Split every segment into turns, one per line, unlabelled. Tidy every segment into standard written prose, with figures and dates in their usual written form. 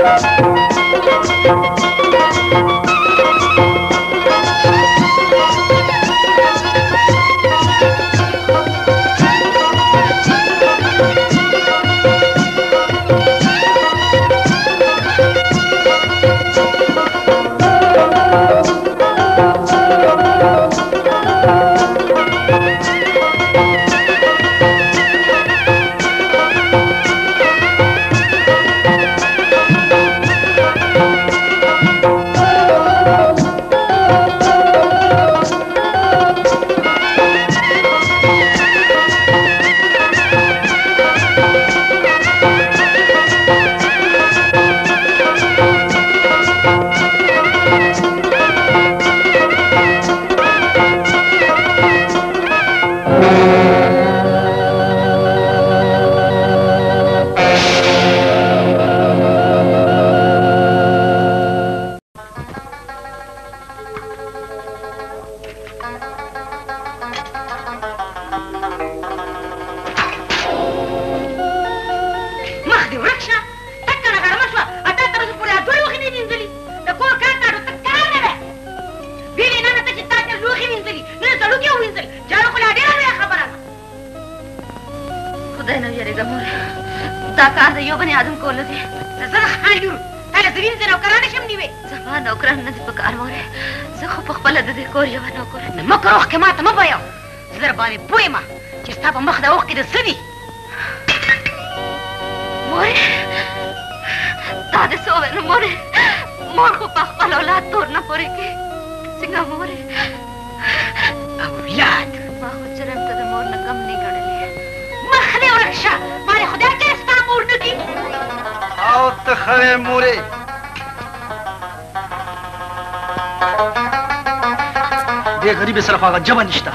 जब निश्ता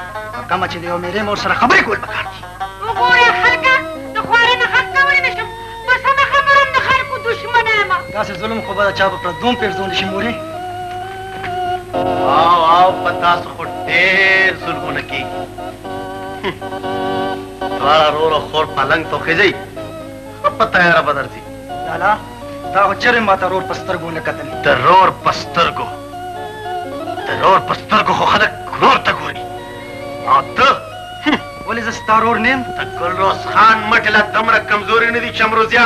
कम चले हो मेरे मोर सरा खबरें कोल बकार दी
गोरे हल्का तो खोरे न हक कवरी नशम बस हम खबरम न खर को दुश्मन है मा
दासे जुल्म को बदा चाप पर दोम पेड़ जोन दिशी मोरे
आओ आओ पता सो ढेर जुल्म न की द्वारा रो खोर पलंग तो खिजई पता है बदर जी
लाला ता चरे माता रोर पस्तर गो न कतन
दरोर पस्तर को खलक रोर तक हो रही आते
बोले जस्तारोर नेम
तकुलरोस खान मटला दमरा कमजोरी नदी चमरोजिया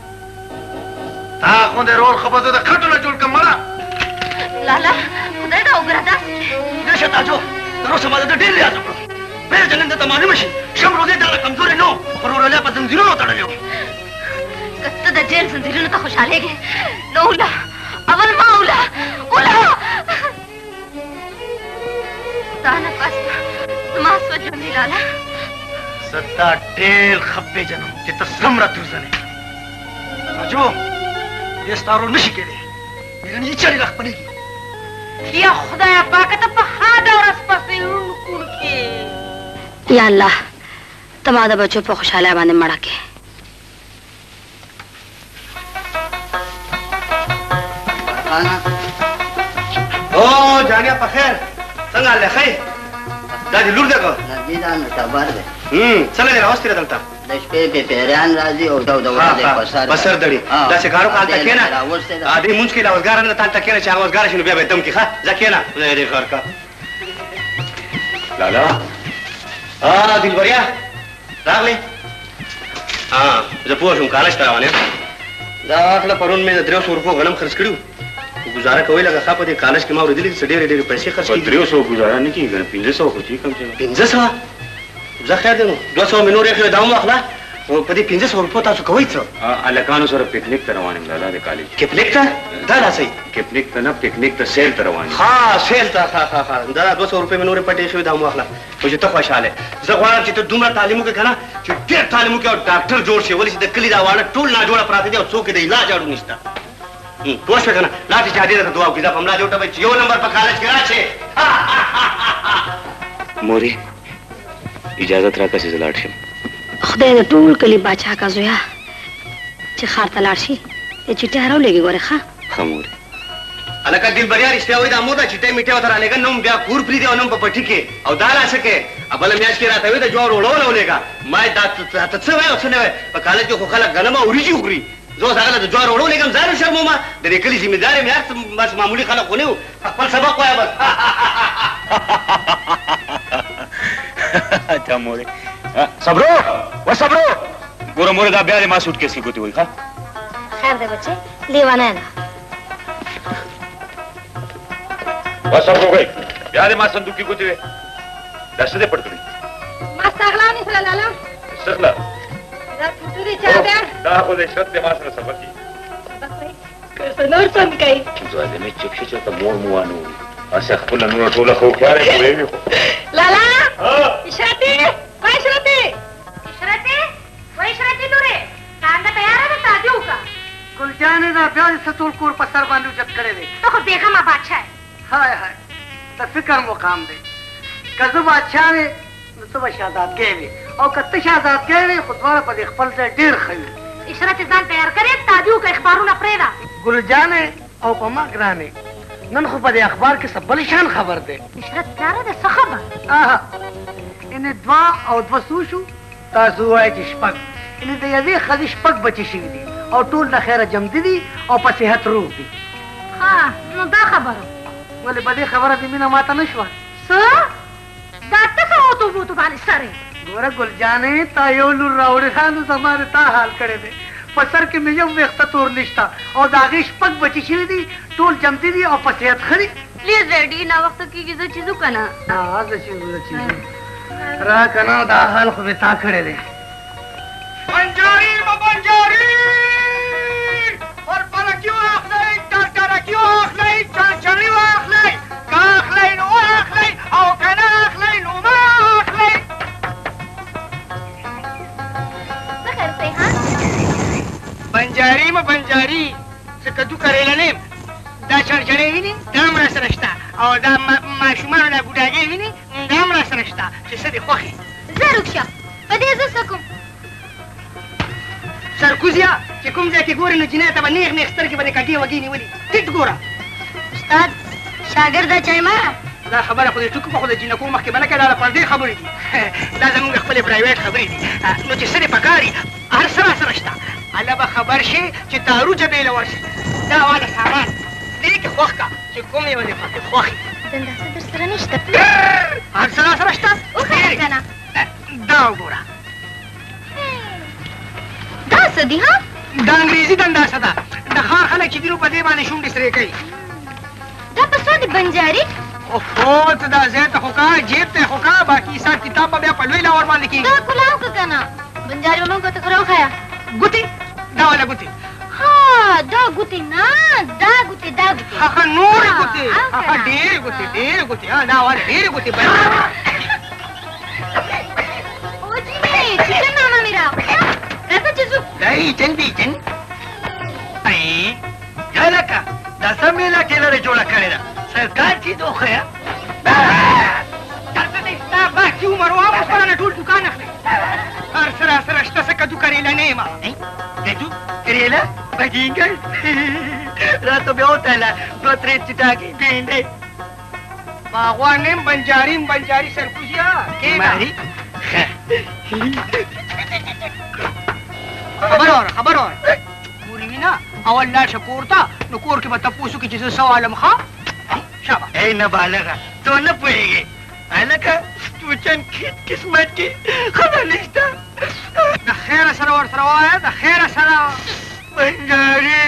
ता खुदे रोर खबजो द खटना जुल कमरा
लाला खुदे दा उगरा दा
देश ताजो दरो समाज द ढेर लिया जबरो बेर जलन द तमाने मशी चमरोजे दा कमजोरी नो और रोला पर जंजीरो नो तड़लियो
कत्त द जेल जंजीरो नो ता खुशाले गे नौला अवल माउला उला ताना पास्ता मास वजो मिलाला
सत्ता ढेर खप्पे जनो चित समरा तुझने
अजो ये स्टारोल मिशी के मेरे नी चली रख पड़ेगी
या खुदाया पाक त पहाड़ और अस्पसे उन के या अल्लाह तमादा बच्चों पे खुशहाली बांधे मड़ा के
ओ जानिया पखेर संगा ले खै दादी लूर देखो
नदीदा न खबर दे
चले रे हॉस्पिटल दलता
दशपे पे पेरान राजी ओ दो दे
बसर दड़ी दासे गारो काल तक केना आदि मुंज के लावस गारन ताल तक केना चावस गार शिनु बे दम की खा जा केना रे घर का लाला आ दिल बरिया रागले हां जब पोषम कालश करावाने दाखला परुन में 300 रुपए गणम खर्च करियो गुजारा कोई लगा खा पदे कॉलेज के मावर दिली से डेरे पैसे खर्च की 300 गुजारा नहीं की 500 को ठीक कम से 500 जा खैर देनो 200 में नोरे के दाम वाखला वो पदे 500 रुपए तासु कोई छ अलकानो सर पिकनिक करवाने लाला रे कॉलेज पिकनिक था दादा सही पिकनिक था ना पिकनिक तो सेल करवाने हां सेल था हां दादा 200 रुपए में नोरे पटे शो दाम वाखला मुझे तो खुशहाल है जगवाना चित दुमरा तालीमु के खाना चिट्टे तालीमु के और डॉक्टर जोड़ से बोली से कली दावाना टोल ना जोड़ा प्राते दे और सो के दे इलाज आडू निस्ता कोश पे करना लाठी चाहती है तो दुआ की जब हमला जोटा भाई यो नंबर पर कॉलेज करा छे मोरी इजाजत रखा से लाठी
खुदा ने टूल कली बाचा का जोया चे खार तलाशी ये चिट्टे हराव लेगे गोरे खा
खमोरी अलका दिल बरिया रिश्ते होई दा मोदा चिट्टे मीठे उधर आने का नम ब्या पूर फ्री दे नम पर ठीके और दाला सके अब बल मैच के रात है तो जोर ओड़ो लेगा मैं दात तत्से है उसने पर कॉलेज को खला गनमा उरीजी उगरी زه اوس هغه له د جوارو وړو لېږم ځان وشرمومه د دې کلي ذمېدار یم یار بس معمولي خلک خو نه وو خپل سبق وایه بس
اچھا مورې صبرو و صبرو ګوره مورې دا بیا دې ما سوټ کیس کې ګوتې وایي ښه
خیر دی بچې لیونی ده
و صبرو گئی بیا دې ما صندوق کې ګوتې وایي دا څه دې پټ کړي
ما استغلا نیسله لالا
استغلا
دا فوټو دې چا دی
دا خو د عشرت دې ما سره سبق کړي
نور څه مې کوي
ځوانې چپ شي چې ته مور مو وانه وي اسه خپله نوره ټوله خوږیاره کوې
لالا اشرتي وای اشرتي اشرتي وای اشرتي دوره څنګه تیار ده تاجو کا
ګل جانې دا بیا دې ستول کور په سر باندې اوچت کړی دی
ته خو بیغمه بادشاه
هاي هاي د فکر مقام دی که زه بادشاه وې نو ته به شهزادګۍ وې او که ته شهزادګۍ وې خو دواړه په دې خپل ځای ډېر ښه وي
اشرتي ځان تیار کړې تاجو کا اخبارونه پرېږده
ګل جانې او په ما ګرانې نن خو په دې اخبار کې څه بل شان خبر دی
اشرت پلاره ده څه خبر
یعنې دوه او دوه څو شو تاسو ووایئ چې شپږ یعنې د یوې ښځې شپږ بچې شوي دي او ټول د خیره جمدي دي او په صحت روغ دي
ها نو دا خبره
ولې په دې خبره دې مینه ماته نه شوه
څه دا ته څه اوتو بوتو باندې سرې
ګوره ګل جانې تا یو لور راوړې ده نو زما د تا حال کړی دی په سر کې مې یو ویښته تور نشته او د هغې شپږ بچې شوي دي ټول جمدي دي او په صحت ښه دي
پلیز ډیډي ناوخته کېږي زه چیزو که نه
زه چیزو را که نه دا حال خو مې تا کړی دی
بنجاری و بنجاری اور پلکی و اخلی ترکی و اخلی چنچنی و اخلی که اخلی نو اخلی او کنه اخلی نو ما اخلی
بخیر سیحان
بنجاری و بنجاری سکدو کریله نیم دا چنچنی ویني دا هم را سره شته او دا ماشومانو دا ګوډاګۍ ویني دا هم را سره شته چې څه دې خوښې
زه روکشه په دې زه څه کوم
سرکوزیا چې کوم ځای کې ګورې نو جنۍ ته به نیغ نیغ سترګې به دې کږې وږې نیولي ټیټ ګوره
استاد شاګرده چایما
دا خبره خو دې ټکو په خو د جینکو مخکې به نه کوې دا د پردې خبرې دي دا زمونږ خپلې پرایویټ خبرې دي نو چې څه دې پکار دي هر څه راسره شته هله به خبر شي چې تارو جبېله ورشي دا واله سامان دې کې خوښ کا چې کوم یو دې پکې خوښ
دنده څه در سره نشته
هر څه راسره شته
وښیه که نه
دا وګوره
دا څه دي ها
دا انګریزي دنداسه ده د ښار خلک چې دي نو په دې باندې شونډې سرې کوي
دا په څو دي بنجاري
اوهو ته دا ځای ته خو کا جیب ته خو کا باقي حساب کتاب به بیا په لوی لاور باندې کېږي
دا کلاو که که نه بنجاري به موږ ته خو راوښیه
ګوتې دا والا ګوتې
ها دا ګوتې نه دا ګوتې دا ګوتې
هغه نورې ګوتې هغه ډېرې ګوتې ډېرې ګوتې دا والا ډېرې ګوتې
وجیبې چیکن نامه مې راوښیه راځه چې ځو
بیجن بیجن ای جلکه دا څه میله کې لرې جوړه کړې ده سرکار چې دوخیا
دلته دې ستا باقي عمر واپس کړه ټول دوکان اخلي هر څه راسره شته څه کدو کریله نه یم
کدو کریله بګینګل راته بیا وتله دوه درې چټاکې بینډۍ
باغوان یم بنجاري بنجاري سرکوزیا
ماري
خبر اور پوری وینا اول لاړ شه کور ته نو کور کې به تپوس وکړي چې زه څه والم ښه شابه
ای نابالغه تو نه پوهېږې هلکه توچن قسمت کې خبر نشته
د خیره سره ورسره ووایه د خیره سره
بنجاري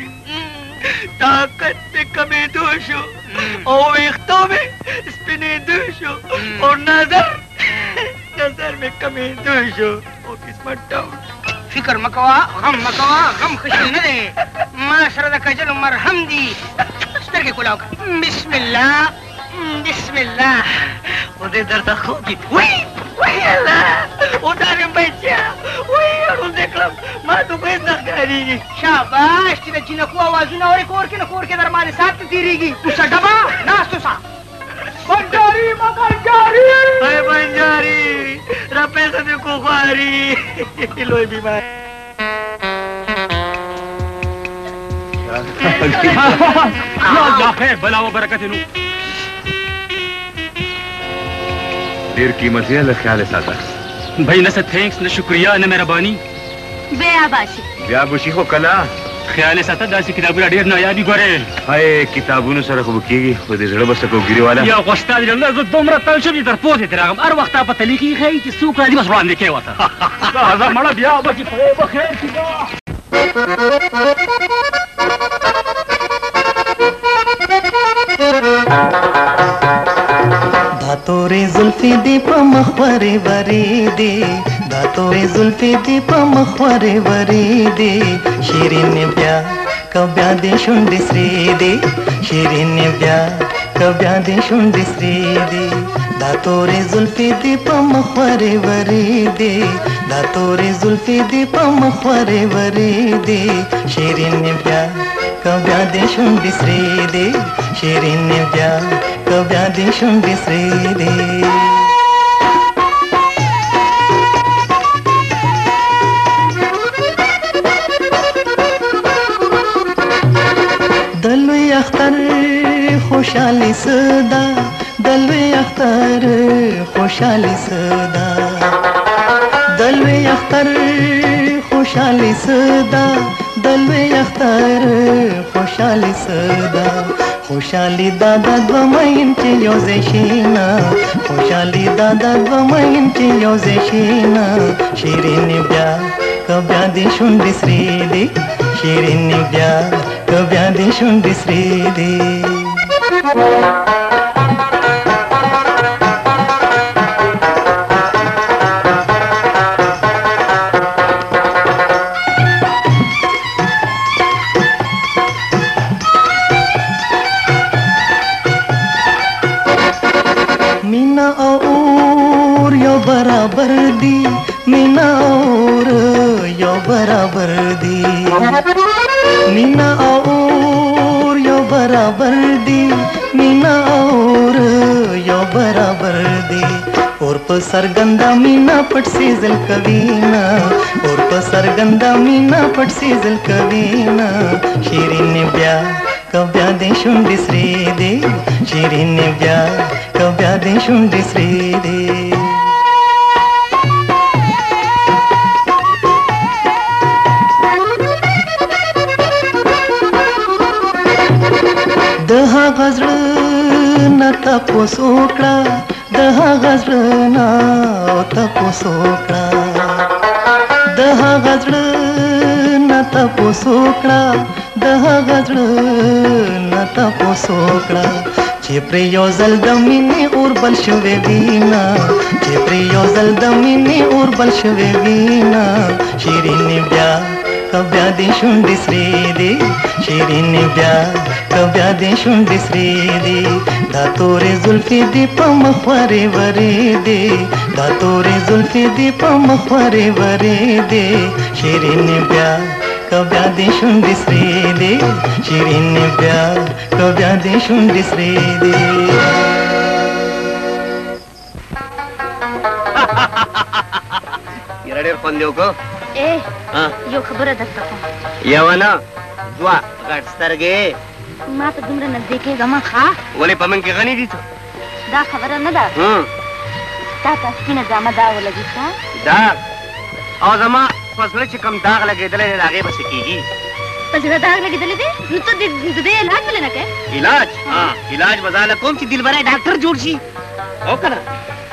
طاقت مې کمېدو شو او ویښتو مې سپینېدو شو او نظر مې کمېدو شو او قسمت ډاون
فکر مکوه غم مکوه غم ښه شی نه دی ما سره د کجلو مرهم دي سترګې کولاو کړه بسم الله بسم الله
خدای درته خوب کړي وای الله ودارې بچیا وای روزه کړم ما ته خو هېڅ نه ښکارېږي
شاباش چې د جینکو اوازونه اورې کور کې نو کور کې در باندې ساعت ته تېرېږي اوسه ډبه ناست اوسه بنجاري بنجاري
ای بنجاري رپېزه دې کوخواري لوی بیمار
یا الله خیر بلا و برکت نو ډېر قیمت یې له خیاله ساته بھائی نه څه تھینکس نه شکریہ نه مهرباني
بیا باشي
بیا بشي خو کله
خیال ساته داسې کتابونه ډېر نایابي ګورې
هی کتابونو سره خو به کېږي خو د زړه به څه کوګیري والا
یا خو ستا د زړه زه دومره تل شم چې تر پوزې ترې راغلم هر وخت تا په تلیخي ښایي چې څوک راځي بس وړاندې کې ورته زه مړه بیا به چې خدای به خیر کړي
دا تورې زلفې دې په مخ ورې ورې دې دا تورې زلفې دې په مخ ورې ورې دې شیرین بیا کبیا دې شونډې سرې دې شیرین بیا کبیا دې شونډې سرې دې دا تورې زلفې دې په مخ ورې ورې دې دا تورې زلفې دې په مخ ورې ورې دې شیرین بیا کبیا دې شونډې سرې دې شیرین بیا کبیا دې شونډې سرې دې دلوی اختر خوشحالی صدا دلوی اختر خوشحالی صدا دلوی اختر خوشحالی صدا دلوی اختر خوشحالی صدا خوشحالی دادا دو مین چې یوځای شینا خوشحالی دادا دو مین چې یوځای شینا شیرین بیا کبیا دې شونډې سرې دې شیرین بیا کبیا دې شونډې سرې دې مینا اور یو برابر دی مینا اور یو برابر دی مینا اور یو برابر دی مینا اور یو برابر دی اور په سرګندا مینا پټ سیزل کوینا اور په سرګندا مینا پټ سیزل کوینا شیرین بیا کبیا دې شونډې سرې دې شیرین بیا کبیا دې شونډې سرې دې د هغه زړه نه تپوس وکړه د هغه زړه نه تپوس وکړه د هغه زړه نه تپوس وکړه د هغه زړه نه تپوس وکړه چې پرې یو ځل د مینې اور بل شوی وینا چې پرې یو ځل د مینې اور بل شوی وینا شیرین بیا کبیا دې شونډې سرې دې شیرین بیا کبیا دې شونډې سرې دې دا تورې زلفې دې په مخ ورې ورې دې دا تورې زلفې دې په مخ ورې ورې دې شیرین بیا کبیا دې شونډې سرې دې شیرین بیا کبیا دې شونډې سرې دې
یاره ډېر خوند دې وکړو
یو خبره درته کوم
یوه نه دوه غټ سترګې
ما ته دومره نږدې زما ښه
ولې په من کې غني دي څه
دا خبره نه ده تا ته سپینه جامه دا ولګي ښه
داغ او زما په زړه چې کوم داغ لګېدلی دی د هغې به څه کېږي
په زړه داغ لګېدلی دی نو ته د دې علاج ولې نه کوې
علاج علاج به زه کوم چې دلبری ډاکټر جوړ شي او که نه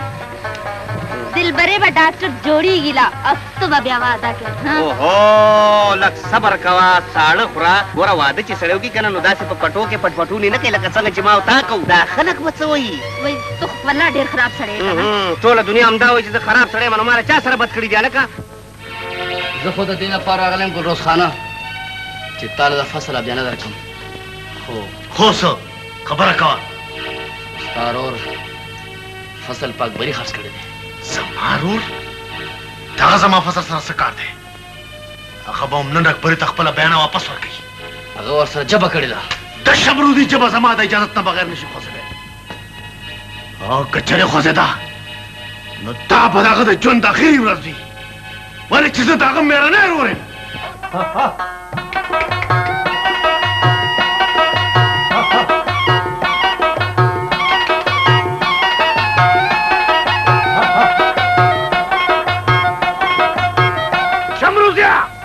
دلبرې به ډاکټر جوړېږي لا او ته به بیا واده کوې
اوهو لږ صبر کوه ساړه خوره ګوره واده چې سړی وکړي که نه نو داسې په پټو کې پټپټونې نه کوي لکه څنګه چې ما او تا کوو دا خلک به څه وایي
وایي ته خو والله ډېر خراب سړی یې که نه
ټوله دنیا همدا وایي چې زه خراب سړی یم نو ما له چا سره بد کړي دي هلکه
زه خو د دې لپاره راغلی یم ګلروز خانه چې تا له د فصل ابیانه درکړم
خو څه خبره کوه
ستا ورور فصل په اکبري خرڅ کړی دی
زما ورور دغه زما فصل سره څه کار دی هغه به هم نن اکبري ته خپله بیانه واپس ورکوي
هغه ورسره جبه کړې ده
د شبرودي جبه زما د اجازت نه بغیر نشي خوځېدی او که چېرې خوځېده نو دا به د هغه د ژوند اخري ورځ وي ولې چې زه د هغه مېرنی ورور یم شمروزیا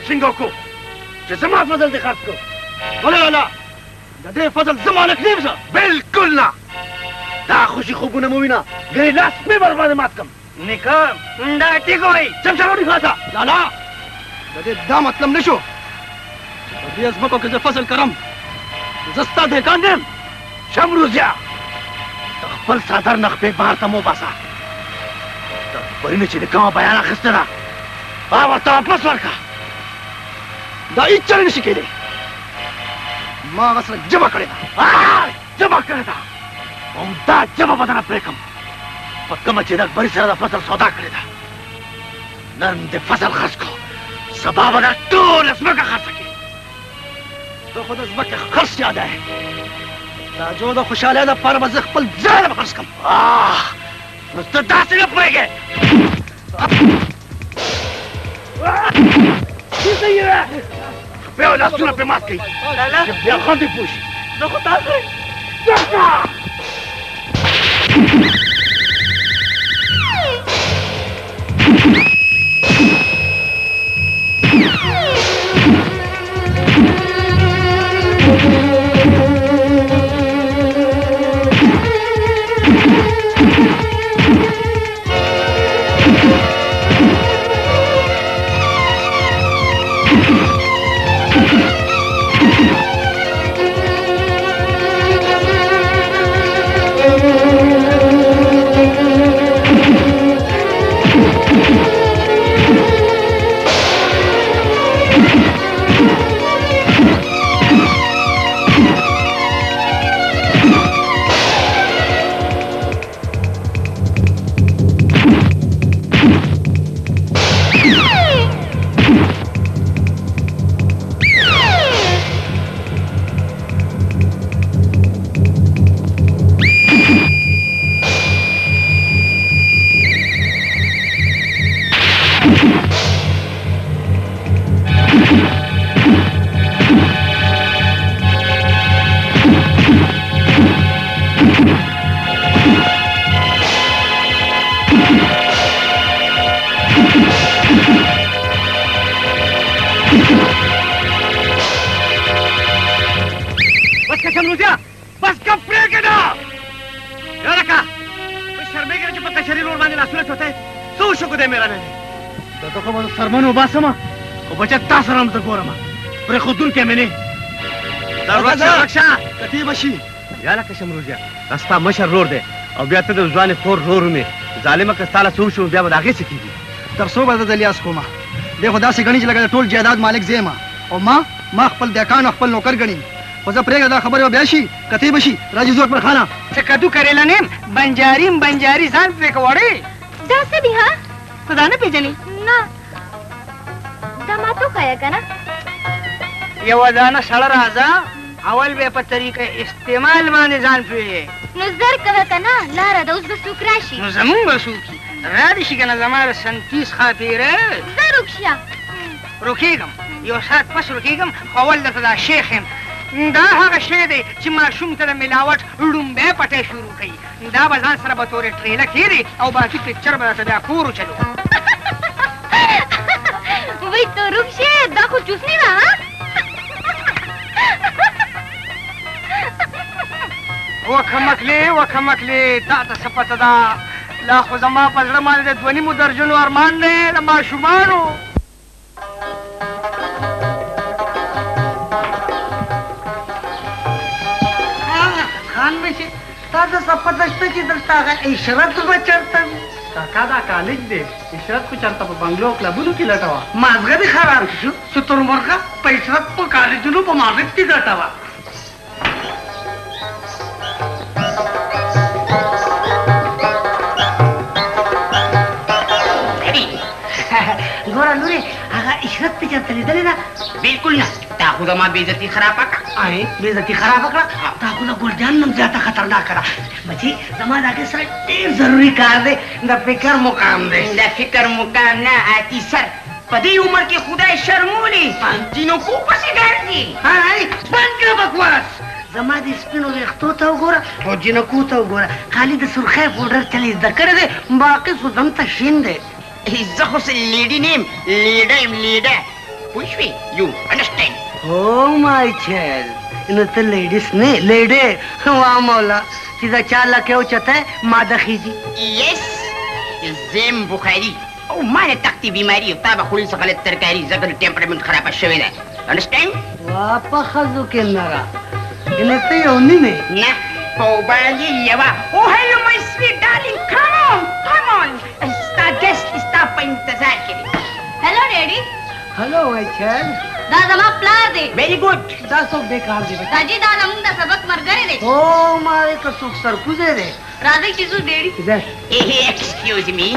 څنګه وکړو چې زما فضل دې خرڅ کړو ولې لالا د دې فضل زما مالک نه یم زه بالکل نه دا خوشي خوبونه مو وینه ګنې لاس مې ورباندې مات کړم
نیکه دا ټیک وایي
چمچاوړي خلاصه لالا د دې دا مطلب نه شو چې په دې ځمکو کې زه فصل کرم زه ستا دهقان یم شمروزیه د خپل څادر نه خپې بهر ته مو باسه د برینې چې د کومه بیان اخیسته ده هغه ورته واپس ورکړه دا هېڅ چلې نشي کېدی ما هغه سره جبه کړې ده جبه کړې ده او دا جبه به درنه پرېږدم په کومه چې د اکبري سره د فصل سودا کړې ده نن دې فصل خرڅ کړو سبا به دا ټوله ځمکه خرڅه کړي ته خو د ځمکې خرڅ یاده یې دا جو د خوشحالۍ دپاره به زه خپل ځان به خرڅ کړم نو ته داسې نه پوهېږې بیا لاسونه پرې مات کړي چې بیا خوند یې پوه شي
زه خو تاسو
سرمن وباسمه خو بچه تا سره هم زه ګورم پرېښودونکی مې نه کتې به شي
یا لکه شمروزیه دا ستا مشر رور دی او بیا ته د ځوانې خور رور مې ظالمه که ستا له څه وشو بیا به د هغې څه کېږي
تر څو به زه لیاس کومه دی خو داسې ګڼي چې لکه د ټول جایداد مالک زه یم او ما خپل دهقان او خپل نوکر ګڼي خو زه پرېږده دا خبرې به بیا شي کتې به شي راځي زو اکبر خانه څه کدو کریله نیم بنجاري ځان پرې کوړې
دا څه دي ها
ته دا نه پېژنې
نه دا ما تو کایا کنه
یوه دانه سړه راځه اول به په طریقه استعمال باندې ځان پوهېږې
نو زر کوه کنه لاره ده اوس به څوک راشي
نو زمونږ به څوک را دې شي که نه زما د سنتیس خاطره
زه روکشه
روکېږم یو ساعت پس روکېږم خو اول درته دا شیخ یم دا هغه شی دی چې ماشوم ته د ملاوټ ړومبی پټی شروع کوي دا به ځان سره به تورې ټریله کېږي او باقي پکچر به درته بیا کور وچلو
وای ته روک شې دا خو چوسنی ده
وکمکلې تا ته څه پته ده لا خو زما په زړه باندې د 2.5 درجنو ارمان دی د ماشومانو خان مې تا ته څه پته شته چې دلته هغه عشرت به چېرته وي
کاکا دا کالج دی عشرت خو چېرته په بنګلو او کلبونو کې لټوه
مازغه دې خراب شو شترمرغه په عشرت په کالجونو په مازغ کې ګټوه ګوره لورې هغه عشرت پې چېرته لیدلې ده بلکل نه تا خو زما بېعزتي خرابه کړه بېعزتي خرابه کړه تا خو د ګلجان نوم زیاته خطرناکه ده بچي زما د هغې سره ډېر ضروري کار دی د فکر مقام دی د فکر مقام نه آتي سر په دې عمر کې خدای شرمولي جینکو پسې ګرځي بند کړه بکواس زما د سپینو ویښتو ته وګوره او جینکو ته وګوره خالي د سرخۍ پوډر چلی زده کړی دی باقي خو دمته شین دی زه خو لیډي نه یم لیډه یم لیډه پوه شوې یو انډرسټینډ
Oh, my child. نو ته لیډیس نه لیډی وا مولا چې دا چا لکه اوچته ماده خیږي
یس زم بخاري او ما نه تختې بیماري او تا به خوړل څه غلط ترکاري ځکه ټمپرمنټ خرابه شوې ده انډرسټینډ
وا په ښځو کې نه را نو ته یو نیمه
نه په باندې یوه او هلو مای سویټ ډارلینګ کم آن ستا ګسټ ستا په انتظار کې دی
hello daddy
hello my child
دا زما پلار دی
ویری ګډ
دا څوک بیکار دی
داجی دا زموږ د سبق مرګره دی
او ماره که څوک سرکوزه دی
راځي چې زو ډیډي
ایکسکیوز می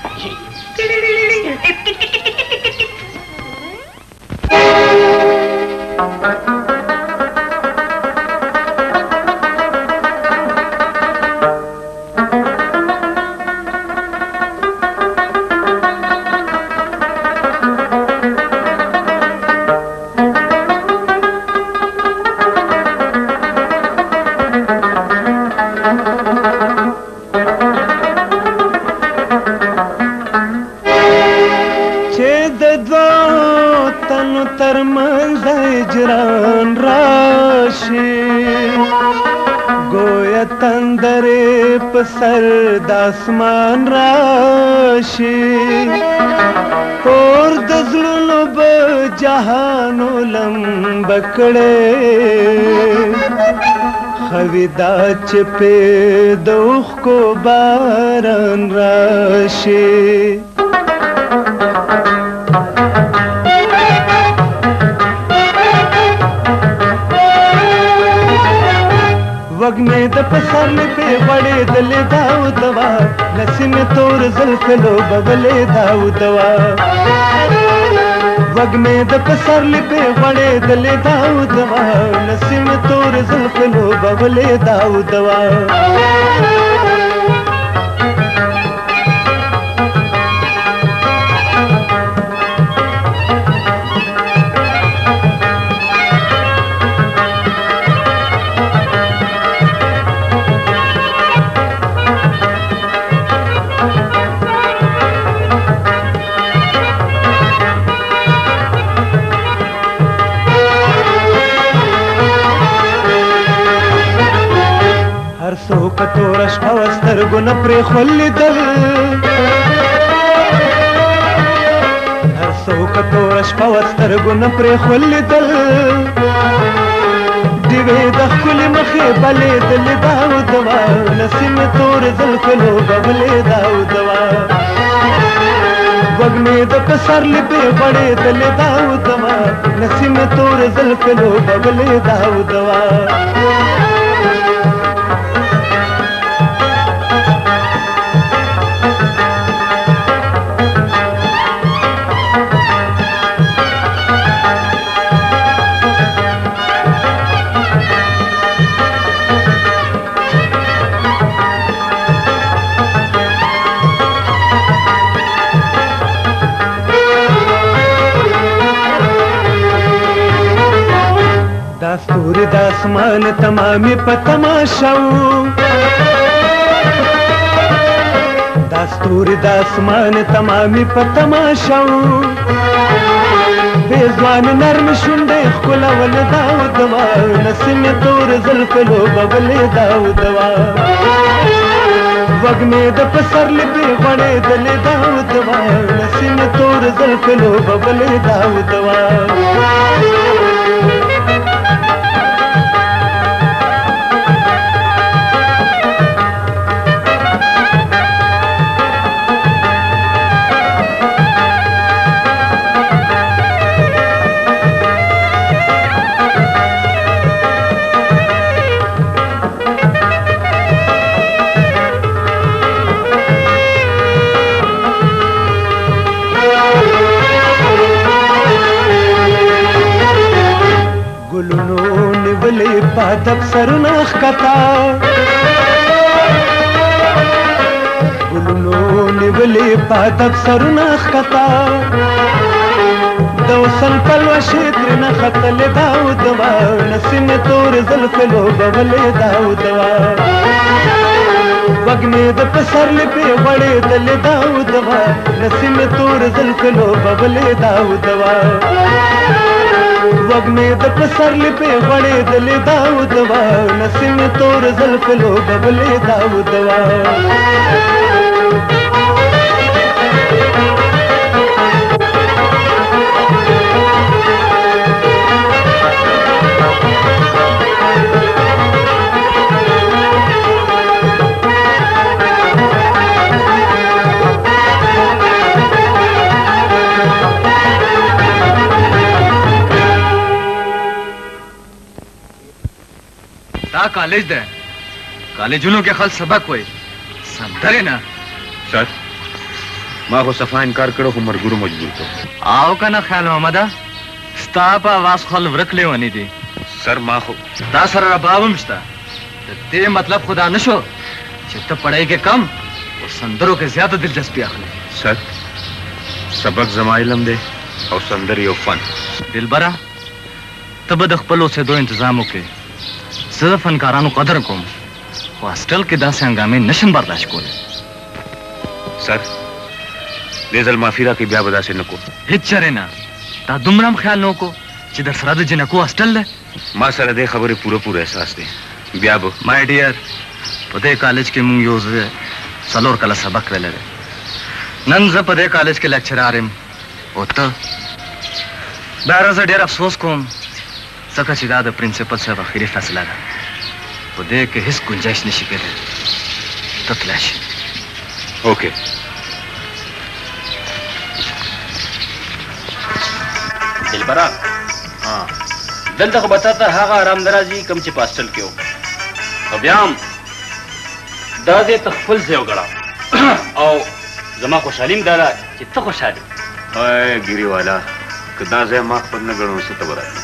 sir दासमान राशि और दजलुनो ब जहानो लंबकड़े खविदा चपे दुख को बारन राशि वगने द पसर पे बड़े दले दाऊ दवा नसी में तोर जल्फलो बबले दाऊ दवा वगने द पसर पे बड़े दले दाऊ दवा नसी में तोर जल्फलो बबले दाऊ दवा کتورش پوستر گن پر خلی دل هر سو کتورش پوستر گن پر خلی دل دیوی دخل مخی بلی دل داو دوا نسیم تور زلفلو ببلی داو دوا وگنے د پسر لپے بڑے دل داو دوا نسیم تور زلفلو ببلی داو دوا दास्तूर दासमान तमामी पतमाशाऊ दास्तूर दासमान तमामी पतमाशाऊ बेजवान नर्म शुंडे खुला वन दाऊ दवा नसीम तोर जल्फलो बबले दाऊ दवा वगने द पसर लिपे बड़े दले दाऊ दवा नसीम तोर जल्फलो बबले दाऊ दवा पादप सरुनाख कथा गुलनो निवले पादप सरुनाख कथा दोसन पलवा क्षेत्र न खतले दाऊ दवा नसीम तोर जल्फलो बबले दाऊ दवा وږمې د پسرلي پې غوړېدلې داود وه نسیمې تور زلفلو ببلې داود وه وږمې د پسرلي پې غوړېدلې داود وه نسیمې تور زلفلو ببلې داود وه
دا کالج ده کالجونو کې خل سبق وای سندره نه
سر ما خو صفا انکار کړو خو مرګورو مجبور کړو
آو کنه خیال محمد ستا په आवाज خل ورکلې ونی دي
سر ما خو
دا سره ربابم شته دې مطلب خدا نشو چې ته پڑھائی کې کم او سندرو کې زیاته دلچسپي اخلي
سر سبق زما علم دی او سندر یو فن
دلبره ته به د خپل اوسېدو انتظام وکړې زه د فنکارانو قدر کوم خو هاسټل کې داسې هنګامې نشم برداشت کولی
سر دې ځل معافي راکړئ بیا به داسې نه کوم
هېڅ چرې نه تا دومره هم خیال نه وکړو چې در سره د جنکو هاسټل دی
ما سره دې خبرې پوره احساس دی بیا به
مای ډیر په دې کالج کې مونږ یو څلور کاله سبق ویلی دی نن زه په دې کالج کې لیکچرار یم او ته دا زه ډېر افسوس کوم ځکه چې دا د پرنسپل صاحب اخري فیصله ده په دې کې هیڅ گنجائش نشي کېدی ته تللی شي
اوکې
دلبره دلته خو به تا ته هغه ارام نه راځي کوم چې په هاسټل کې و او بیا هم دا ځای ته خپل ځای وګڼه او زما خوشحالي م دا ده چې ته خوشحال یې
وای ګیري والا که دا ځای ما خپل نه ګڼو څه ته به راځي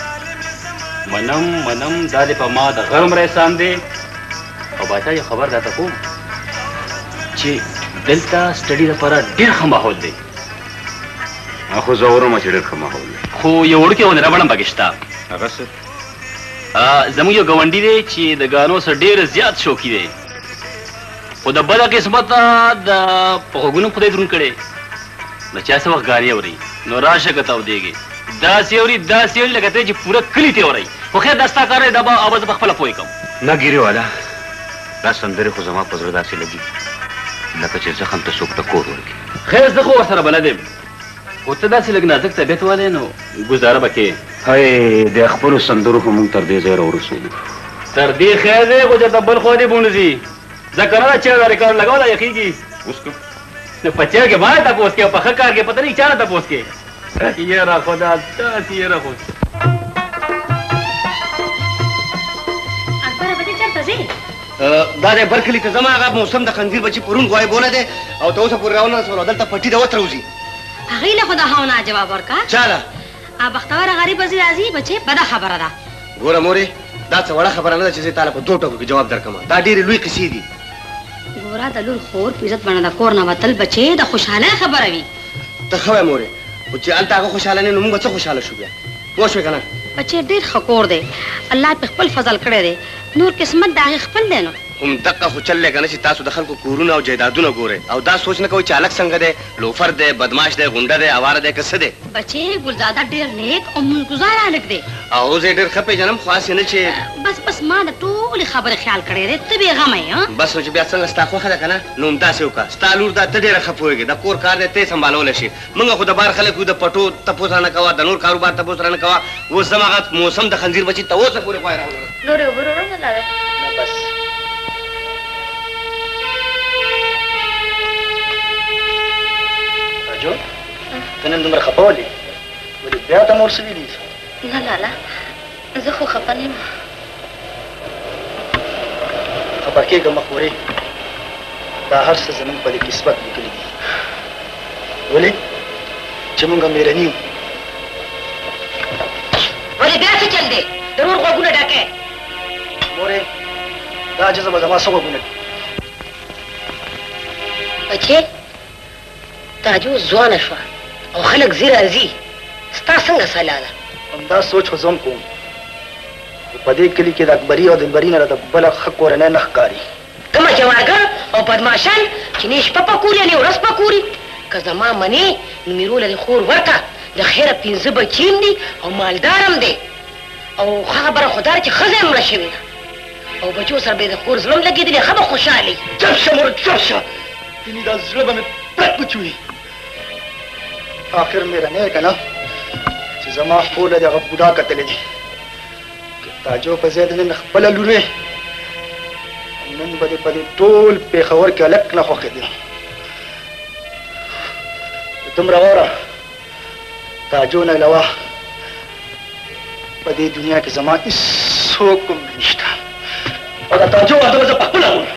منم دا دې په ما د غرم احسان دی او باچا یو خبر درته کوم چې دلته سټډي لپاره ډېر ښه ماحول دی
خو زه اورم چې ډېر ښه ماحول دی
خو یو وړوکی ونه ربړم پکې شته
هغه څه
زموږ یو ګاونډي دی چې د ګانو سره ډېر زیات شوقي دی خو د بده قسمته د په غوږونو خدای دروند کړی نو چا څه وخت ګانې اوري نو راشه که تاودېږي داسې اوري لکه ته چې پوره کلي ته اورئ خو خیر دا ستا کار دی دا به او زه په خپله پوه کړم
نه ګیري والا دا سندرې خو زما په زړه داسې لګي لکه چې زخم ته څوک ټکور ورکړي
خیر زه خو ورسره بلد یم خو ته داسې لږ نازک طبیعت والی نو ګزاره به کې
هی د خپلو سندرو خو موږ تر دې ځای راورسولو
تر دې خیر دی خو چېرته بل خوا دې بونځي ځکه نه ده چې دا ریکارډ لګول دا یخېږي
اوس کوم
نو په چېر کې باید تپوس کې او په ښه کار کې پته نه چا نه تپوس کې یاره خدا داسې یاره خو
دا دی بل کلي ته ځم هغه موسم د خنزیر بچي پرون غایبونه دی او تر اوسه پورې راونه رسول دلته پټي د وتروځي
هغې له خو د هونه جواب ورکړه
چا له
بختوره غریب وزیر راځي بچې بده خبره ده
ګوره مورې دا څه وړه خبره نه ده چې زه تاله په دوه ټکو کې جواب درکړم دا ډېرې لوی قصې دي
ګوره د لور خور په عزت باندې د کور نه وتل بچې د خوشحالۍ خبره وي
ته ښه وایې مورې خو چې هلته هغه خوشحاله نه نو موږ به څه خوشحاله شو بیا پوه شوې که نه
بچې ډېر ښه کور دی الله په خپل فضل کړی دی نور قسمت د هغې خپل دی نو
همدقه خو چل دی که نه چې تاسو د خلکو کورونه او جایدادونه ګورئ او دا سوچ نه کوئ چې هلک څنګه دی لوفر دی بدماش دی غونډه دی اواره دی که څه دی
بچې ګلزاده ډېر نیک او مونږګزاره هلک دی
او زه یې ډېر ښه پېژنم خو هسې نه چې
بس ما د ټولې خبرې خیال کړی دی ته بېغمه یې
بس نو چې بیا څنګه ستا خوښه ده که نه نو همداسې وکړه ستا لور دا ته ډېره ښه پوهېږې د کور کار دی ته یې سنبالولی شي موږ خو د بار خلک یو د پټو تپوس رانه کوه د نور کاروبار تپوس رانه کوه اوس زما هغه موسم د خنزیر بچي ته اوسه پورې خوای راوړه
نورې اوبه راوړه نه
بس
راجو ته نن دومره خفه ولې ولې بیا ته مور سوي دي
نه لالا زه خو خفه نه یم
خفه کېږه مه خورې دا هر څه زموږ په دې قسمت لیکلي دي ولې چې مونږ مېرني یو
ولې بیا څه چل دی د نور غوږونه ډکې
مورې دا جذبه زما څه غوږونه دي
بچې تاجو ځوانه شوه او خلک زیره ځي ستا څنګه سلا ده
همدا سوچ خو زه کوم په دې کلي کې د اکبري او دلبري نه راته بله ښه کورنۍ نه ښکاري
ته مچواګه او بدماشان چې نه شپه پکوري نه ورځ پکوري که زما منې نو میروله د خور ورکه د خیره 5 بچیم دي او مالدارم دی او خبره خدای چې ښځه یې مړه شوې ده او بچو سره به د خور زړه هم لګېدلی ښه به خوشحالي
چپ شه مور چپ شه دیني دا زړه به مې پرک بچوي آخر مې رنې که نه چې زما خور له دغه بوډا کتلی دی تاجو په ځای د نن خپله لور وې نن به دې په دې ټول پېښور کې هلک نه خوښېدې دومره واوره تاجو نه علاوه په دې دنیا کې زما هېڅوک هم نشته او د تاجو واده به زه پخپله کوم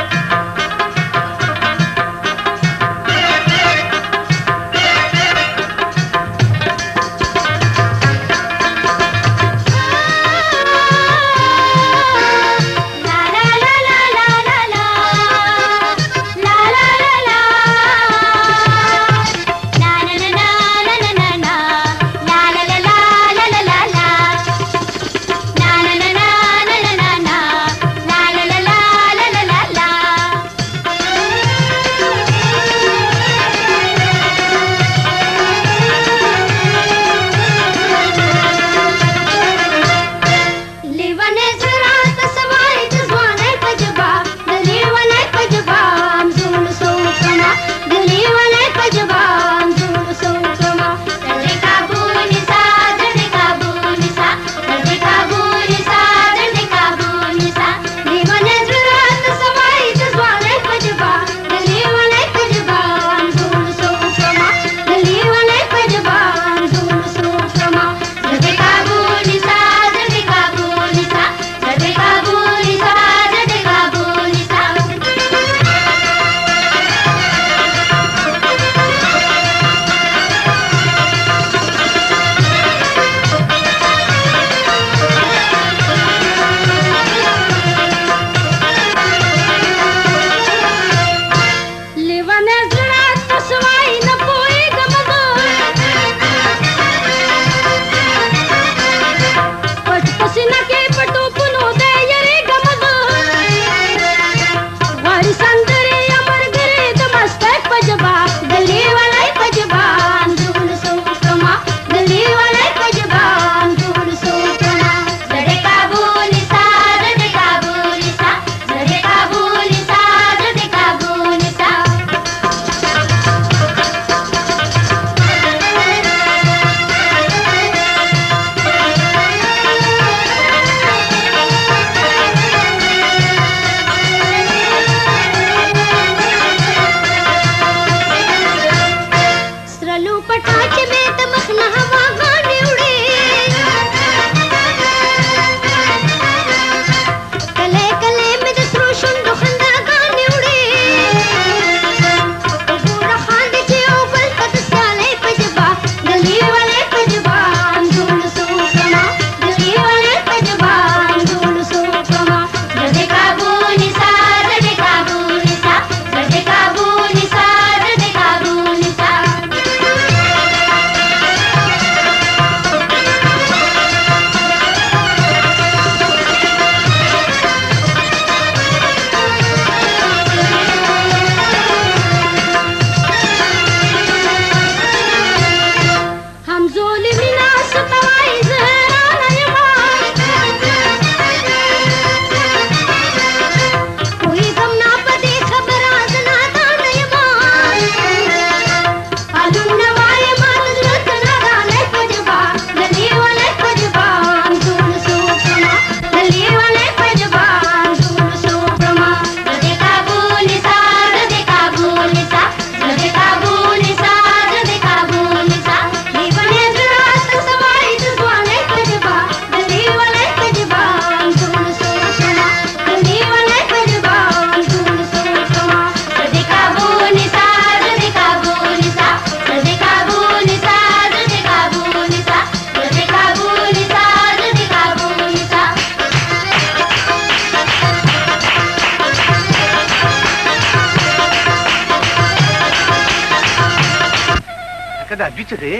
دا دوی څه دی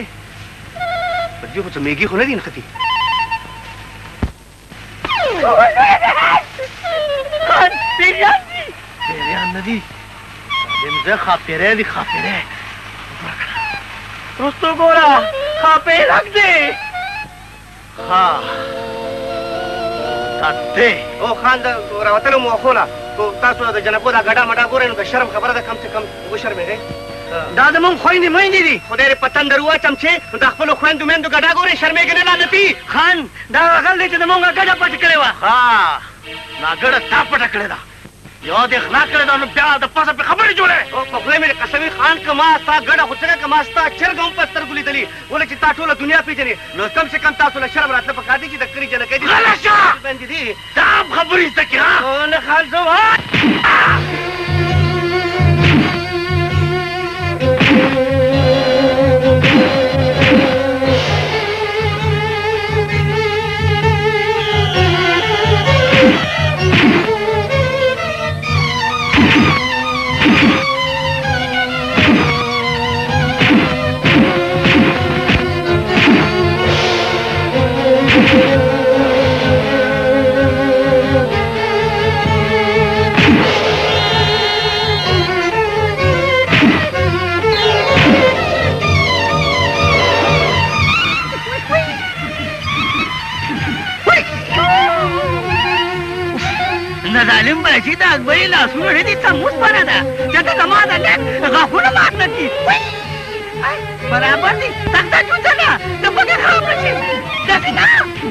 په دې خو څه میږي خو نه دي نښتي
خاپیریان نه دي دمزه خاپیری دي خاپیری رستو ګوره خاپی لګ دی ها تاته
او خان د راوتلو مو خوله تاسو د جنکو دا ګډا مډا ګورئ نو د شرم خبره ده کم سے کم وشرمېږئ
دا زمونږ خویندې میندې دي
خدای دې په تندر واچم چې د خپلو خویندو میندو ګډا ګورئ شرمېږئ نه لعنتي
خان دا غل دی چې زمونږ ګډه پټ کړې وه ها ناګډه تا پټه کړې ده یو دې غلا کړې ده نو بیا د پاسه پې خبرې جوړوې
او په خولې مې قسمي خان که ما ستا ګډه خو څنګه که ما ستا چرګ هم په سترګو لیدلي ولې چې تا ټوله دنیا پېژنې نو کم سے کم تاسو له شرم راتله پکار دي چې د کلي جنکۍ دي
غله شه
بندې دي
دا هم خبرې زده کړې ها
نه خان زه
ظالم بچی د اکبري لاسونه ډېرې څموس بره ده چې ته زما د نیک غاښونه مات نه کړي برابر دي سخته جوزه ده د پکې خراب نه شي داسې نه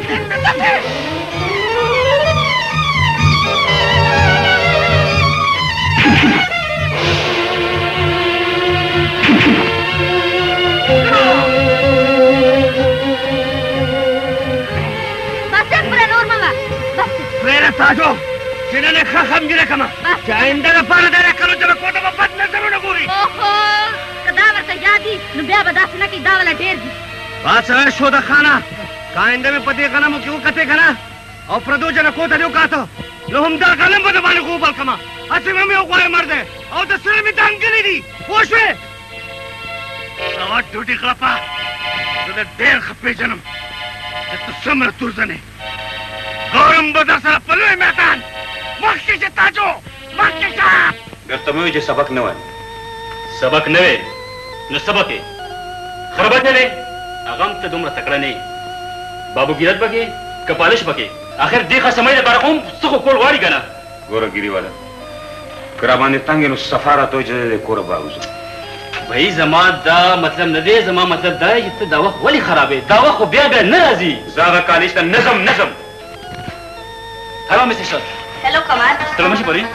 بس پره نور مه بس
پرېږده تاجو چې نن یې ښه خمګیره کړمه چې آینده لپاره دا کلو چې به کوټه به بد نظرونه ګوري
اوهو که دا ورته یاد دي نو بیا به داسې نه کوي دا والا ډېر دي
باسه شو د خانه که آینده مې په دې غنمو کې وکتې که نه او پردو جنکو ته دې وکاته نو هم دا غنم به د باندې غوبل کړمه هسې به مې یو غوی مر دی او د سره مې دنګلې دي پوه شوې
سواد ډوډۍ غړپه زه د ډېر ښه پېژنم چې ته څومره تورزنې ګورم به در سره په لوی میدان مخکې شه تاجو مخکې شه
درته مې وایي چې سبق نه وایم
سبق نه وی نو سبق یې خربت نه دی هغه هم ته دومره تکړه نه یې بابو ګیرت پکې که پالش پکې آخر دې خصمۍ لپاره خو هم څه خو کول غواړي که نه
ګوره ګیریواله که راباندې تنګ یې نو سفا راته وایي چې د کوره باوځو
بھائی زما دا مطلب نه دی زما مطلب دا چې ته دا وخت ولې خرابې دا وخت خو بیا بیا نه راځي
زه هغه کالج ته نظم
هلو مسز شد
هلو کمال
ستړی مه شي پرې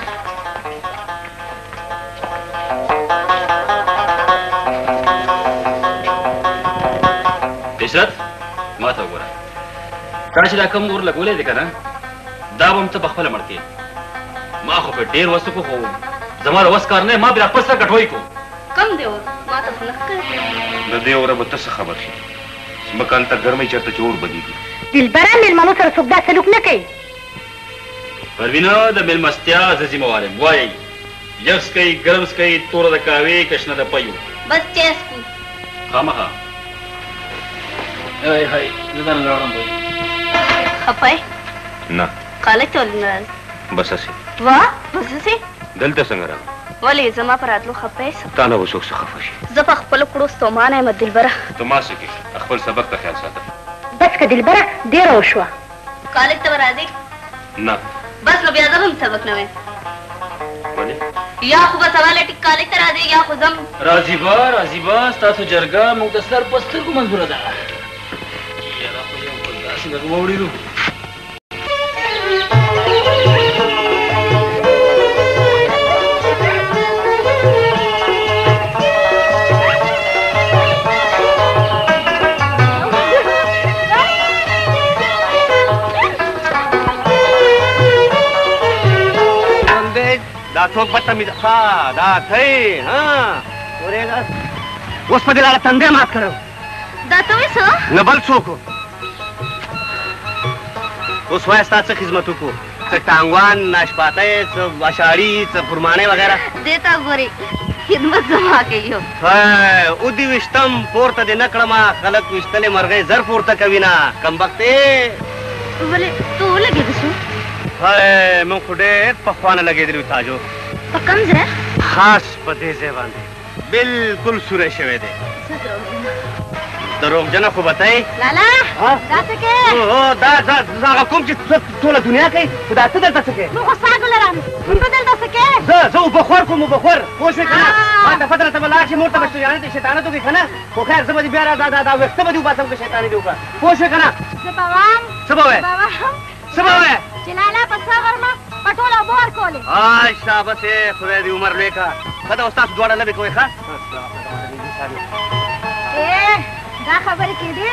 عشرت ما ته وګوره تا چې دا کوم اور لګولی دی که نه دا به هم ته په خپله مړ کړې ما خو په ډېر وس وکړو خو زما د وس کار نه ما بیا خپل سره ګټوی کړو
کم دی اور ما ته خو نه ښکاري
د دې اوره به ته څه خبر شي ځمکه هلته ګرمۍ چېرته چې اور بهېږي
دلبره مېلمنو سره څوک دا سلوک نه کوي
پروینه د مېلمستیا زه ذمه یم وایئ یخ څکئ ګرم څکئ توره د کاوې که شنه د پیو
بس چای څکو
خامخا هی هی زه درنه لاړم بهی
خفه
نه
کالج ته ولې نه راځې
بس هسې
وا بس هسې
دلته څنګه راغله
ولې زما په راتلو خفه یې
تا نه به څوک څه خفه شي
زه په خپلو کړو ستومانه یم دلبره
ته ما څه کې خپل سبق ته خیال ساته
بس که دلبره ډېره وشوه کالج ته به راځې
نه
بس نو بیا زه هم سبق نه وایم
ولې
یا خو به سبا له ټیک کالج ته راځې یا خو ځم
راځي به ستاسو جرګه موږ د سر په سترګو منظوره ده یاره خو یو بل داسې لږ واوړېدو
دا څوک بدتمیز ها دا تی ها ورېږه اوس په دې لاره تندی مات کړی
دا ته وایې څه
نه بل څوک و اوس وایه ستا څه خدمت وکړو څه ټانګوان ناشپاتی څه اشاړي څه پرمانۍ وغیره
دې ته ګورې خدمت زما کوي
او دې ویشتم پورته دې نه کړمه خلک ویشتلې مرغۍ زر پورته کوي نه کمبختې
ولې ته ولګېده شو
موږ خو ډېر پخوانه لګېدلي وو تاجو
په کوم ځای؟
خاص په دې ځای باندې بالکل سوری شوی دی. دروغجنه خو به ته یې
لالا دا څه کوې؟
دا هغه کوم چې ټوله دنیا کوي خو دا ته دلته څه کوې؟
موږ خو ستا ګلران ته دلته څه کوې؟
زه اوبه خور کوم اوبه خور پوه شوې که نه؟ ما ته پته راته به لاړ شي مور ته به شیطانت وکړې که نه؟ خو خیر زه به دې بیا دا ویښته به دې وباسم که شیطاني دې وکړه پوه شوې که نه؟
زه به وایم
څه به وایې؟ څه به وایې؟
چې لالا په څه غرمه په ټوله اوبه ورکولې.
آی شابس یې خدای دې عمر لوی کړه. ښه ده اوس تاسو دواړه لبې کوئ ښه؟
دا خبرې کېدې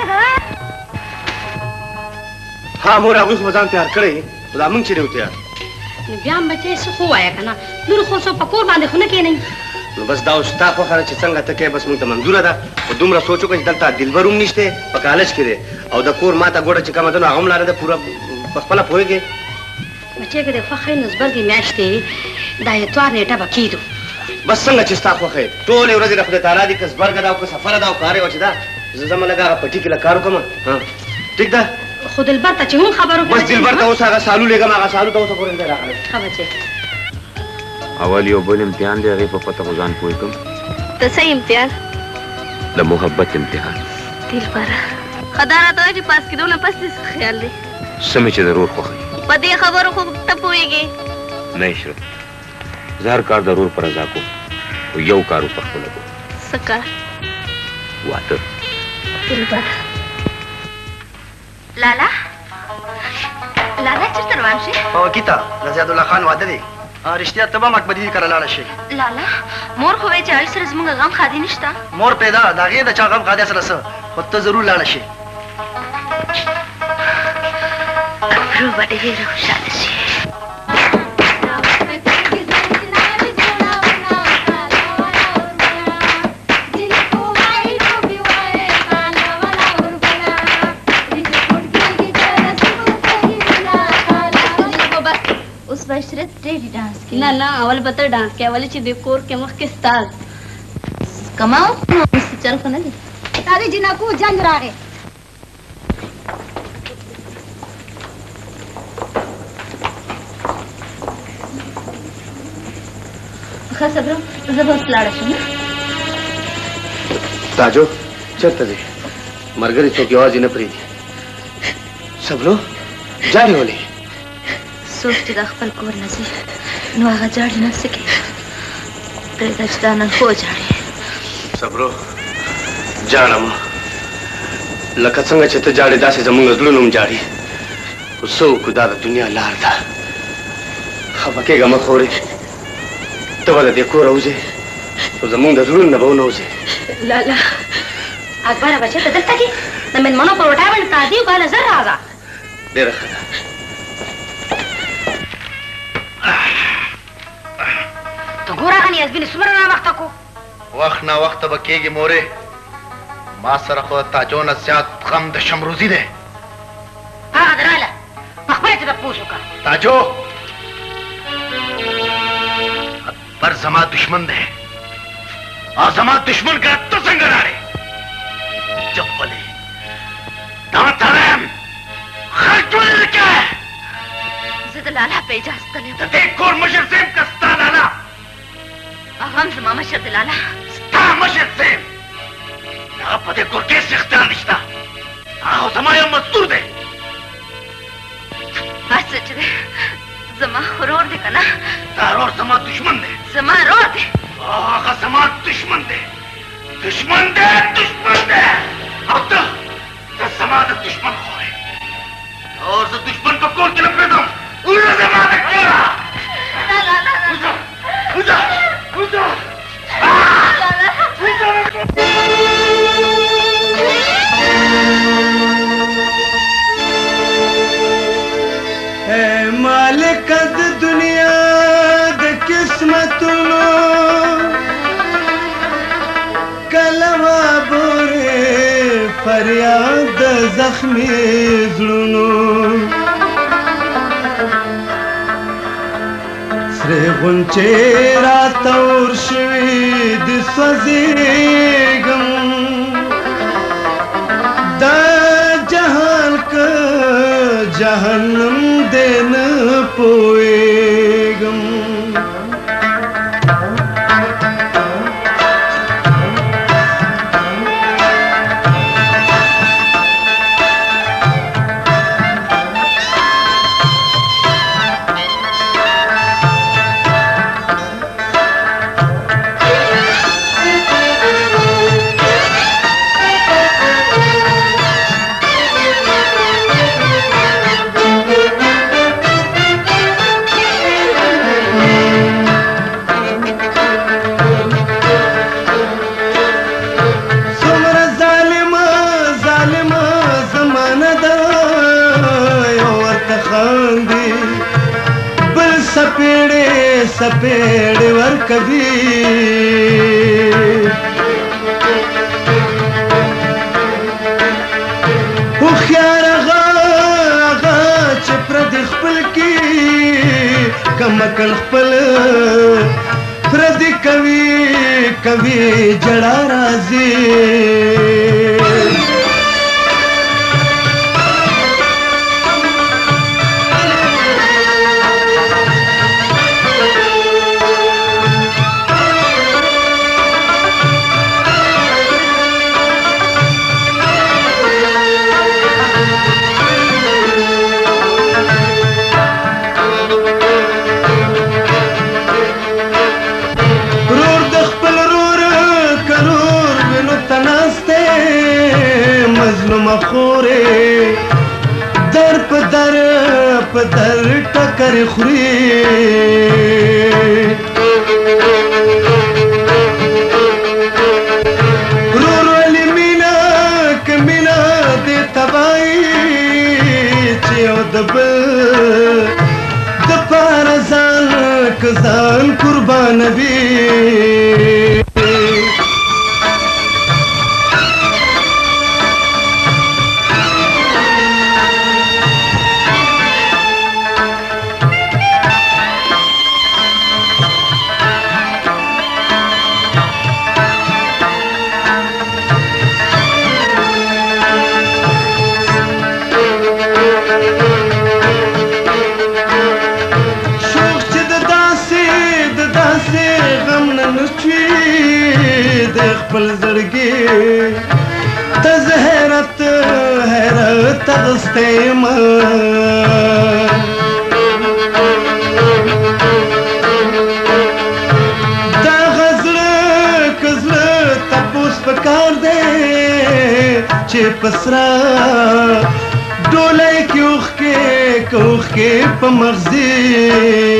ها مور هغوی خو به ځان تیار کړی خو دا موږ چېرې و تیار؟
نو بیا هم بچی څه خو وایه که نه نور خو څو په کور باندې خو نه کښېنئ.
نو بس دا اوس ستا خوښه ده چې څنګه ته کوې بس موږ ته منظوره ده خو دومره سوچ وکړه چې دلته دلبر هم نشته په کالج کې دی او د کور ماته ګوډه چې کومه ده نو هغه هم لاره ده پوره په خپله پوهېږې.
بچی که د خوښۍ نو زبرګې میاشتې دا اتوار نیټه به کېدو.
بس څنګه چې ستا خوښه یې ټولې ورځې د خدای تعالی دي که زبرګه ده او که سفره ده او کار یې وه چې ده زه ځمه لږ هغه پټي کې لږ کار وکړم ټیک ده.
خو دلبر ته چې هم خبر وکړه
بس دلبر ته اوس هغه سالو لېږم هغه سالو ته اوسه پورې دی راغلی.
ښه بچی
اول یو بل امتحان دی هغې په پته خو ځان پوه کړم.
د څه امتحان؟
د محبت امتحان.
دلبره ښه دا راته وایه چې پاس کېدو نه پس دې څه خیال دی؟
څه مې چې ضرور خوښوي
په دې خبرو خو ته پوهېږې.
نه عشرت زه هر کار ضرور په رضا کوم خو یو کار په خپله کوم.
څه کار؟
واده.
دلبره لالا چېرته روان شې؟
گیتا د زیادالله خان واده دی رښتیا ته به مکبدي کره لاړه شي.
لالا مور خو وایي چې هغې سره زموږ غم خادي نشته.
مور پیدا د هغې د چا غم خادی سره څه خو ته ضرور لاړه شي.
افرو به ډېره خوشحاله شي. عشرت ډېرې ډانس کوي.
نه اول به ته ډانس کوې ولې چې د کور کې مخکې ستا
کماو نو چل خو نه دی
دا د جنکو جنګ راغی.
ښه صبرم زه به اوس لاړه شم.
تاجو چېرته دی؟ ملګري څوک یوازې نه پرېږدي. صبرو جاړې ولې؟
څوک چې د خپل کور نه ځي نو هغه جاړې نه څه کوي. پرېږده چې دا نن خو جاړې.
صبرو جاړم لکه څنګه چې ته جاړې داسې زموږ زړونه هم جاړي خو څه وکړو دا د دنیا لار ده. خفه کېږه مه خورې ته به د دې کوره وځې خو زموږ د زړونو نه به ونه وځې.
لالا اکبره بچی ته دلته کې د مېلمنو په وټا باندې تادي وباله زر راځه.
ډېره ښه ده.
ته ګوره هغه نیازبینې څومره ناوخته کو.
وخت ناوخته به کېږي مورې ما سره خو تاجو نه زیات غم د شمروزي دی.
هغه دراله په خپله ته د پوه شو که
تاجو اکبر زما دشمن دی او زما دشمن که ته څنګه راړې جب ولې دا ته یم خرج ولې نه کوې؟
زه د لالا په اجازه تللی
د دې کور مشر صاحب که ستا لالا
هغه هم زما مشر دی لالا.
ستا مشر صاحب هغه په دې کور کې هېڅ اختیار نشته هغه خو زما یو مزدور دی.
هر څه چې دی زما ورور دی که نه؟
دا ورور زما دشمن دی.
زما ورور دی.
هغه زما دشمن دی. دشمن دی او ته زما د دشمن خور یې او زه دشمن په کور کې نه پرېږدم. وځه زما د کوره وځه.
اے مالک د دنیا د قسمتونو کلمه بورې فریاد د زخمي زړونو سرې غونچې راته اور شوي د سوځېږم دا جهان که جهنم دې نه پوهېږم سپیڑے سپیڑے ورکوي هوښیار هغه چې پردي خپل کې کم عقل خپل پردي کوي جړا راځي مخوره در په در ټکر خوري ورور ولې مینا کمینا دې تبای چې او د بل د پاره ځان قربان وي خپل زړګي ته زه حیرت اغستی یم دغه زړه که زړه تپوس پکار دی چې په سره ډولۍ کې اوښکې په مغزي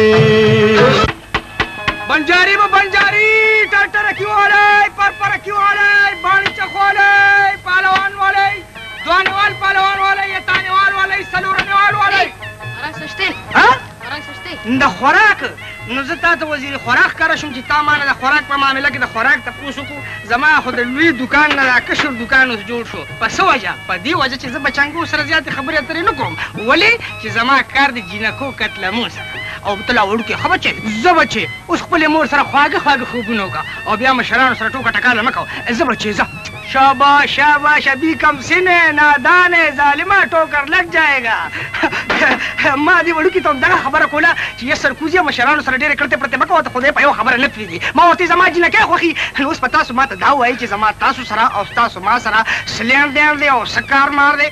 بنجاری با بنجاری ٹرٹر کیوں والے پر کیوں والے بانی چخوالے پالوان والے دوانوال پالوان والے یا تانوال والے سلورنوال والے
اران سشتے اران سشتے
دا خوراک نو زتا ته وزیر خوراک کار شم چې تا مانه د خوراک په معاملې کې د خوراک ته پوښتنه کو زما خو د لوی دکان نه کشر دکان اوس جوړ شو په څه وجه په دې وجه چې زه بچنګو سره زیات خبرې اترې نه کوم ولې چې زما کار د جینکو قتلمو سره او تلا وړو کې خبر چې زه بچې اوس خپل مور سره خواږه خوبونه وکړه او بیا مشرانو سره ټوکه ټکاله مه کوه زه بچې زه شاباش شاباش ابھی کم سنے نادان ظالمہ ٹوکر لگ جائے گا ما دې وړو کې ته دغه خبره کوله چې یا سرکوزي مشرانو سره ډېرې کړتې پرتې مه کوه ته خدای په یو خبره نه پرېږدي ما ورته زما جینکۍ خوښي نو اوس په تاسو ما ته دا ووایي چې زما تاسو سره او ستاسو ما سره سلینډ ډېر دی او څه کار مار دی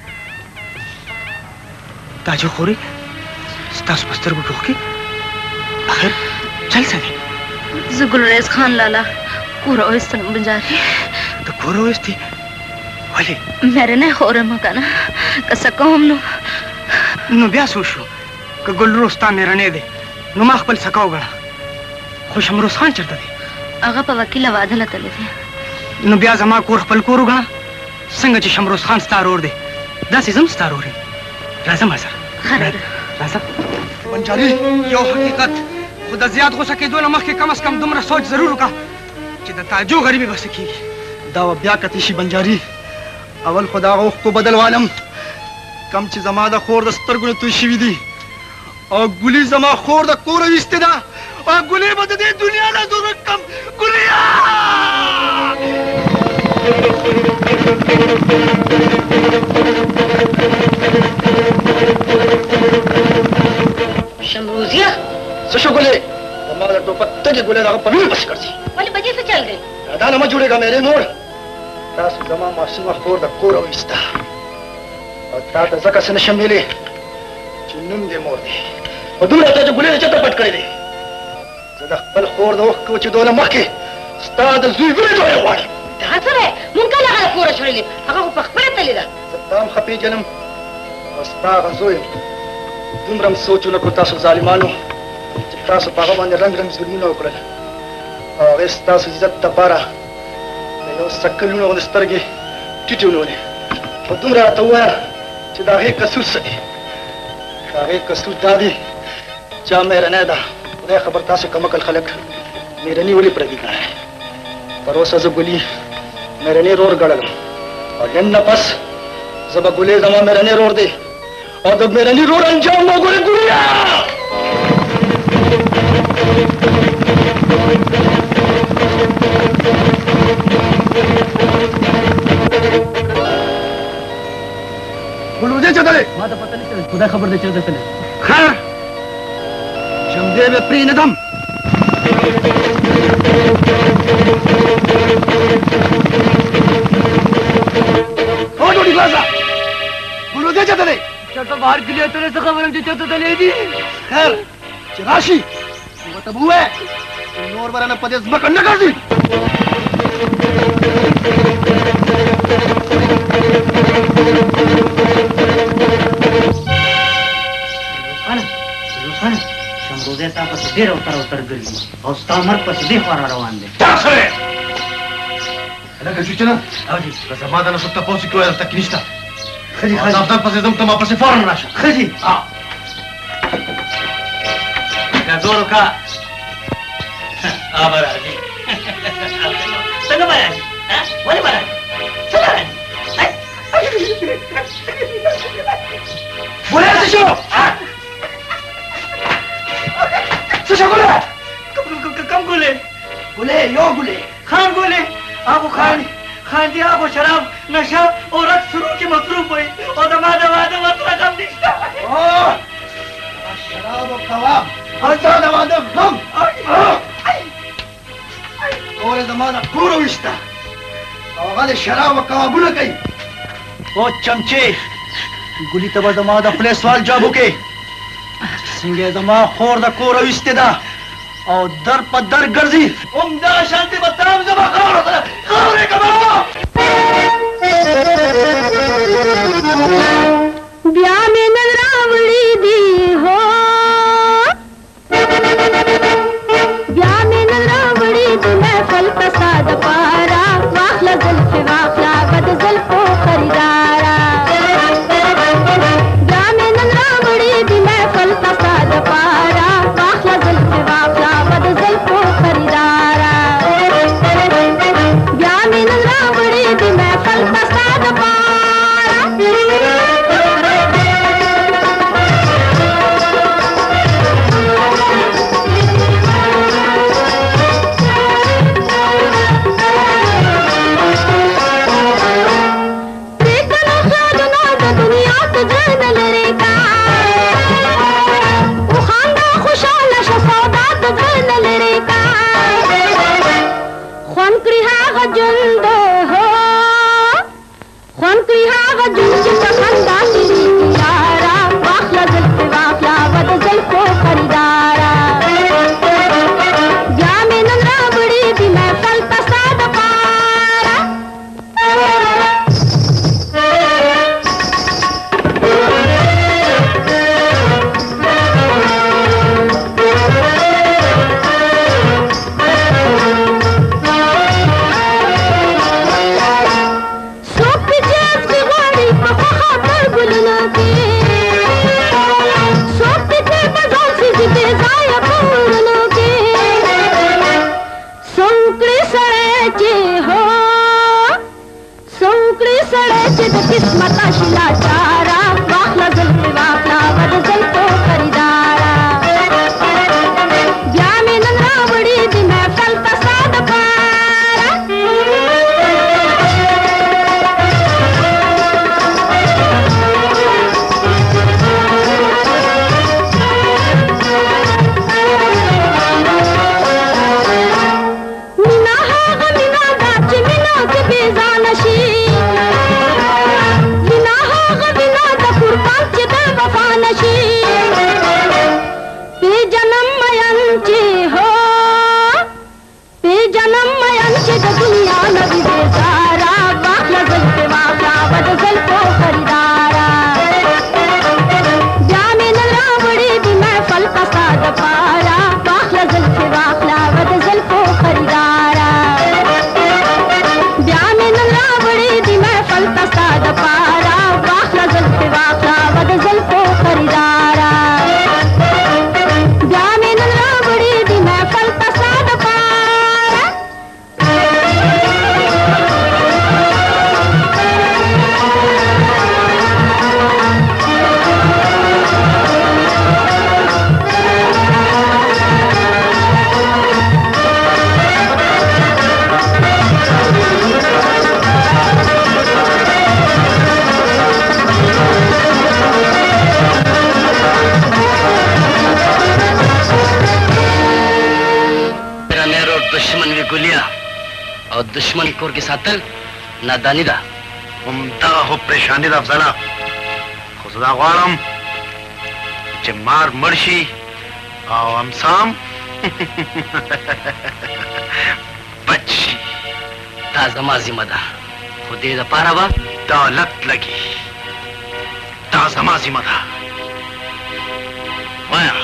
دا چې خوري ستاسو په سترګو کې اوښکې آخر چل څه دی
زه ګلریز خان لالا کوره اویستلم بنجاري
د کوره اویستې ولې
مېره نه خورم که نه که څه کوم
نو بیا څه وشو که ګلرو ستا مېرنی دی نو ما خپل څکه وګڼه خو شمروز خان چېرته دی
هغه په وکیله واده له تللی دی
نو بیا زما کور خپل کور وګڼه څنګه چې شمروز خان ستا رور دی داسې زه هم ستا رور یم راځه ما سره راځه بنجاري یو حقیقت خو د زیات غوسه کېدو نه مخکې کم از کم دومره سوچ ضرور وکړه چې د تاجو غریبي به څه کېږي دا بیا کتی شي بنجاري اول خو د هغه اوښکو بدل والم کم چې زما د خور د سترګو نه توی شوي دي او ګلي زما خور د کوره ویستې ده او ګلي به د دې دنیا نه زور کم ګلیا
شمروزیه
څه شو ګلې زما د ټوپک تږې ګلې د هغه په وینو پسې ګرځي
ولې په دې څه چل دی
دا نه مه جوړېږه مېرې مور تاسو زما معصومه خور د کوره ویسته او تا ته ځکه څه نشم ویلی چې نوم دې مور دی خو دومره تا چې ګلې نه چېرته پټ کړی دی زه د خپل خور د اوښکو چې دونه مخکې ستا د زوی وینې دوی غواړم
دغه څه دی مونږ کله هغه کوره شړلې هغه خو پخپله تللې ده
زه تا هم ښه پېژنم او ستا هغه زوی یم دومره م سوچ ونه کړو تاسو ظالمانو چې تاسو په هغه باندې رنګ رنګ ظلمونه وکړل او هغې ستاسو عزت دپاره د یو سکلونه غوندې سترګې ټیټې ونیولې خو دومره راته ووایه چې د هغې قصور څه دی د هغې قصور دا دی چا مهرنۍ ده خدای خبر تاسې کمکل خلک مهرني ولې پردي کړی تر اوسه زه ګلي مهرني رور ګڼلم او نن نه پس زه به ګلې زما مهرني رور دی او د مهرني رور انجام به ګورې ګلیا
ګلوزې چېرته
ما ته پته نشته خدای خبر دی چېرته تللی
خیر شمدې به پرې نه دم او ډوډۍ خلاصه ګلوزې چېرته دی
چېرته بهر کلي ته څه خبر یم چې چېرته تللی دي
خیر چې راشي نو ورته به ووایې چې نور به رانه په دې ځمکه نه ګرځي
شمروزه تا پسې ډېر اوتر ګرځي او ستا مرګ پسې دې خوا را روان دی
چا سره هلکه چوچنه که زما د نسب تپوس کوی دلته کې نشته
ښځي
دفتر پسې ځم ته ما پسې فورن راشه
ښځي
دا زور وکړه به راځي څنګه به راځي ولې به راځي څنګه راځي
بولې څه شو څه شو ګلې
کم ګلې ګلې یو ګلې خان ګلې ابو خان دی ابو شراب نشه او رقص شروع کې مصروف وي او د ما د واده مطلق هم نشته
شراب او کباب او تا د واده غم اورې زما د کور وشته او هغه د شراب او کبابونه کوي
او چمچې ګلې ته به زما د خولې سوال جواب وکړې څنګه زما خور د کوره ویستې ده او در په در ګرځي همدغه شانتې به ته هم زما خاوره سره خاورې کبابه
بیا مې نن راوړي دي هو بیا مې نن راوړي دي محفل پسا د پاره واخله زلفې واخله بد زلفو خریداره بیا مې نن راوړي دي محفل پسا د پاره واخله زلفې واخله بد زلفو خریداره بیا مې نن راوړي دي محفل پسا د پاره
ګولیا او دشمن کور کې ساتل نادانی ده.
همدغه خو پریشاني ده افضله، خو زه دا غواړم چې مار مړ شي او امسام بچ شي.
دا زما ذمه ده، خو دې دپاره به
دولت لګي. دا زما ذمه ده. وایا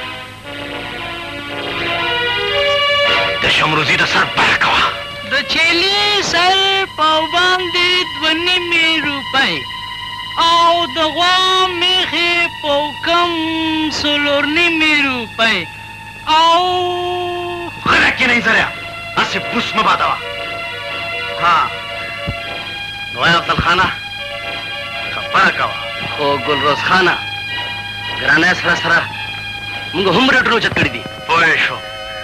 د شمروزي د سر بیه کوه.
د چیلي سر په باندې 2.5 روپۍ او د غوا میخې په کم 4.5 روپۍ او
غره کې نه زریا اسې پوس مه بادوه. ها نو وایا افضل خانه خبره کوه.
خو ګلروز خانه ګرانۍ سره سره موږ هم ریټونه اوچت کړي دي.
پوه شو،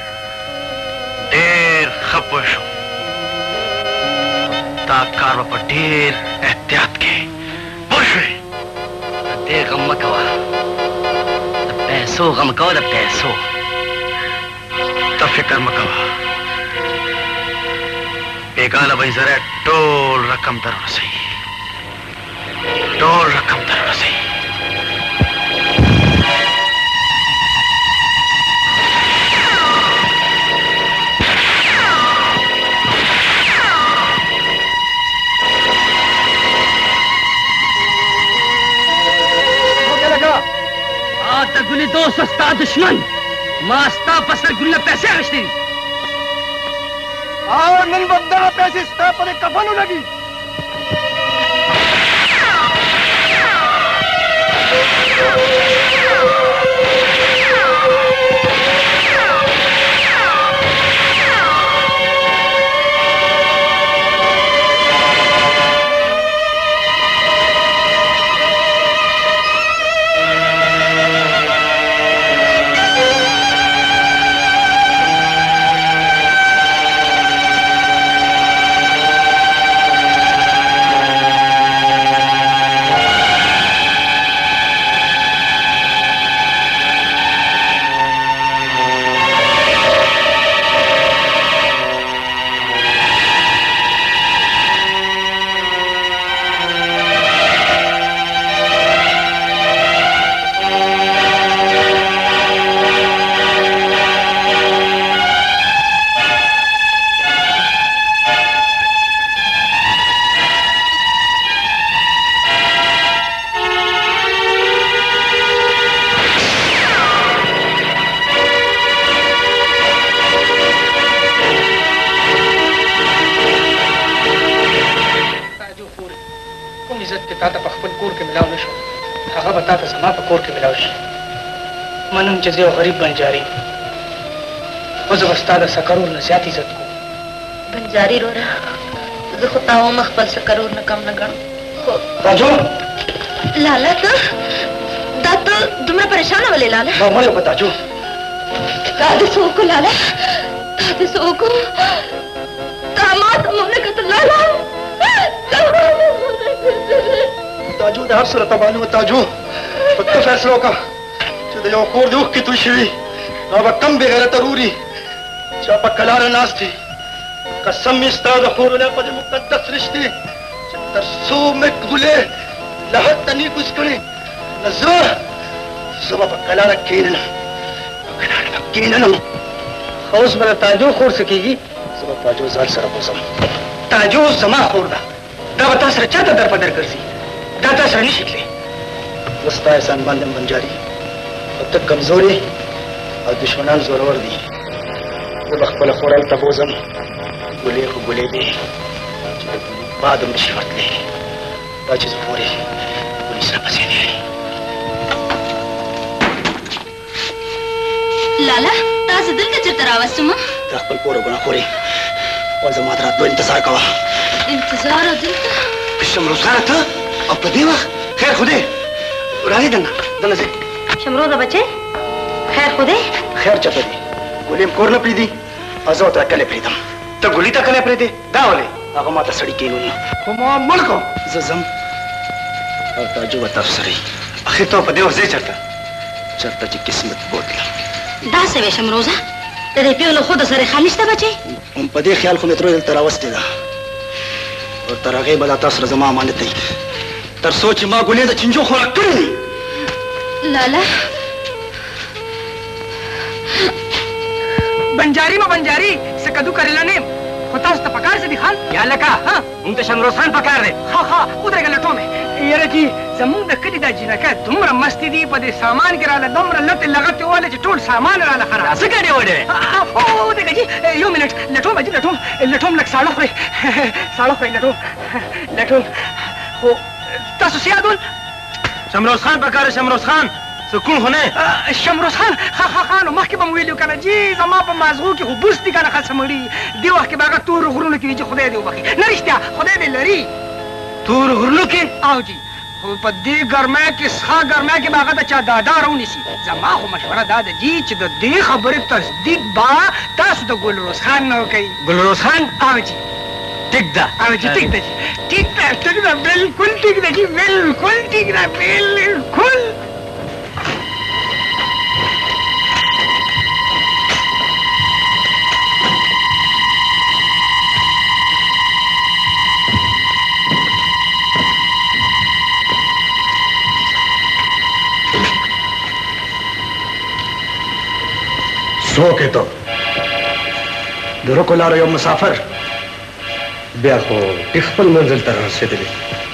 ډېر ښه پوه شو. دا کار به په ډېر احتیاط کې پوه شوې.
د دې غم مه کوه، د پیسو غم کوه، د پیسو.
ته فکر مه کوه، بېګاله به یې زری ټول رقم در ورسوي، ټول رقم در ورسوي.
د ګلي دوست ستا دشمن ما ستا په سر ګلونه پیسې اخیستې دي
او نن به دغه پیسې ستا په دې کفنو لګي. منم چې زه یو غریب بنجاري خو زه به ستا د سکرور نه زیات عزت کوم.
بنجاري روره زه خو تا هم خپل سکرور نه کم نه ګڼم. خو
راجو
لالا ته دا ته دومره پریشانه ولې لالا؟
ما ولې وکړه تاجو؟
تا دې څه وکړو لالا؟ تا دې څه وکړو؟ تا ما ته هم نه کتل لالا؟
تاجو د هر سره تباني و تاجو په ته فیصله وکړه چې د یو کور د اوښکې توی شوي دا به کم بې غیرته روري چې په کلاره ناست دي. قسم مې ستا د خورونه په دې مقدس رشتې چې تر څو مې ګلې له حد نه کوز کړې نو زه به په کلاره کښېننم، په کلاره به کښېننم. خو اوس به د تاجو خور څه کېږي؟ زه به تاجو ځان سره بوځم. تاجو زما خور ده، دا به تا سره چاته در په در ګرځي، دا تا سره نشي تللی. زه ستا احسان باندې بنجاري او ته کمزورې او دشمنان زورور دي. زه به خپله خور هلته بوځم، ګلې خو ګلې دي چې د ګلې باد هم نشي ورتلی. دا چې زه پورې ګلې سره پسې دی.
لالا تاسو دلته چېرته راوستم؟
دا خپل کور او ګناهخورې او زما د راتلو انتظار کوه.
انتظار دلته؟
شمروز خانه ته او په دې وخت خیر خو دی راځې دننه دننه ځې.
شمروزه بچې خیر خو دی؟
خیر چېرته دی؟ ګلې م کور نه پرېږدي او زه ورته کلی پرېږدم. ته ګلې ته کلی پرېږدې؟ دا ولې؟ هغه ما ته سړي کښېنولي خو ما مړ کړو. زه ځم او تاجو به تاسو سره وي. اخر ته په دې وخت ځې چېرته؟ چېرته چې قسمت بوتلم.
داسې وې شمروزه
د دې پیغلو خو د سره خیال نشته بچی؟
په دې خیال خو مې تر دلته راوستې ده او تر هغې به دا تاسو سره زما امانت دی تر څو چې ما ګولې د چنجو خوراک کړی دی.
لالا
بنجاري ما بنجاري څه کدو کړېلا نه خو تاسو ته پکار څه دي خان؟ یا لکه مونږ ته شمروز خان پکار دی. ها ودرېږه لټو مې. یاره جي زمونږ د کلي دا جینکه دومره مستې دي په دې سامان کې راله دومره لټې لغتې واله چې ټول سامان راله خراب. څه ګډې وډې؟ ودرېږه جي یو منټ لټوم جي لټوم لږ ساړه خورئ ساړه خورئ لټوم خو تاسو څه یادول؟
شمروز خان پکار شمروز خان سکون خو نه
شمروز خان نو مخکې به مو ویلي وو که نه جي زما په مازغو کې خو بوس دي که نه خلڅه مړي دې وخت کې به هغه تورو غرونو کې وي چې خدای دې وبخي نه رښتیا خدای دې لري
تورو غرونو کې
او جي خو په دې ګرمۍ کې څښا ګرمۍ کې به هغه د چا دادا راونیسي زما خو مشوره دا ده جي چې د دې خبرې تصدیق به تاسو د ګلروز خان نه وکوئ.
ګلروز خان
او جي
ټیک ده
او جي ټیک ده جي ټیک ده بلکل ټیک ده جي بلکل ټیک ده بلکل.
څوک یې ته د روکو لاره یو مسافر بیا خو ټیک خپل منزل ته رارسېدلی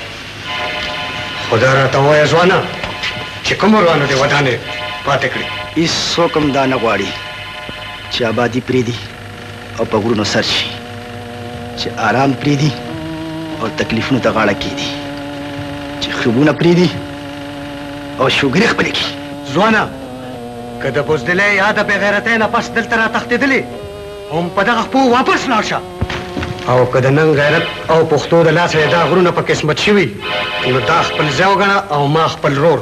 خدا راته ووایه ځوانه چې کوم روانو دې ودانې پاتې کړي.
هېڅوک هم دا نه غواړي چې آبادي پرېږدي او په غرونو سر شي چې آرام پرېږدي او تکلیفونو ته غاړه کېږدي چې خوبونه پرېږدي او شوګرې خپلې کړي.
ځوانه که د بزدلۍ یا د بېغیرتۍ نه پس دلته را تښتېدلې هم په دغه خپو واپس لاړ شه او که د نن غیرت او پښتو د لاسه یې دا غرونه په قسمت شوي نو دا خپل ځای وګڼه او ما خپل رور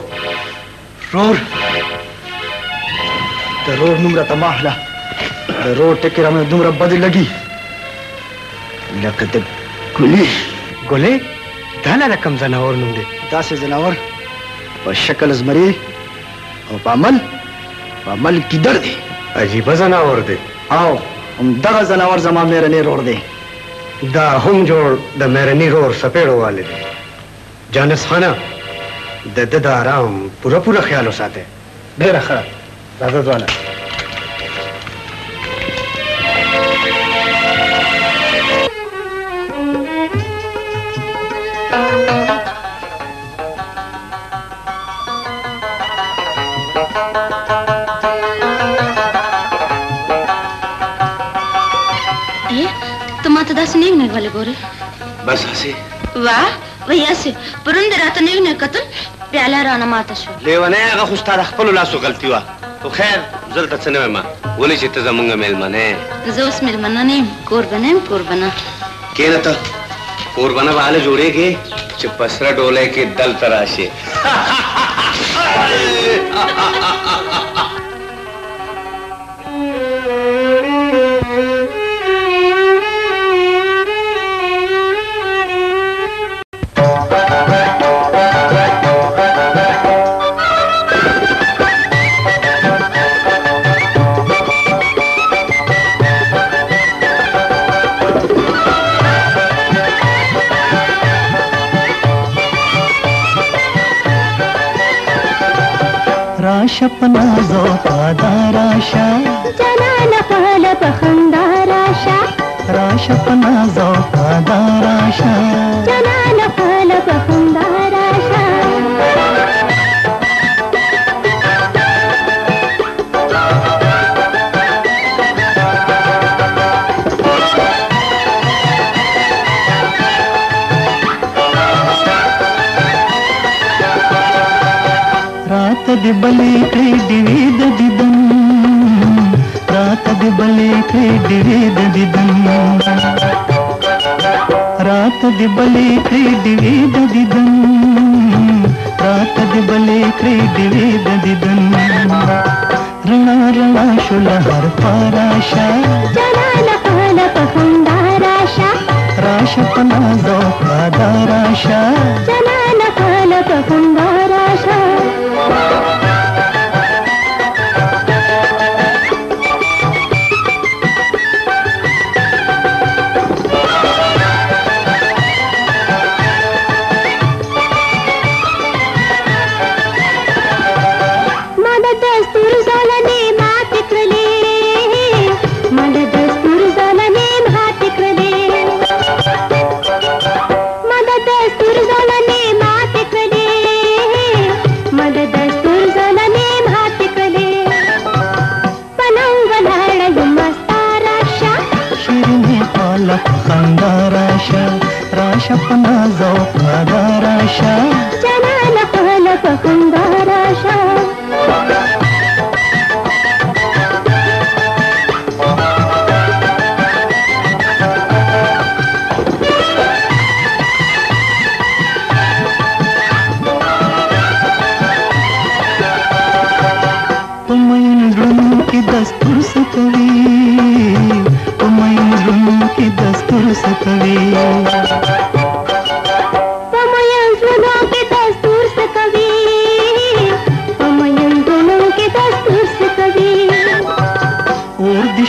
د رور نوم راته مه اخله د رور ټکې رامنه دومره بدې لګي لکه د
ګلې دا لاله کوم ځناور نوم دی؟
داسې ځناور په شکل زمري او په عمل ګیدړ دی.
عجیبه ځناور دی.
او همدغه ځناور زما مېرنی رور دی.
دا هم جوړ د مېرني رور سپېړو والي دی. جانس خانه د ده د آرام پوره خیال وساتئ. ډېره ښه راځه ځوانه.
داسې نیو نه ولې ګورې؟
بس هسې
واه وایي هسې پرون دې راته نیو نه کتل پیاله رانه ماته شوه.
لیونۍ هغه خو ستا د خپلو لاسو غلطي وه خو خیر زه دلته څه نه وایم ولې چې ته زمونږ مېلمنه یې.
زه اوس مېلمنه نه یم کوربنه یم کوربنه.
کښېنه ته کوربنه به هله جوړېږې چې په سره ډولۍ کې دلته راشې.
شپنا زوکادا راشا
جنان خپل بخندا راشا
راشپنا زوکادا راشا
جنان خپل بخندا راشا
د بلې کړې ډېوې د دیدن رات د بلې کړې ډېوې د دیدن رات د بلې کړې ډېوې د دیدن رات د بلې کړې ډېوې د دیدن رڼا رڼا شول هر خوا راشه
جلال خپل پخندا راشه
راشه په نازو دا راشه
جلال خپل پخندا راشه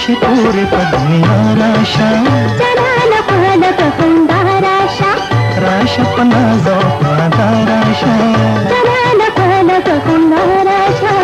شي پورې په دنیا راشه
جلاله خلک خندا راشه
راشه په ناز او خندا راشه
جلاله خلک خندا راشه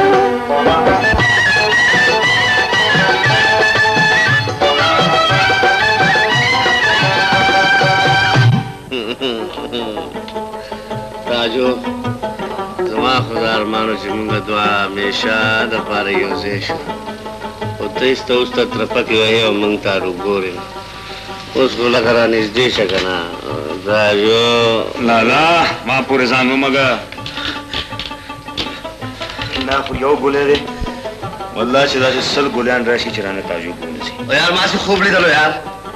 راجو زما خدا ارمانو چې موږ دوه همیشه دپاره یو ځای شو خو ته ایسته اوس ته ترپکې وهې او موږ ته روګورې اوس خو لکه را نږدې شه که نه راجو
لالا ما پورې ځان ومږه دا خو یو ګولی دی والله چې داسې 100 ګولیان راشي چې رانه تعجب ونسي
یار ما سي خوب لیدلو یار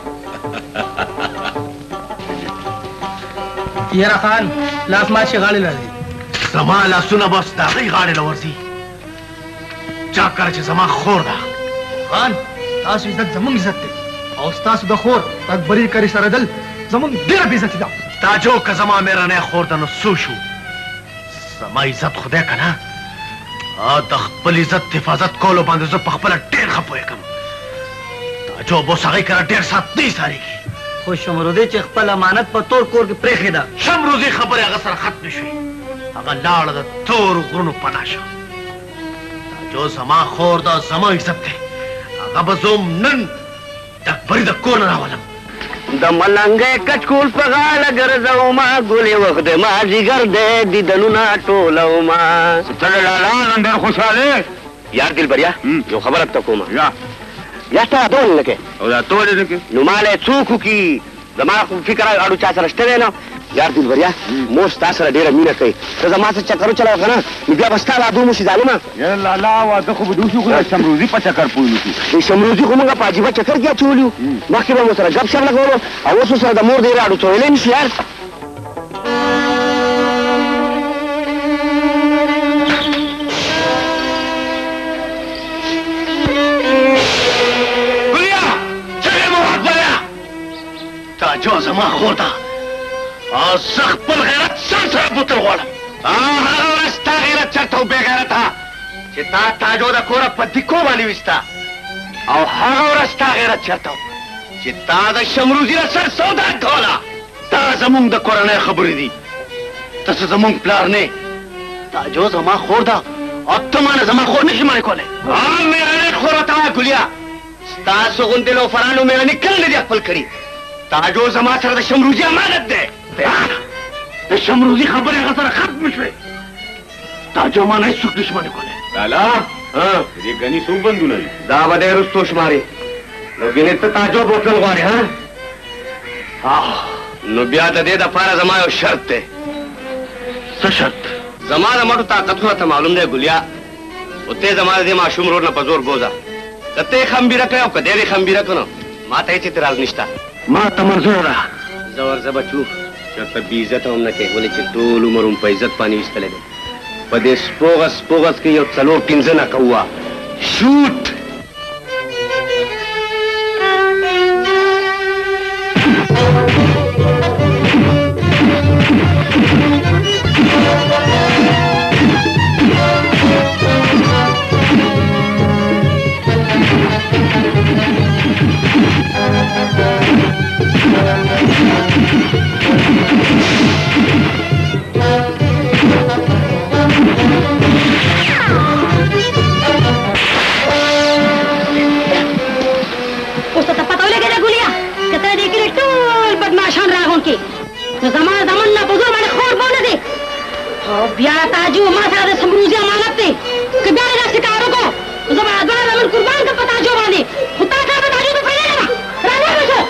یاره خان لاس ماشي غاړې لري
زما لاسونه بس د هغې غاړې له ورځي چا کړه چې زما خور ده
خان تاسو عزت زمونږ عزت دی او ستاسو د خور اکبري کري سره دل زمونږ ډېره بېعزتي ده
تاجو که زما مېرنۍ خور ده نو څو شو زما عزت خدای که نه د خپل عزت حفاظت کولو باندې زه په خپله ډېر ښه پوهېږم تاجو به اوس هغې کره ډېر سات نه ایسارېږي
خو شمرودې چې خپل امانت په تور کور کې پرېښې ده
شمرودې خبرې هغه سره ختمې شوې هغه لاړه د تورو غرونو پناه شه تاجو زما خور ده زما عزت دی هغه به زه نن د اکبري د کور نه راولم
د ملنګې کچکول په غاړه ګرځوما ګلې وخت ما جګر دی دیدنونه ټولوما
څنګه لالا نن ډېر خوشحاله
یار دلبریا یو خبره ته کومه یا ستا دول نه کې
او دا ټول نه کې
نو مالې څوک کی زما خو فکر اړو چا سره شته نه یار دلبریا مور ستا سره ډېره مینه کوي ته زما سره چکر وچلاو که نه نو بیا به ستا لا دوم شي ظالمه
یا لالا واده خو به دوشي خو شمروزي په چکر پوه نه شي
شمروزي خو موږ په عجیبه چکر کې اچولي وو مخکې به مو سره ګپ شپ لګولو او اوس سره د مور ډېرې اړو تویلی نه شي یار
تاجو زما خور ده او زه خپل غیرت ځان سره بوتل غواړم هغه ورځ ستا غیرت چېرته و بې غیرته چې تا تاجو د کوره په دیکو باندې ویسته او هغه ورځ ستا غیرت چېرته و چې تا د شمروزي له سر سودا کوله دا زموږ د کورنۍ خبرې دي ته څه زموږ پلار نه تاجو زما خور ده او ته مانه زما خور نشي منې کولی مېرنۍ خور ورته وایه ګلیا ستاسو غوندې لوفرانو مېرنې کله نه دي خپل کړي تاجو زما سره د شمروزي امانت دی د شمروزي خبرې هغه سره ختمې شوې تاجو ما نه هېڅوک نشي منې کولی
لالا دې ګني څوک بندونه دي
دا به دی وروستو شمارې نو ګینې ته تاجو بوتل غواړې نو بیا د دې دپاره زما یو شرط دی
څه شرط
زما د مټو طاقتونه ته معلوم دی ګلیا خو ته زما د دې ماشوم رور نه په زور بوځه که ته یې خمبیره کړې او که دی دې خمبیره کړو ما ته هېڅ اعتراض نشته
ما ته منظور ده
زه ورځه بچو چېرته بې عزته هم نه کوې ولې چې ټول عمر هم په عزت باندې ویستلی دی په دې سپوغس کې یو 4-5 نه کوه شوټ
نو زما زمن نه په زور باندې خور به ونه دی او بیا تاجو ما سره د سمروزي امانت دی که بیا یې داسې کار وکړو نو زه به دواړه زمن قربان کړم په تاجو باندې خو تا کار به تاجو ته پیدا نه ده رانیغه شو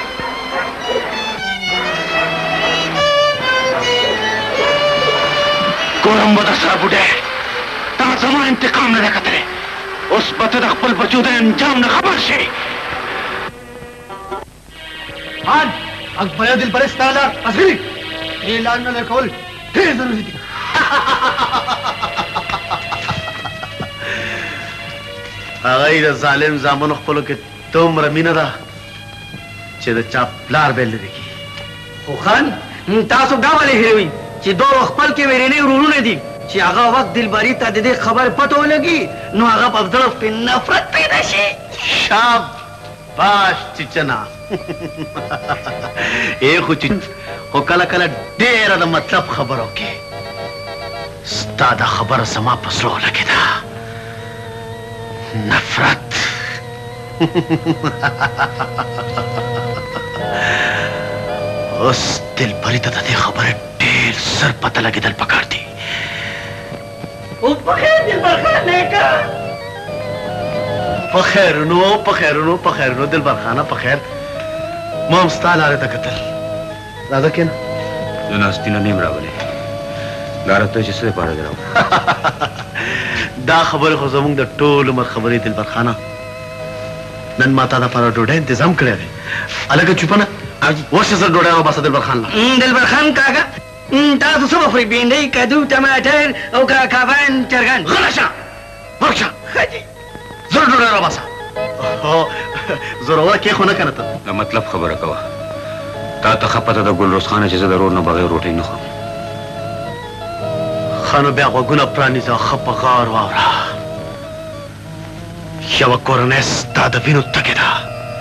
ګورم به درسره بوډۍ تا زما انتقام نه دی کتلی اوس به ته د خپل بچو د انجام نه خبر شې
خان اکبر دلبرې ستا لار اصلي دې لار نه لرې کول ډېر ضروري دي
هغه د ظالم زامنو خپلو کې دومره مینه ده چې د چا پلار به لرې کړي
خو خان تاسو دا ولې هېروئ چې دوه خپل کې ویرېنې ورورونه دي چې
چې هغه وخت دلبري ته د دې خبر پته ولګي نو هغه په زړه کې نفرت پیدا شي.
شاباش چچنا ای خو کله کله ډېره د مطلب خبرو کې ستا دا خبره زما په زړه ولګېده. نفرت اوس دلبري ته د دې خبرې ډېر زر پته لګېدل پکار دي.
اوس په خیر دلبر خان نیکه
په خیرونو دلبر خانه په خیر. ما هم ستا لارې ته کتل. راځه کېنه.
زه ناستي نه یم راغلی. لاره ته چې څه دپاره دې راوړ.
دا خبرې خو زموږ د ټول عمر خبرې دلبر خانه. نن ما تا دپاره ډوډۍ انتظام کړی دی. هلکه چوپه نه ورشه زر ډوډۍ وباسه دلبر خان له.
دلبر خان کاکا تاسو څه بخورئ؟ بېنډۍ، کدو، ټماټر او کبان، چرګان.
غلی شه ورشه زر ډوډۍ راباسه. زوروره کې خو نه که نه ته
د مطلب خبره کوه. تا ته ښه پته ده ګلروز خانه چې زه د رور نه بغیر روټۍ نه خورم.
ښه نو بیا غوږونه پرانیزه، ښه په غار واوره. یوه کورنۍ ستا د وینو تږې ده.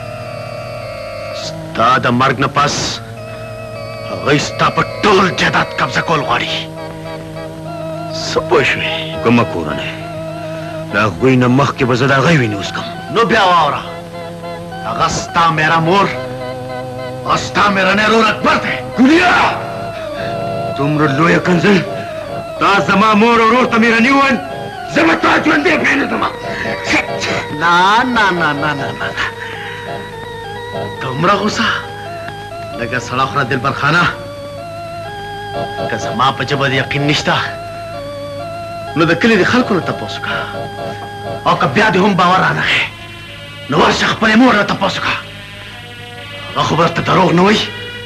ستا د مرګ نه پس هغوی ستا په ټول جایداد قبضه کول غواړي. څه پوه شوې؟
کومه کورنۍ؟ د هغوی نه مخکې به زه د هغوی وینې وڅکم.
نو بیا واوره، هغه ستا میره مور او ستا میرنی رور اکبر دی.
ګلیا دومره لویه کنځل تا زما مور او ورور ته میرني وویل، زه به تا ژوندی پرېنږدم.
نه دومره غوسه لږه سړه خوره دلبر خانه. که زما په ژبه د یقین نشته نو د کلي د خلکو نه تپوس وکړه، او که بیا دې هم باور رانغی نو ورشه خپلې مور نه تپوس وکړه. هغه خو به درته دروغ نه وایي.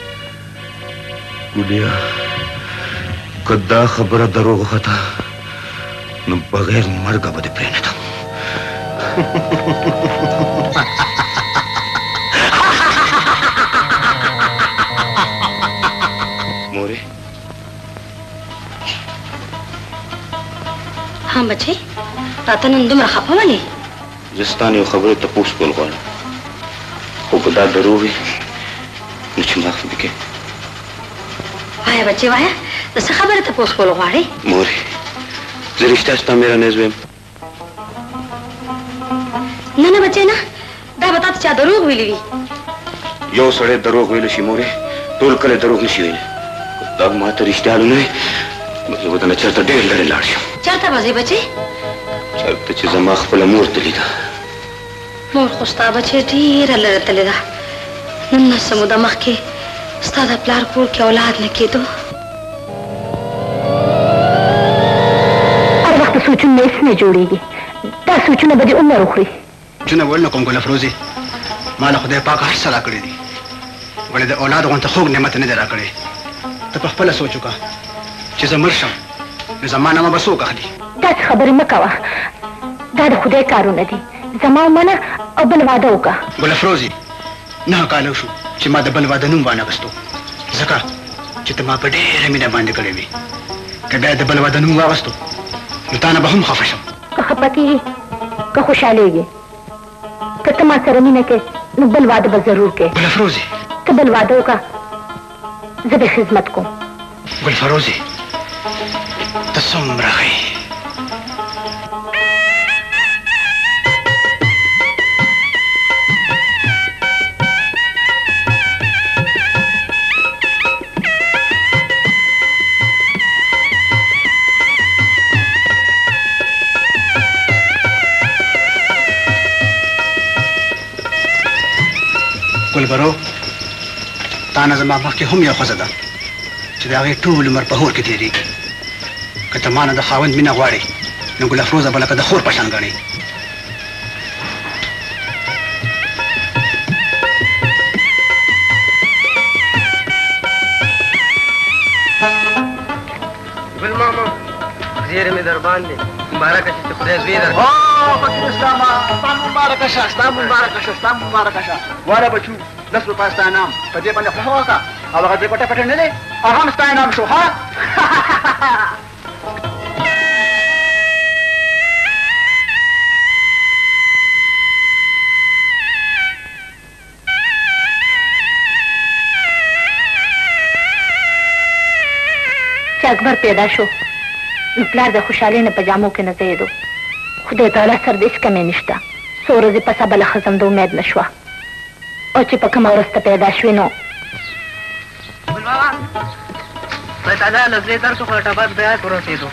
ګلیا که دا خبره دروغ وخته نو بغیر مرګه به دې پرېنږدم. مورې
ها بچی راته نن دومره خفه ولې؟
زه ستا نه یو خبرې تپوس کول غواړم، خو که دا دروغ وي نو چې معاف مې کړې.
وایه بچی وایه، د څه خبره تپوس کول غواړې؟
مورې زه رښتیا ستا میرنی زوی یم.
نه بچی نه، دا به تا ته چا دروغ ویلي وي.
یو سړی دروغ ویلی شي مورې، ټول کلی دروغ نشي ویلی. دا ما ته رښتیا نه وي نو زه به دنه چېرته ډېر لرې لاړ شم.
چېرته به ځې بچی؟
چېرته چې زما خپله مور تللې ده.
مور خو ستا بچی ډېره لرې تللې ده. نن څه موده مخکې ستا د پلار کور کې اولاد نه کېدو.
هر وخت سوچونه مې هېڅ نه جوړېږي. دا سوچونه به دې عمر وخوري.
سوچونه ویل نه کوم ګل افروزي، ما له خدای پاک هر څه راکړي دي، ولې د اولاد غونته خوږ نعمت نه دی راکړی. ته په خپله سوچ وکړه چې زه مړ شم نو زما نامه به څوک اخلي.
داسې خبرې مه کوه، دا د خدای کارونه دي. زما ومنه او بل واده وکړه.
ګل افروزي 9 کاله شو چې ما د بل واده نوم وانخیستو، ځکه چې ته ما په ډېره مینه باندې کړې وې. که بیا د بل واده نوم واغستو نو تا نه به هم خفه شم.
که خفه کېږي که خوشحالېږي، که ته ما سره مینه کې نو بل واده به ضرور کې.
ګل افروزي
ته بل واده وکړه، زه به خدمت کوم.
ګل فروزي ته څومره ښه یې. ګلبرو تا نه زما مخکې هم یو ښځه ده چې د هغې ټول عمر په هور کې تېرېږي. که ته ما نه د خاوند مینه غواړې نو ګل افروزه به لکه د خور په شان ګڼې.
ګل ماما زیری مې در باندې مبارکه شي چې خدای زوی در
فقیر اسلاما ستا مبارکه شه، ستا مبارکه شه، ستا مبارکه شه. واړه بچو 10 روپۍ ستا انعام په دې باندې خوښه وکړه او هغه دې پټه پټه نه دی هغه هم ستا انعام شو. ها
خبر پیدا شو نو پلار د خوشحالۍ نه په جامو کې نه ځایېدو. خدای تعالی سره د هېڅ کمی نشته. څو ورځې پسه بله ښځه د امید نه شوه او چې په کومه ورځ ته پیدا شوې نو
بابا خدای تعالی له زړه درد خو ټبر بیا ورسېدو.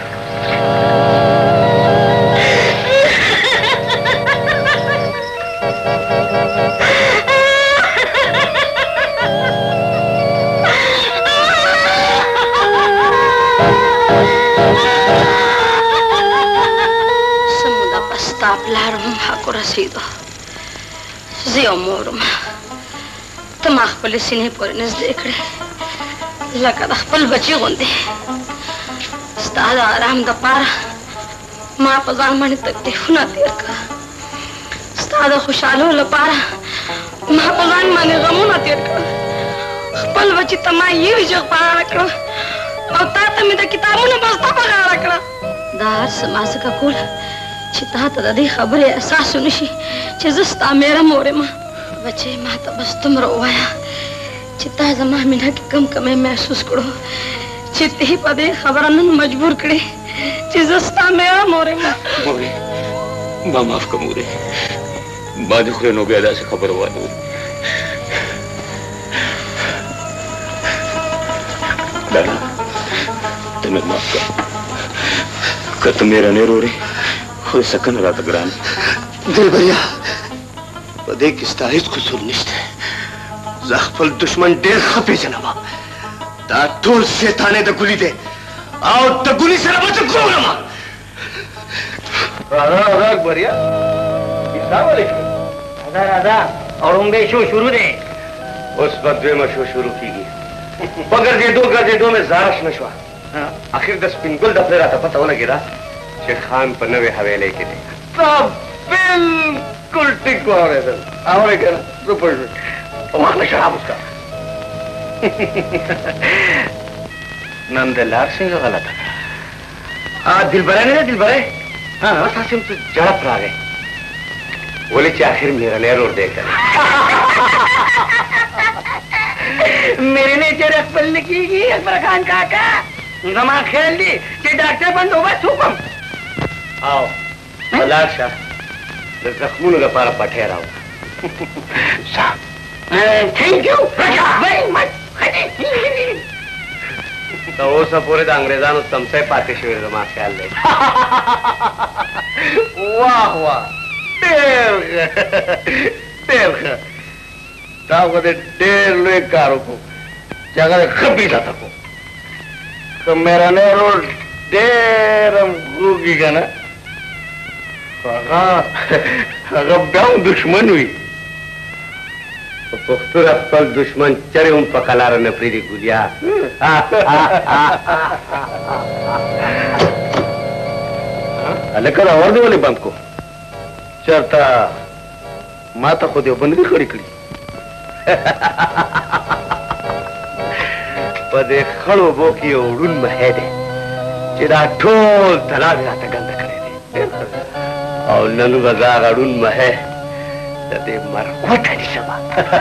ستا پلار هم حق ورسېدو. زه یو مور وم، ته ما خپلې سینې پورې نږدې کړې لکه د خپل بچي غوندې. ستا د آرام دپاره ما په ځان باندې تکلیفونه تېر کړه، ستا د خوشحالو لپاره ما په ځان باندې غمونه تېر کړه. خپل بچي ته ما یو جغ په غاړه کړه او تا ته مې د کتابونو بسته په غاړه کړه. دا هر څه ما ځکه کول چې تا ته د دې خبرې احساس ونشي چې زه ستا میړه مور یم. بچی ما ته بس دومره ووایه چې تا زما مینه کې کم کمی محسوس کړو چې ته په دې خبره نن مجبور کړې چې زه ستا میړه مور یم.
مورې ما معاف کړه مورې، ما دې خدای نو بیا داسې خبره وانه لالا ته مې معاف کړه. که ته مېرنۍ وروړې خو سکنه راته ګران.
دلبریا په دې کې ستا هېڅ قصور نشته. زه خپل دشمن ډېر ښه پېژنم. دا ټول شیطانې د ګلي دی او د ګلي سره به زه ګورم.
راځه اکبریا، السلام علیکم.
راځه راځه اورنګې شو شروع دی.
اوس به دویمه شو شروع کېږي. په ګرځېدو مې زارش نه شوه. اخر د سپین ګل د خولې راته پته ولګېده چې خان په نوې حویلۍ کې دی. تا بلکل ټیک واورېدل. اورې که نه زه پوه شوم. په وخت نه شراب وڅښه. نن د لار څنګه غلطه کړه. دلبری نه ده دلبری؟ بس هسې هم څه جړپ راغی. ولې چې آخر مېرنۍ ورور دی که نه.
مېرنۍ چېرې خپل نه کېږي اکبر خان کاکا. زما خیال دی چې ډاکټر بندوبست وکړم.
او ولاړ شه، د زخمونو لپاره پټۍ راوړه.
تھینک یو ویری مچ.
ته اوسه پورې د انګریزانو تمسی پاتې شوې زما خیال دی. واه واه ډېر ښه ډېر ښه. تا خو دې ډېر لوی کار وکړو چې هغه دې ښه بیزته کړو. که مېرنۍ ورور ډېر هم وږي که نه هغه بیا هم دشمن وي. په پښتو خپل دشمن چرې هم په قلاره نه پرېږدي ګلیا. هلکه دا اور دې ولې بند کو؟ چېرته ما ته خو دې اوبه نه دي خړې کړي. په دې خړو اوبو کې یو ړوند مهی دی چې دا ټول تالاب یې راته ګنده کړی دی. او نن به زه هغه ړوند مهی د دې مرغوټه نیسمه.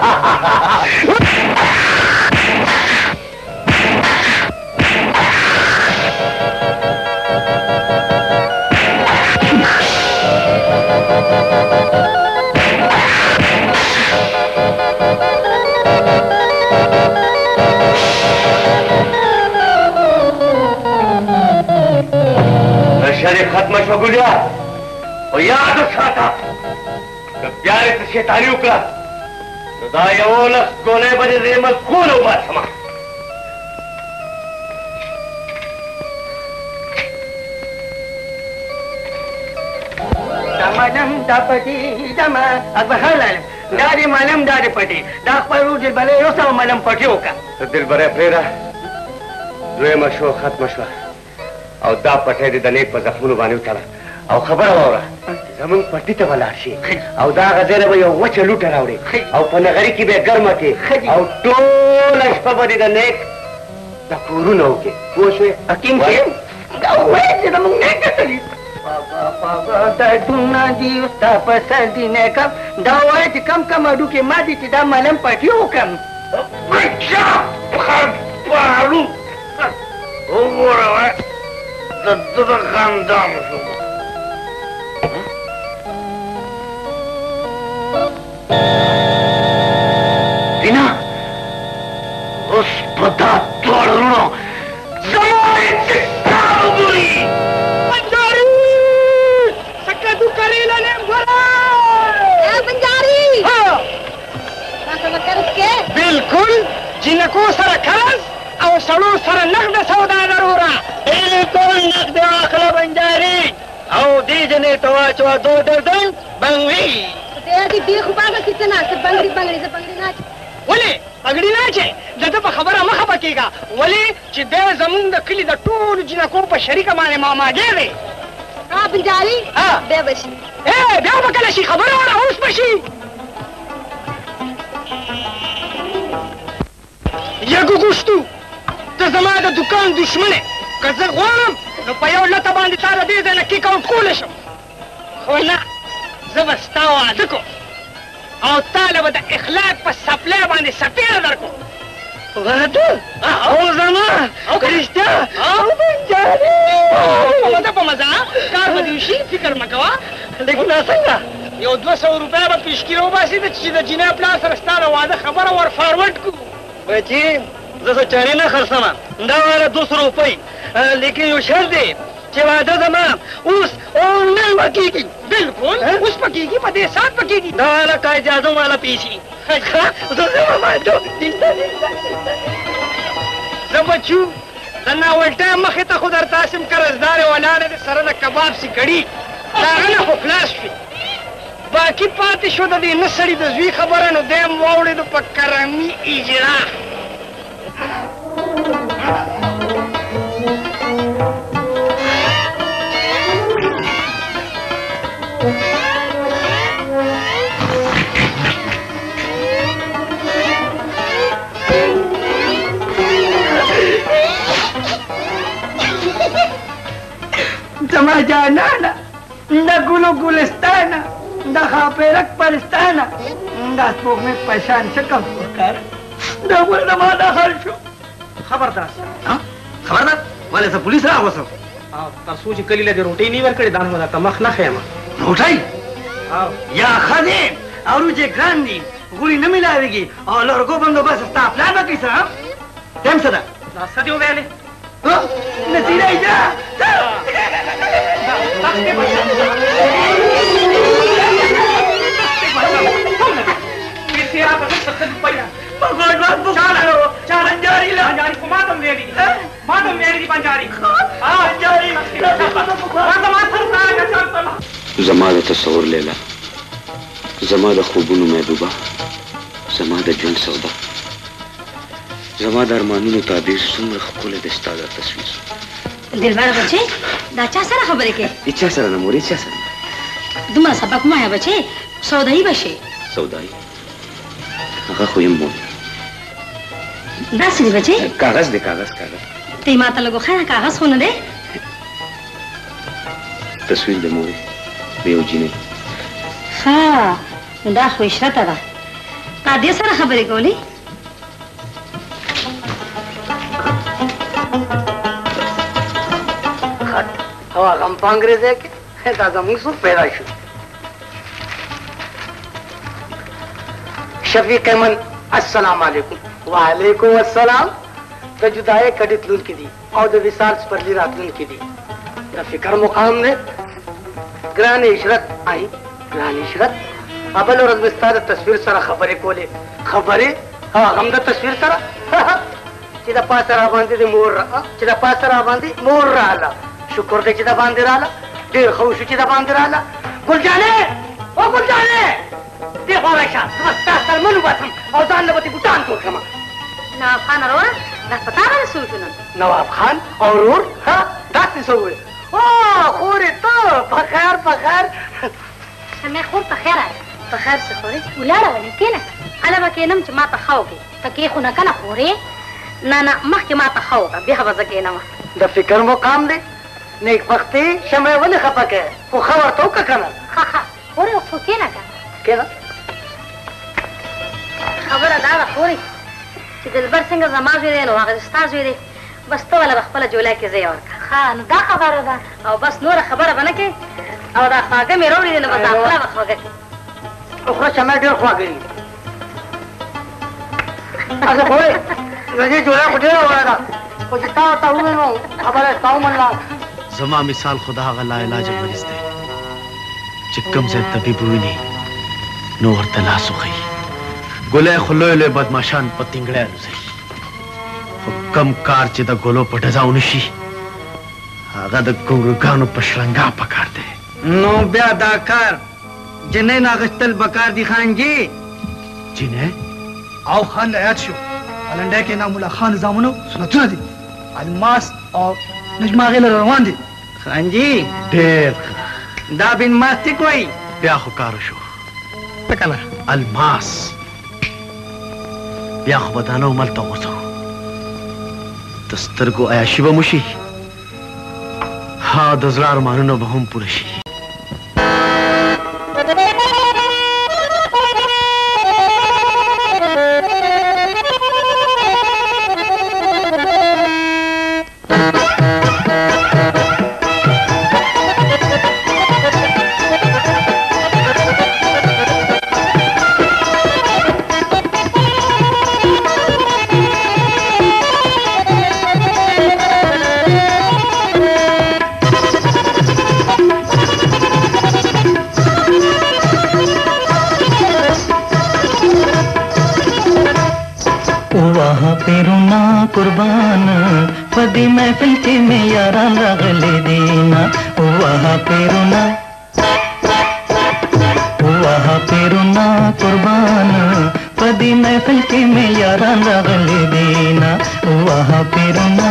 نشه دې ختمه شوه ګلیا، خو یاد وساته که بیا دې څه شیطاني وکړه نو دا 11 ګولۍ به دې زه ملخونه وباسمه.
ملم دا پټي دما اکبر خان لاله دا دې ملم دا دې پټي دا خپل ورور دلبری یو سم ملم پټي وکړه.
دلبری پرېږده، دویمه شو ختمه شوه او دا پټی دې د نیک په زخمونو باندې وتړه او خبره واوره زمونږ پټي ته به لاړ شي او دا هغه ځای نه به یو وچه لوټه راوړې او په نغري کې به یې ګرمه کړې او ټوله شپه به دې د نیک دا کورونه وکړې. پوه شوې؟
حکیم صاحب دا وایي چې زمونږ نیک کتلي دردونه دي ستا په سر دي نیکم دا وایي چې کم کم هډوکې ما دي چې دا ملم پټي وکړم.
او
وګوره د ده د خاندان شو دینا اوس په دا دواړه وروڼو زما اتفاق وګوري
بنجاري سکه تو کرې لنیم ګوره
بنجاري تاسو به قرض کې
بالکل جنکو سره قرض او سړو سره نقد سودا ضروره بالکل نقد واخله بنجاري او دې جنې ته واچوه 2 درجن بنګړي
دې دې خو باندې کیسه نه څه بنګړي زه بنګړي نه
ولې پګړی نه چې دته په خبره مخه پکېږه ولې چې دی زمونږ د کلي د ټولو جنکو په شریکه باندې ماماګی دی
بنجاري بیا به شي
بیا به کله شي خبره وړه اوس به شي یګو ګوشتو ته زما د دوکان دشمنې که زه غواړم نو په یو لته باندې تا د دې ځای نه کیک آوټ کولی شم خو نه زه به ستا واده کوم او تاله به د اخلاق په سپلی باندې سپېره در کوم واده او زما رښتیا او بنجاري په مزه په مزه کار به دې وشي فکر مه کوه لیکن څنګه یو 200 روپۍ به پیشکي راوباسي چې د جینۍ پلار سره ستا د واده خبره ور فارورډ کړو بچي زه څه چارې نه خرڅوم دا واله 200 روپۍ لیکن یو شرط دی چې واده زما اوس آنلاین به کېږي بالکل اوس به کېږي په دې ساعت به کېږي دا واله که اجازه واله پیسي زه ځم واده زه بچو د ناولټۍ مخې ته خو درته هسې قرضدارې ولاړې د سره د کباب سي کړي د هغه نه خو خلاص شوې باقي پاتې شو د دې نه سړي د زوی خبره نو دی م واوړېدو په کرمي اجرا
زما جانانا دا ګلو ګلستانه دا خاپیرک پرستانه دا سپوږمۍ پشان څه کم وکړه دا ول زما دا حال شو
خبردار
خبردار ولې زه پولیس راوسم
تر څو چې کلي له دې روټۍ نه ورکړې دا نو درته مخ نه ښیم
روټۍ یا ښځې او روجې ګران دي غوړي نه میلاوېږي او لرګو بندوبست ستا پلان به کوي څه ټایم څه ده
دا څه دې وویلې
نصیرۍ جا
زما د تصور لیلا زما د خوبونو محبوبه زما د ژوند سودا زما د ارمانونو تعبیر څومره ښکلی دی ستا دا تصویر
دلبر بچې دا چا سره خبرې کوې
هېچا سره نه مورې هېچا سره نه
دومره سبق مه وایه بچې سودایي به شي
سودایي هغه خو یم مور
داسې دی بچې
کاغذ دی کاغذ
ته یې ما ته لږ وښیه کاغذ خو نه دی
تصویر دی مورې د یو جینۍ
ښه نو دا خو عشرته ده تا دې سره خبرې کولې
او هغه هم په انګریزۍ کې دا زموږ څوک پیدا شو شفیق ایمن السلام علیکم وعلیکم السلام د جدایۍ کډې تلونکي دي او د وصال سپرلي راتلونکي دي د فکر مقام دی ګرانې عشرت آی ګرانې عشرت بله ورځ مې ستا د تصویر سره خبرې کولې خبرې هغه هم د تصویر سره چې د پاسه راباندې د مور چې د پاسه راباندې مور راغله شکر دی چې د باندې راغله ډېر ښه وشو چې د باندې راغله ګل جانې او ګل جانې دې خوا راشه زه به ستا سره من وباسم او ځان له به دې بوټان جوړ کړم
نواب خان وروره دا په تا باندې څه وشول
نواب خان او ورور داسې څه وویل او خورې ته په خیر په خیر
مې خور په خیر په خیر څه خورې ولاړه ولې کېنه هله به کېنم چې ما ته ښه وکړې ته کېښو نه که نه خورې نه نه مخکې ما ته ښه وکړه بیا به زه کېنم
د فکر مقام دی نیکبختي شمعې ولې خفه کوې خو ښه ورته وکړه که نه
ښه ښه خورې خو کېنه که
کېنه
خبره دا ده خورې چې دلبر څنګه زما زوی دی نو هغه ستا زوی دی بس ته ولا خپله جولای کې ځای ورکړه.
ښه نو دا خبره ده.
او بس نوره خبره به نه کې او دا خواږه مې راوړي دي نو بس دا خوله به خوږه کړي.
وخوره چې ما ډېر خواږه دي. اچھا خوړې د دې جولای خو ډېره وړه ده خو چې تا ورته وویل نو خبره ستا ومنله.
زما مثال خو د هغه لاعلاجه مریض دی چې کوم ځای طبیب وویني نو ورته لاس وښیي. ګولی خو لوی لوی بدماشان په تینګړی الوزوي خو کم کار چې د ګلو په ډزا ونه شي هغه د ګونګروګانو په شرنګا پکار دی.
نو بیا دا کار جنۍ ناغشتل بکار دي خان جي.
جنۍ
او خان له یاد شو هلنډی کې نام الله خان زامنو سنتونه دي الماس او نجمه غیله روان دي.
خان جي
ډېر
دا بن ماستیک وایي.
بیا خو کار شو څه کنه الماس بیا خو به دا نه هملته غورځو د سترګو عیاشي به مو شي ها د زړه ارمانونه به هم پوره شي.
कुर्बान पदी महफिल के में यारा लगले देना वहाँ पेरुना कुर्बान पदी महफिल के में यारा लगले देना वहाँ पेरुना.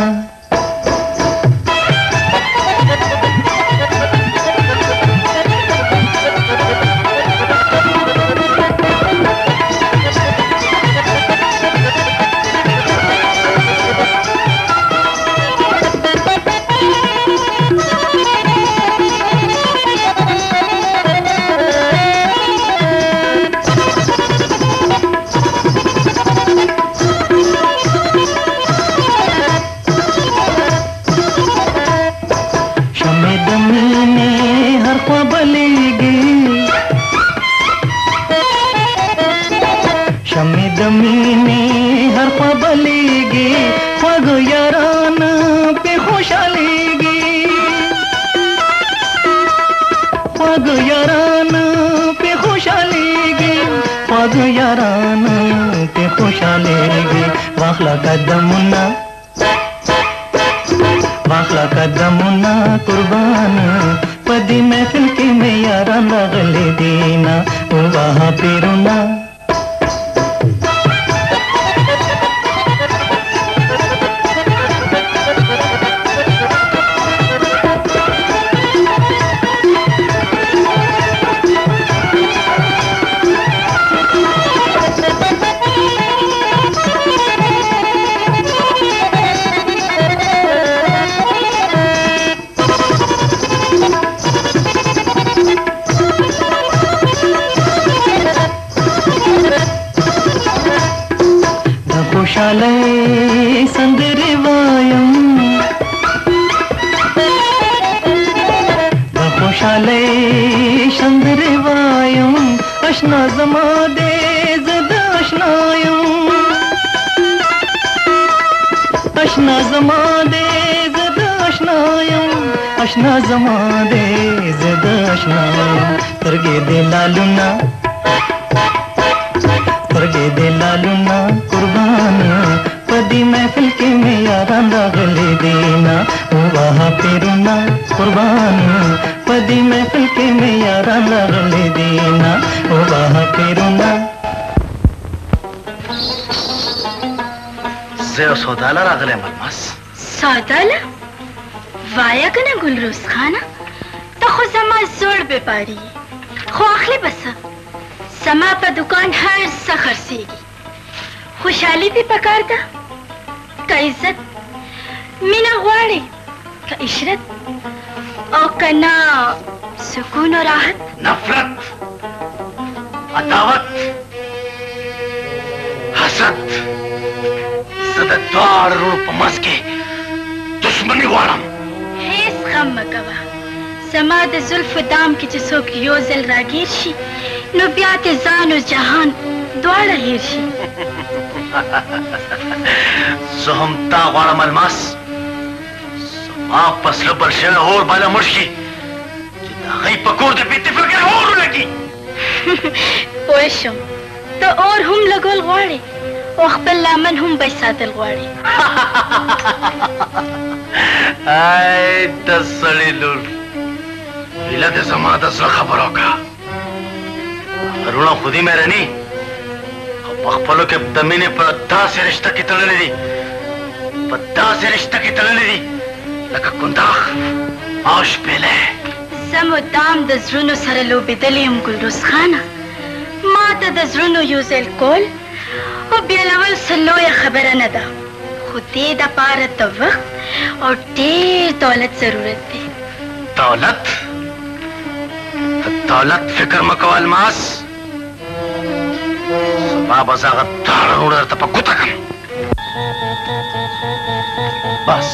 वाखला कदमुना कुर्बान पदी महफिल के में यारा लगले देना वहाँ पेरुना. अशना जमा दे जद अशनायूं अशना जमा दे जद अशनायूं अशना जमा दे जद अशनायूं तरगे दे लालुना कुर्बान पदी महफिल के में यारा लगले देना वहाँ पेरुना कुर्बान पदी महफिल के में यारा लगले देना वहाँ पेरुना.
زه سوداله راغلم الماس.
سوداله؟ وایا کنه ګلروز خانه ته خو زما زوړ بیپاري خو اخلي بس زما په دکان هر څه خرڅېږي خوشحالي دې پکار ده که عزت مینه غواړې که عشرت او که نه سکون و راحت
نفرت عداوت حسد زه د دواړو وروڼو په منځ کې بني غواړم.
هیڅ غم مه کوه. زما د زلفو دام کې چې څوک یو ځل راګیر شي نو بیا دې ځان او جهان دواړه هیر شي.
زه هم تا غواړم الماس. زما په زړه بل شوی اور بالا مړ شي چې د هغوی په کور د بې اتفاقۍ اور ولګي.
پوه شم ته اور هم لګول غواړې او خپل لامن هم بچ ساتل غواړې.
ای د سړي لور هیله دې زما د زړه خبره وکړه. وروڼه خو دې مهرني او په خپلو کې د مینې په داسې رشته کې تړلې دي لکه کنداغ او شپېلی.
زه مدام د زړونو سره لوبېدلې یم ګلروز خانه. ما ته د زړونو یو ځل کول او بیلول څه لویه خبره نه ده، خو دې دپاره د وخت او ډېر دولت ضرورت دی.
دولت؟ د دولت فکر مه کوه الماس. سبا به زه هغه دواړه وروڼه درته په ګوته کړم. بس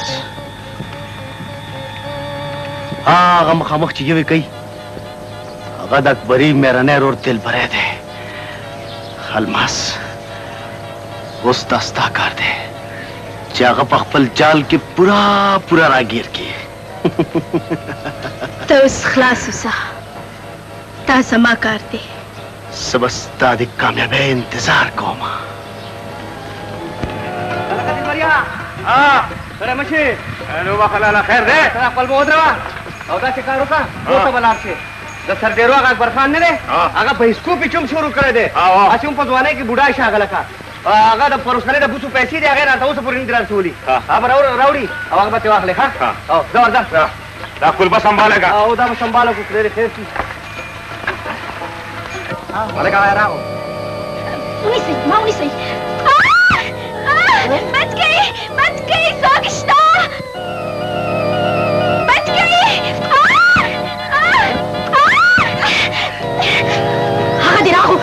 هغه مخامخ چې یوې کوي هغه د اکبري مېرنی ورور دلبری دی. الماس اوس دا ستا کار دی چې هغه په خپل جال کې پوره راګیر کړي.
ته اوس خلاص اوسه، دا زما کار دی.
زه به ستا د کامیابۍ انتظار کوم.
سره مشي نو وخلاله خیر دی. خپل به ودروه او داسې کار وکړه کور ته به لاړ شې. د سرډېرو هغه اکبر خان نه دی هغه بایسکوپ یې چوم شروع کړی دی. هسې هم په ځوانۍ کې بوډا شي هغه لکه هغه د پروسنۍ د بوسو پیسې دي هغې راته اوسه پورې نه دي رارسولي. هغه به راوړي او هغه به ترې واخلې. ښه ځه ورځه دا کلبه سنباله کړه او دا به سنباله کړو خدای دې خیر کړي. هلکه راغو
ونیسئ ما ونیسئ. بچ گئی څوک شته؟ بچ گئی. هغه دې راغو.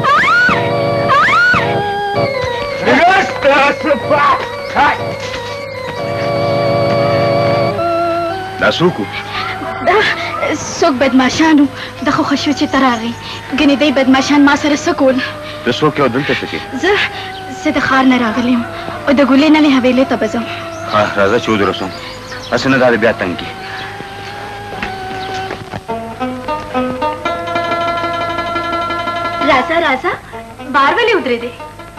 دا څوک و؟
دا څوک بدماشان و. ده خو ښه شو چې ته راغې، ګنې دی بدماشان ما سره څه کول؟
ته څوک یې او دلته څه کوې؟
زه د ښار نه راغلی یم او د ګلې نلې حویلې ته به ځم.
ها راځه چې ودرسم، هسې نه دا دې بیا تنګ کړي.
راځه بار ولې ودرېدې؟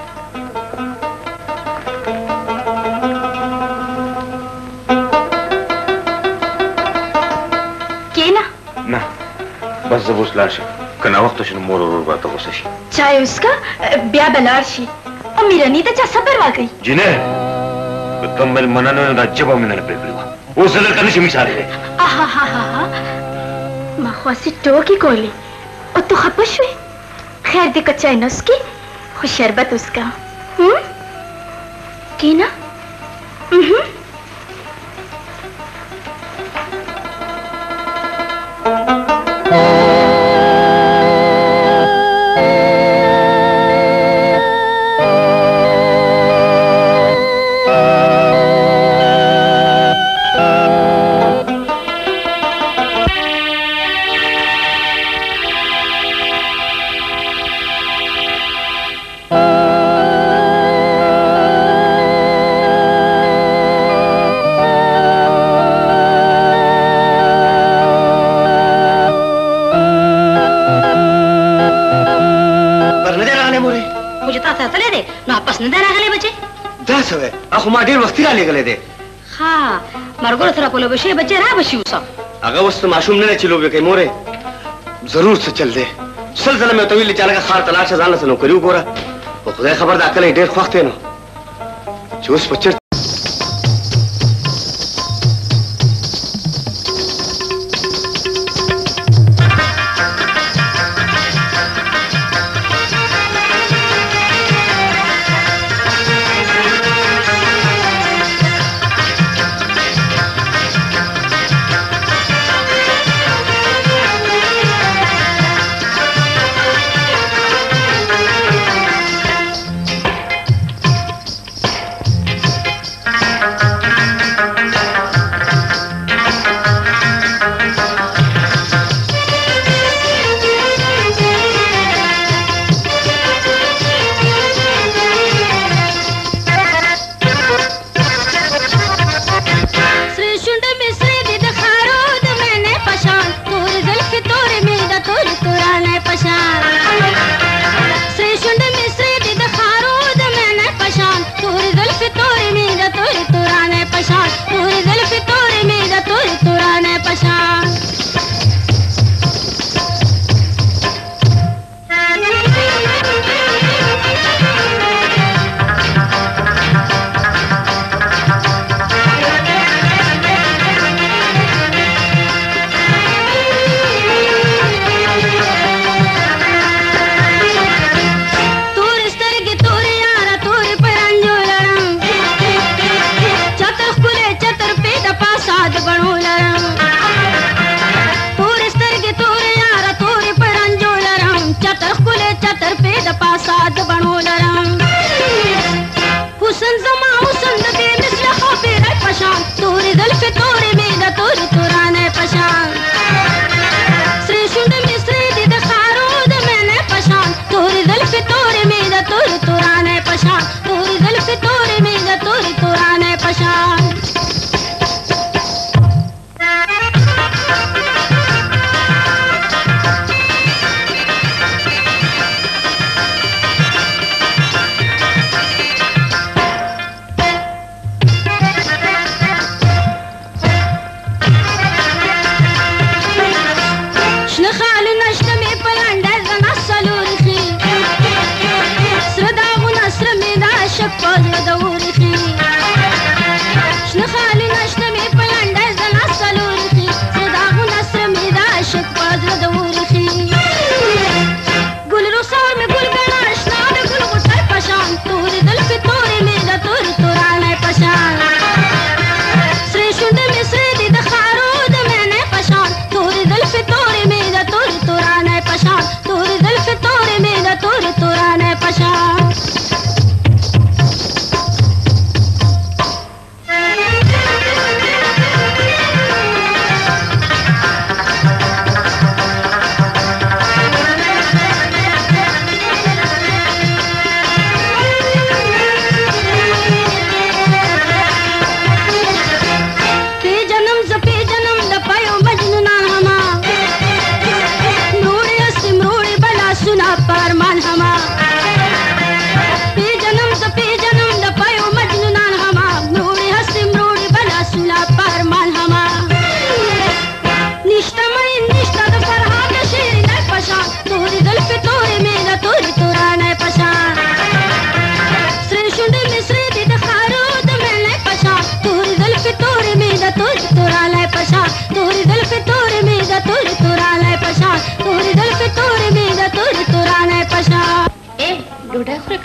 کېنه.
نه بس زه به اوس لاړ شم، که ناوخته شي نو مور ورور به راته غوسه شي.
چای وڅښه بیا به لاړ شي. او مېرنې ته چا صبر واکوي؟
جینۍ که ته مېلمنه نه وې دا ژبه مې نه پرې کړې وه. اوس زه دلته نه شم ایسارېدی.
ما خو هسې ټوکې کولې او تو خفه شوې. خیر دی که چای نه وڅکې خو شربت وڅکه. کېنه.
خو ما ډېر وختي رالېږلی دی.
ښه مرګرو سره په لوبې شوې بچی را به شي اوسه.
هغه اوس ته ماشوم نه دی چې لوبې کوي. مورې ضرور څه چل دی. 100 ځله مې ورته ویلي چې هلکه ښار ته لاړ شه ځان له څه نوکري وګوره. خو خدای خبر دا کله یې ډېر خوښ دی نو چې اوس په چرته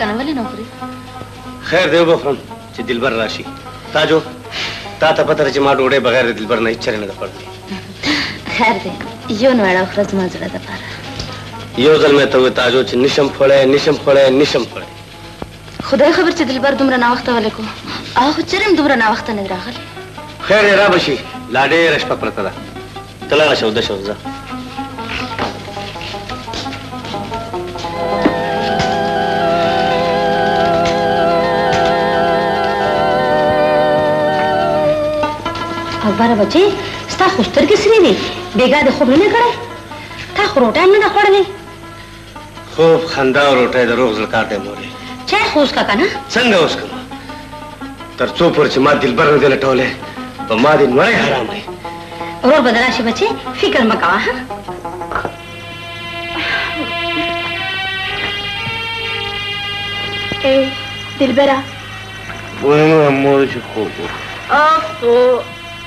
کنه ولې نه خوري؟
خیر دی وبخورم چې دلبر راشي. تاجو تا ته پته ده چې ما ډوډۍ بغیر د دلبر نه هېڅ چرې نه ده خوړلې.
خیر دی یو نوړه وخوره زما زړه دپاره.
یو ځل مې ته وویل تاجو چې نشم خوړی نشم خوړی نشم خوړی.
خدای خبر چې دلبر دومره ناوخته ولې کو هغه خو چرې هم دومره ناوخته نه دی راغلی.
خیر دی را به شي لا ډېره شپه پرته ده. ته لاړه شه وده شه ځه.
اکبره بچې ستا خو سترګې سرې دي بېګا دې خوب نه دی کړی؟ تا خو روټۍ هم نه ده خوړلې.
خوب خندا او روټۍ د روغ زړه کار دی مورې.
چای خو وڅښه که نه؟
څنګه وڅښم تر څو پورې چې ما دلبر نه دی لټولی په ما دې نوړی حرام دی.
ورور به د راشي بچې فکر مه کوه.
دلبره
وایمه مور چې خوب
افو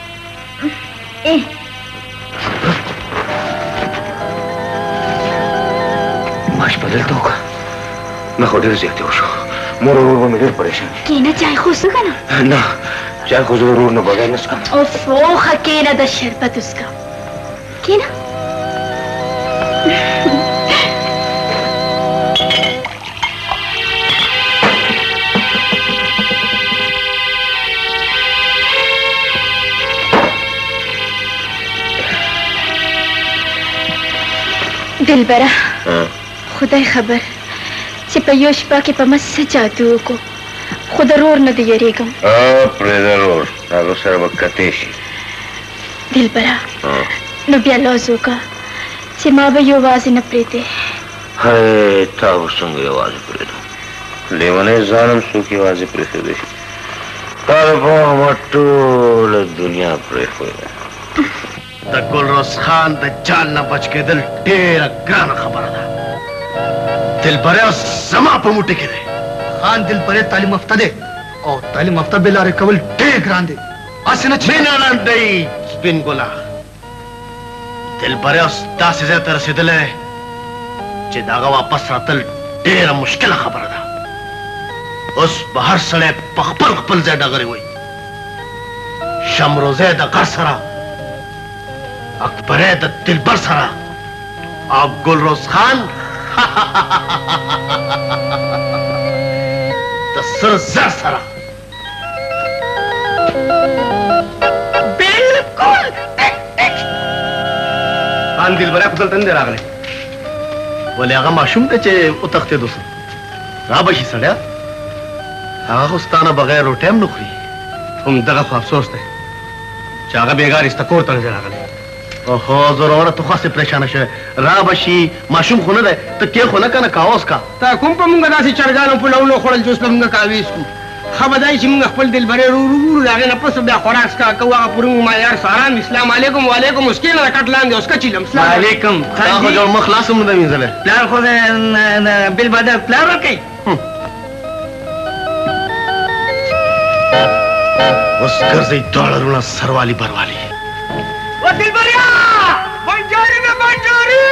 ماش په دلته وکړه ما خو ډېر زیاتې وشو مور ورور به مې ډېر پریشان
کېنه چای خو وڅښه که نه؟
نه چای خو زه ورور نه بغیر نه څښم.
افو ښه کېنه د شربت وڅښه کېنه. دلبره خدای خبر چې په یو شپه کې په ما څه جادو وکړو خو د رور نه دې یېرېږم.
پرېږده رور هغه سره به کتې شي.
دلبره نو بیا لوز وکړه چې ما به یوازې نه پرېږدې.
هی تا به څنګه یوازې پرېږدم لیونی ځان هم څوک یوازې پرېښودی شي. تا دپاره ما ټوله دنیا پرېښوده. د ګلروز خان د جال نه بچ کېدل ډېره ګرانه خبره ده. دلبری زما په موټي کې دی.
خان دلبری تعلیم یافته دی او تعلیم یافته بې لارې کول ډېر ګران دی. هسې نه چې
مینه لنډۍ سپین ګله دلبری اوس داسې ځای ته رسېدلی دی چې د هغه واپس راتل ډېره مشکله خبره ده. اوس به هر سړی په خپل خپل ځای ډغرې وایي. شمروزی د غر سره اکبری د دلبر سره او ګلروز خان د سره زر سره. بالکل خان دلبری خو دلته نه دی راغلی ولې هغه ماشوم دی چې وتښتېدو سه را به شي سړیا هغه خو ستا نه بغیر روټۍ هم نه خوري. همدغه خو افسوس دی چې هغه بېګا رشته کور ته نه دی راغلی. اوهو زوروره ته خو هسې پریشانه شوې را به شي ماشوم خو نه دی ته کې خو نه که نه کاوس کا.
تا کوم په مونږ داسې چرګانو پلونو خوړل چې اوس په مونږ کاویس کړو. ښه به دا چې مونږ خپل دلبرې ورو د هغې نه پس بیا خوراک څکه کوو هغه پورې مو ما یار سلام اسلام علیکم وعلیکم اوس کښېنه د کټ لاندې اوس که چیلم
علیکم تا خو جوړ مخ لاس هم نه ده وینځلی.
پلار خو بل بدر پلار ورکوي.
اوس ګرځئ دواړه وروڼه سروالي بروالي.
دلبریا بنجاري نه بنجاري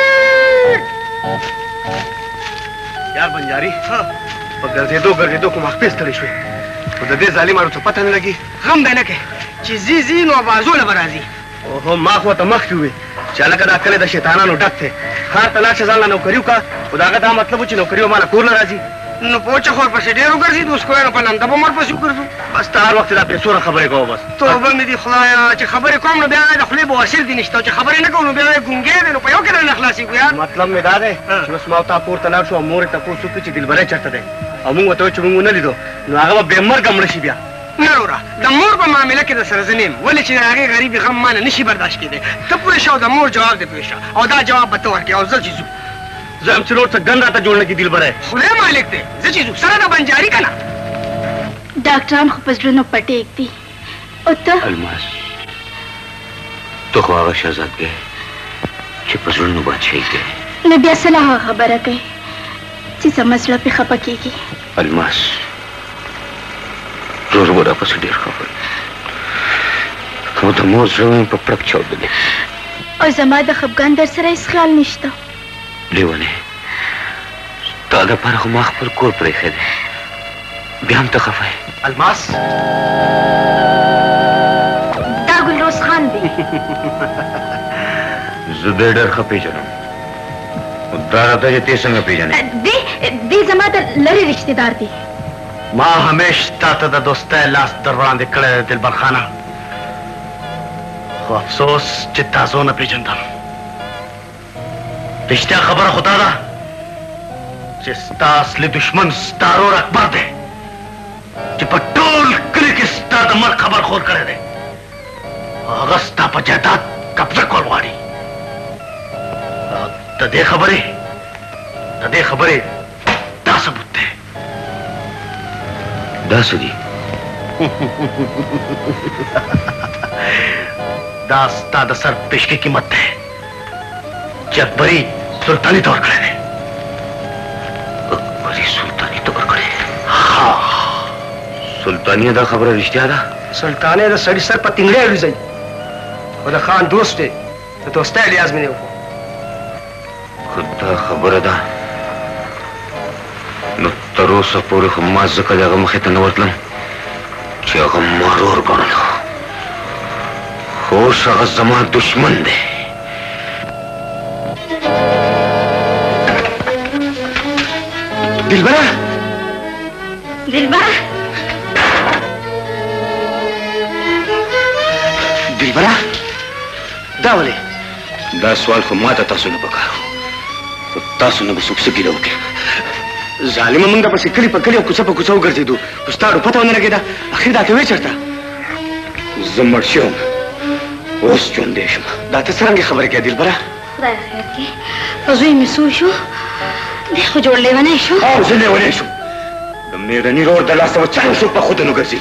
یار بنجاري په ګرځېدو کوم اخپې ستړی شوې خو د دې ظالمانو څه پته نه لګي.
غم به نه کوې چې ځي نو اوازونه به راځي.
اوهو ما خو ته مخکې ووې چې هلکه دا کلی د شیطانانو ډک دی. ښار ته لاړ شه ځان له نوکري وکړه خو د هغه دا مطلب و چې نوکري به ما له کور نه راځي.
نو پوچه خور پسې ډېر وګرځېد اوس کوی نو په لنده به مر پسې وګرځو.
بس ته هر وخت دا پیسوره خبرې کوه بس.
توبه مې دي خدایه چې خبرې کوم نو بیا د خولې بواسیر دي نشته او چې خبرې نه کوم نو بیا ګونګې دی نو په یو کې نه خلاصېږو یار.
مطلب مې دا دی چې اوس ما او تا کور ته لاړ شو او مور یې تپوس وکړي چې دلبری چېرته دی او موږ ورته وایو چې موږ ونه لیدو نو هغه به بېمرګه مړه شي بیا.
نه وروره د مور په معامله کې د سره زه نه یم ولې چې د هغې غریبي غم ما نه نشي برداشت کېدی. ته پوه شه او د مور جواب دې پوه شه او دا جواب به ته ورکړې او زه چې ځو
زه هم چې نور څه ګن راته جوړ نه کړي دلبری.
خدای مالک دی زه چې ځو سره د بنجاري که نه.
ډاکټران خو په زړونو پټېږ دي او ته
الماس ته خو هغه شهزادګۍ چې په زړونو بادشاهي کوي.
نو بیا څه له هغه خبره کوي چې زما زړه پرې خفه کېږي.
الماس زور به راپسې ډېر خفه او د مور زړه مې په پړک چاودلی
او زما د خفګان در سره هېڅ خیال نشته.
لیونې تا دپاره خو ما خپل کور پرېښی دی بیا هم ته خفه
الماس
دا ګلروز خان دی
زه دی ډېر ښه پېژنم دا راته چې ته څنګه پېژنې
دی زما د لرې رشتې دار دی
ما همیش تا ته د دوستۍ لاس در وړاندې کړی دی دلبر خانه خو افسوس چې تاسو نه پېژندم رښتیا خبره خو دا ده چې ستا اصلي دشمن ستا ورور اکبر دی چې په ټول کلي کې ستا د مرګ خبر خور کړی دی هغه ستا په جایداد قبضه کول غواړي د دې خبرې دا ثبوت دی
دا څه دي
دا ستا د سر پیشکي قیمت دی چې اکبري سلطاني ته ورکړی دی
اکبري سلطاني ته ورکړی ها سلطانیه دا خبره رښتیا ده
سلطانه د سړي سر په تنګړی الوځي خو د خان دوست دی د دوستۍ لیاز مې نه وکړو
خو دا خبره ده نو تر اوسه پورې خو ما ځکه د هغه مخې ته نه ورتلم چې هغه ما ورور ګڼلو خو اوس هغه زما دشمن دی
دلبره
دلبره
دلبره دا ولې
دا سوال خو ما ته تاسو نه پکارو خو تاسو نه به څوک څه ګیله وکړي
ظالمه موږ د پسې کلي په کلي او کوڅه په کوڅه وګرځېدو خو ستا ډو پته ونه لګېده اخر دا کوې چېرته
زه مړ شوم اوس ژوندی شم
دا ته څرنګه خبرې کوې دلبره
خدای خیر کړي زوی مې سوی شو دی خو جوړ لیونی شو
او زه لیونی شوم د مېړني رور د لاسه به چا څوک په خودنو ګرځي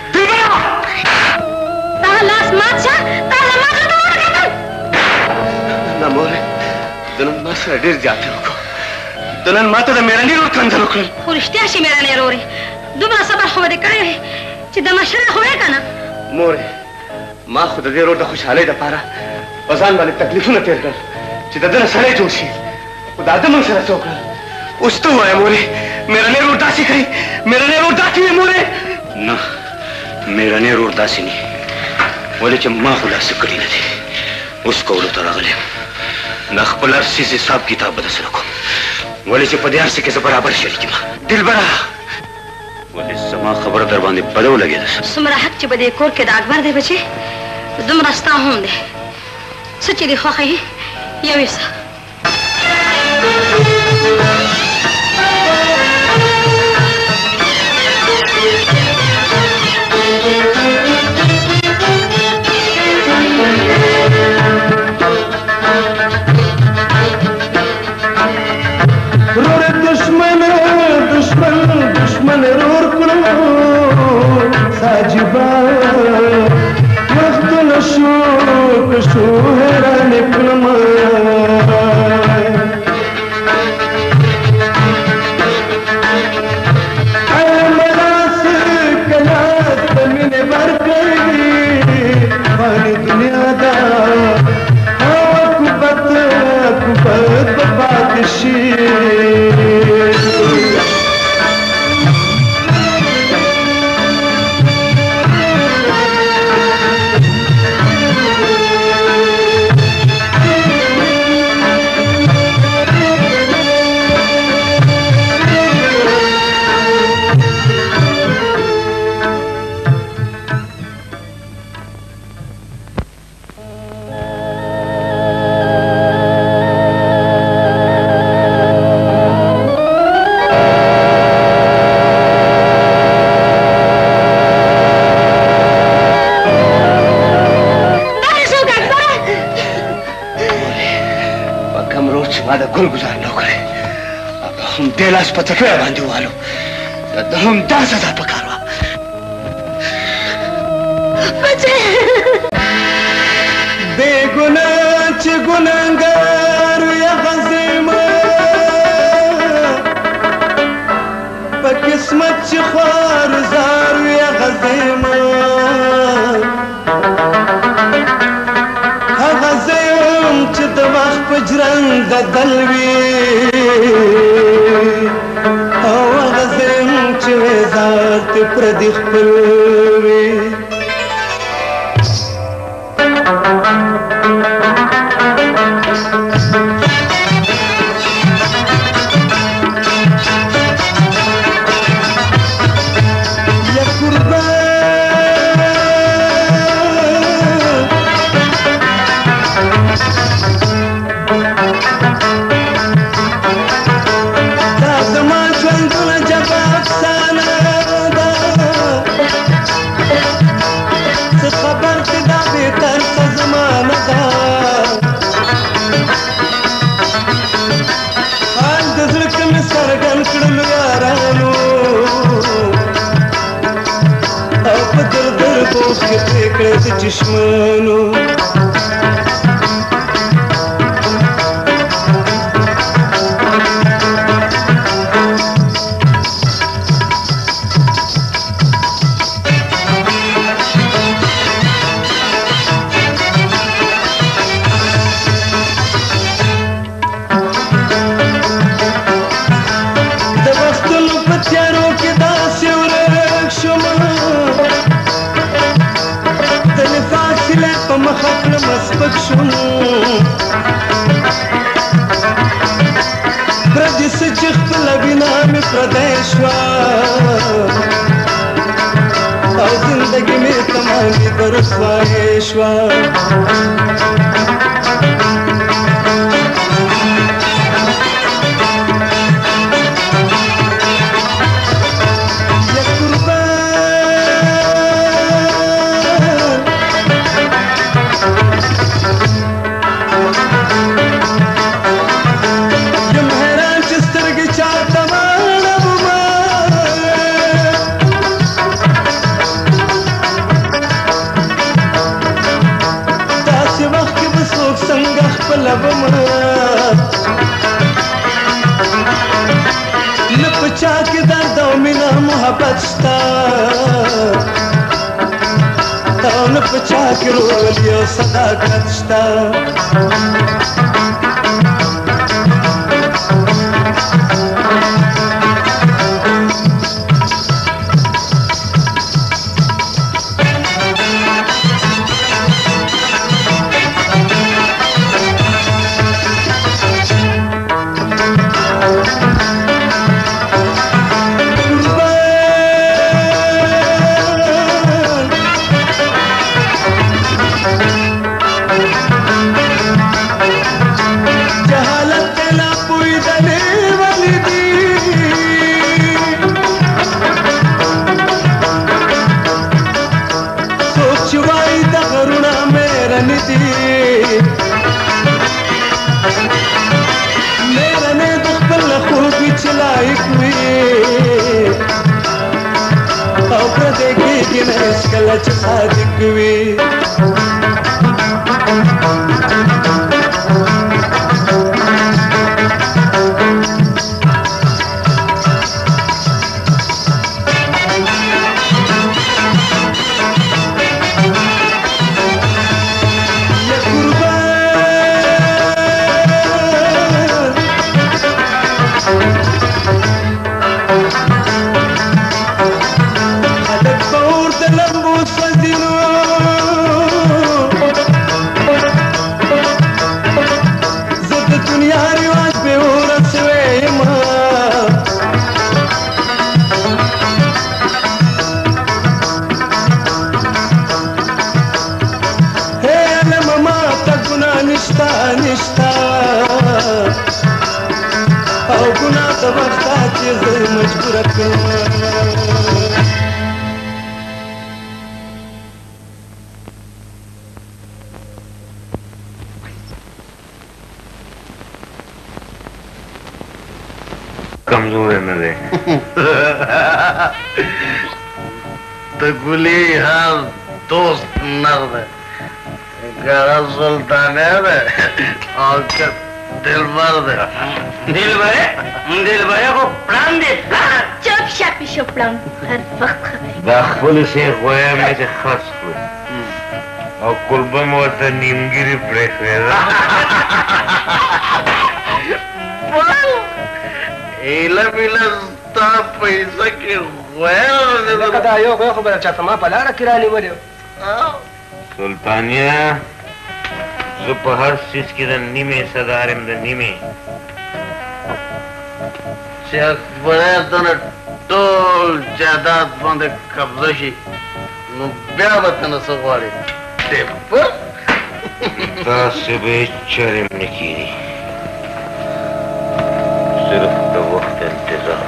تا لاس مات شه تا له ما ته ورکتل
نه مورې د نن ما سره ډېر زیاتی وکړو د نن ما ته د مېړني رور کنځل وکړل
خو رښتیا شي مېړنی رورې دومره صبر خو دې کړی دی چې د مشره خو یې که نه
مورې ما خو د دې رور د خوشحالۍ دپاره په ځان باندې تکلیفونه تېر کړل چې د ده نه سړی جوړ شي خو دا ده موږ سره څه وکړل اوس ته ووایه مورې مېړنی رور داسې کوي مېړنی رور داسې وي مورې
نه مېړنی رور داسې نه ولې چې ما خو داسې کړي نه دي اوس کولو ته راغلی یم د خپل هر څیز حساب کتاب به درسره کوم ولې چې په دې هر څه کې زه برابر شریک یم
دلبره
ولې زما خبره در باندې بده ولګېده
څومره حق چې په دې کور کې د اکبر دی بچې دومره ستا هم دی څه چې دې خوښه یې یو یې څه
دشمن رور کړو ساجبا وخت نشو کشو حیران کړم الملاس کلات من ورکړي باندې دنیا دا کوبت پاتشي ګل ګزار نه وکړې هم دې لاس په څټوی باندې ووالو د هم دا سزا پکار وه بې ګناه چې ګناهګار یا غزیمه په قسمت چې خوار زار یا غزیمه هغه زیم چې د وخت په جرنګ د دل وي ذات پردی خپل وي چشمانو
कमजोर है मेरे तो गुली हाँ दोस्त नर्द गड़ा सुल्तान है और दिल मर्द दिल भरे को प्राण दे
चुप शापी शुप्लाम हर वक्त खबर
दाखुल से होया में से खस हुए और कुर्बम होता नीमगिरी ब्रेक एला बिला ता पैसा के
لکه دا یو به خو به چاته ما په لاره کې رانیولې
سلطانیه زه په هر څیز کې د نیمې حصهدار یم د نیمې
چې اکبره دنه ټول جایداد باندې قبضه شي نو بیا به ته نه څه غواړې
داسې به چرې نه کېږي صرف د وخت انتظار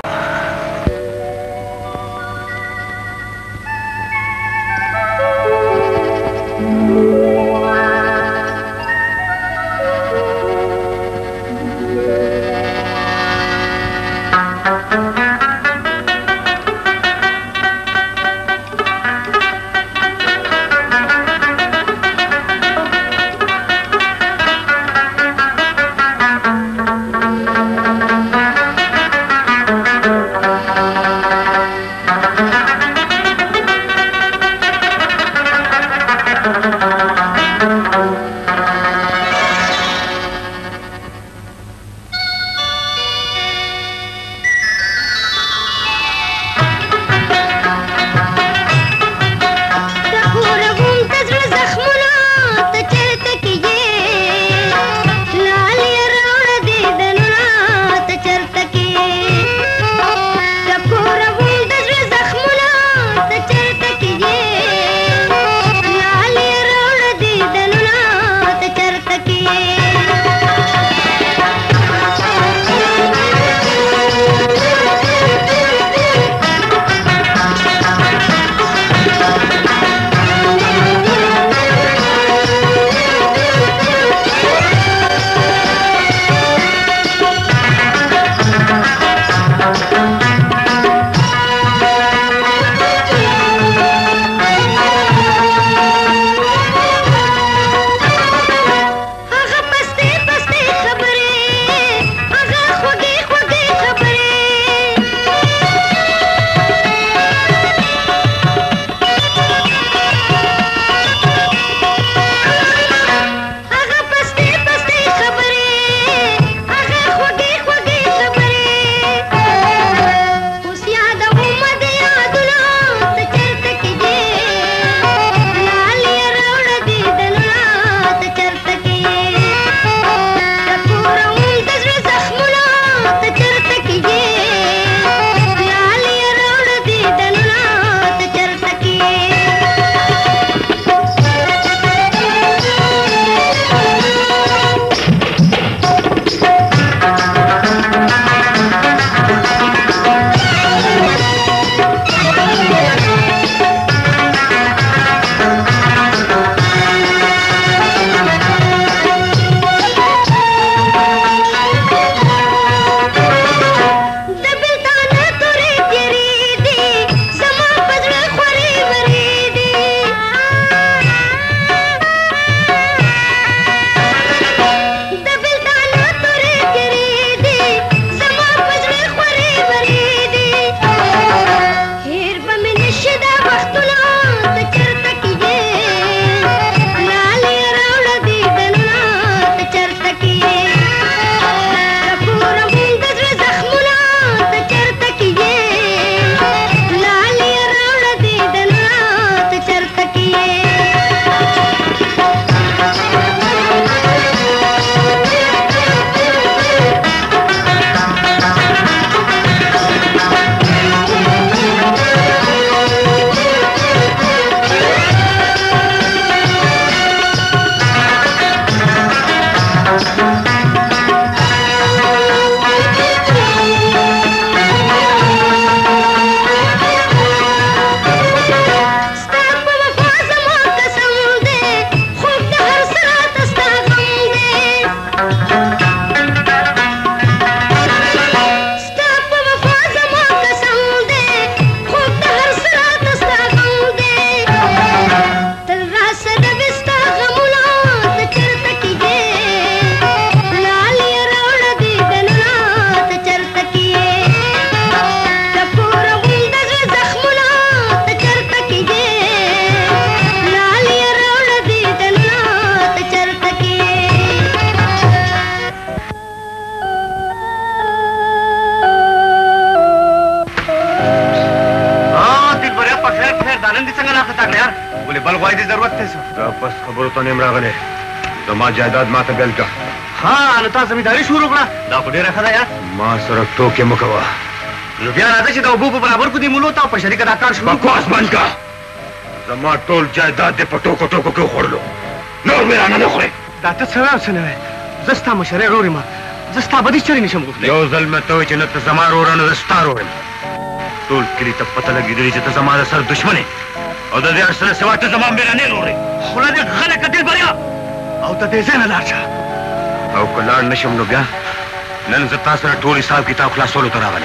نن دې څنګه لاخته تاکړه یار ولې بل غواړې دې ضرورت دی
دا بس خبرو ته نیم راغلی زما جایداد ما ته بیل کا
ها نو تا زمینداري شروع کړه دا خو ډېره ښه ده یار
ما سره ټوکې مه کوه
نو بیا راځه چې د اوبو په برابر کو دې مولو ته په شریکه دا کار شروع
بکواس بند کا زما ټول جایداد دې په ټوکو ټوکو کې وخوړلو نور مې رانه نه خورې
دا ته څه وایې څه نه وایې زه ستا مشرۍ رور یم زه ستا بدي چرې نشم غوښتلی
یو ځل مې ته وایي چې نه ته زما روره نه زه ستا رور یم ټول کلي ته پته لګېدلې چې ته زما د سر دښمن یې او د دې هر څه نه سوا ته زما مېرنې رور یې
خوله دې غله که دلبریا او ته دې ځای نه لاړ شه
او که لاړ نه شم نو بیا نن زه تا سره ټول حساب کتاب خلاصولو ته راغلی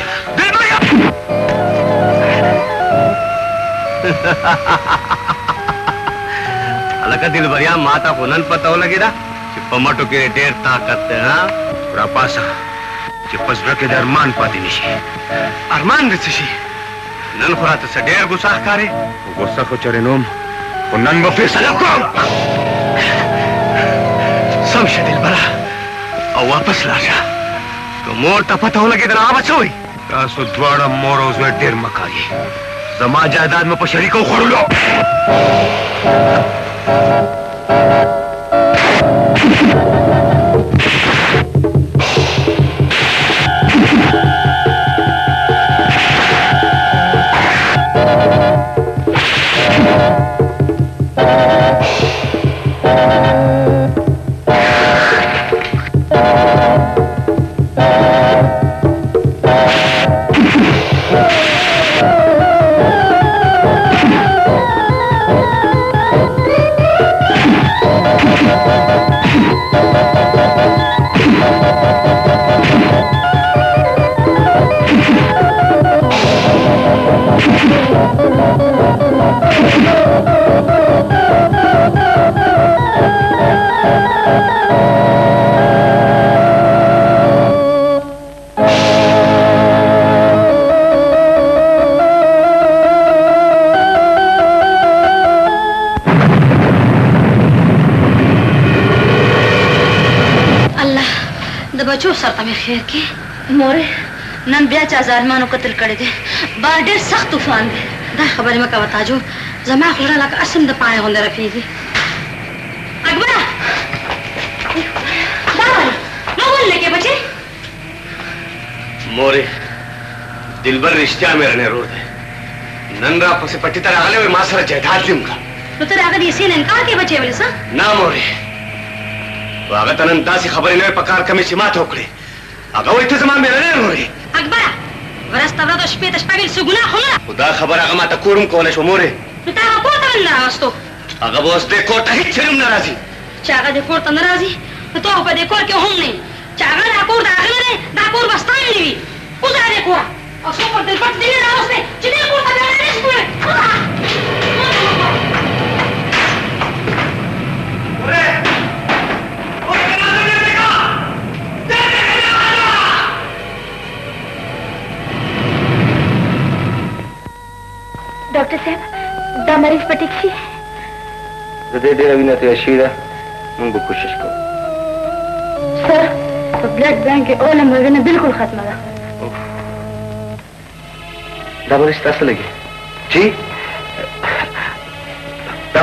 هلکه دلبریا ما ته خو نن پته ولګېده چې په مټو کې ډېر طاقت دی
راپاسه چې په زړه کې د ارمان پاتې نه شي
ارمان دې څه شي نن خو راته څه ډېر غوسه ښکارې
غوسه خو چرې نوم خو نن به فیصله کوم
سم شه دلبره او واپس لاړ شه که مور ته پته ولګېدله هغه به څه وایي
تاسو دواړه مور او زوی ډېر مه کاږئ زما جایداد مې په شریکه وخوړلو
بچو سره مې خیر کې مورې نن بیا چا ظالمانو قتل کړی دی بار ډېر سخت طوفان دی دا خبرې مه کوه تاجو زما خوله لکه اسم د پاڼې غوندې رپېږي اکبره دا ولې ما ولې کې بچې
مورې دلبر رښتیا مېرنې رور دی نن را پسې پټي ته راغلی وې ما سره جایداد دې وکړه
نو ته د هغه د حصې نه انکار کوې بچې ولې څه
نه مورې هغه ته نن داسې خبرې نه وې په کار کمې چې ما ته وکړې هغه وایي ته زما مېرنې رور یې
اکبره ورځ ته ورځ او شپې ته شپه ویل څه ګناه خو نه
خو دا خبره هغه ما ته کور هم کولی شو مورې
نو تا هغه کور ته ولې نه راوستو
هغه به اوس دې کور ته هېڅ چېرې هم نه راځي
چې هغه دې کور ته نه راځي نو ته خو په دې کور کې هم نه یې چې هغه دا کور د هغه نه دی دا کور به ستا نه وي وځه دې کوره او څو پر دلبر ته دې نه راوستې چې دې کور ته بیا نه شي کولی
ډاکټر صاحب دا مریض به ټیک شي
د دې ډېره وینه تویه شوې ده موږ به کوشش کوو
سر په بلډ بینک کې اولم وینه بالکل ختمه ده
دا مریض تاسو لګي جی دا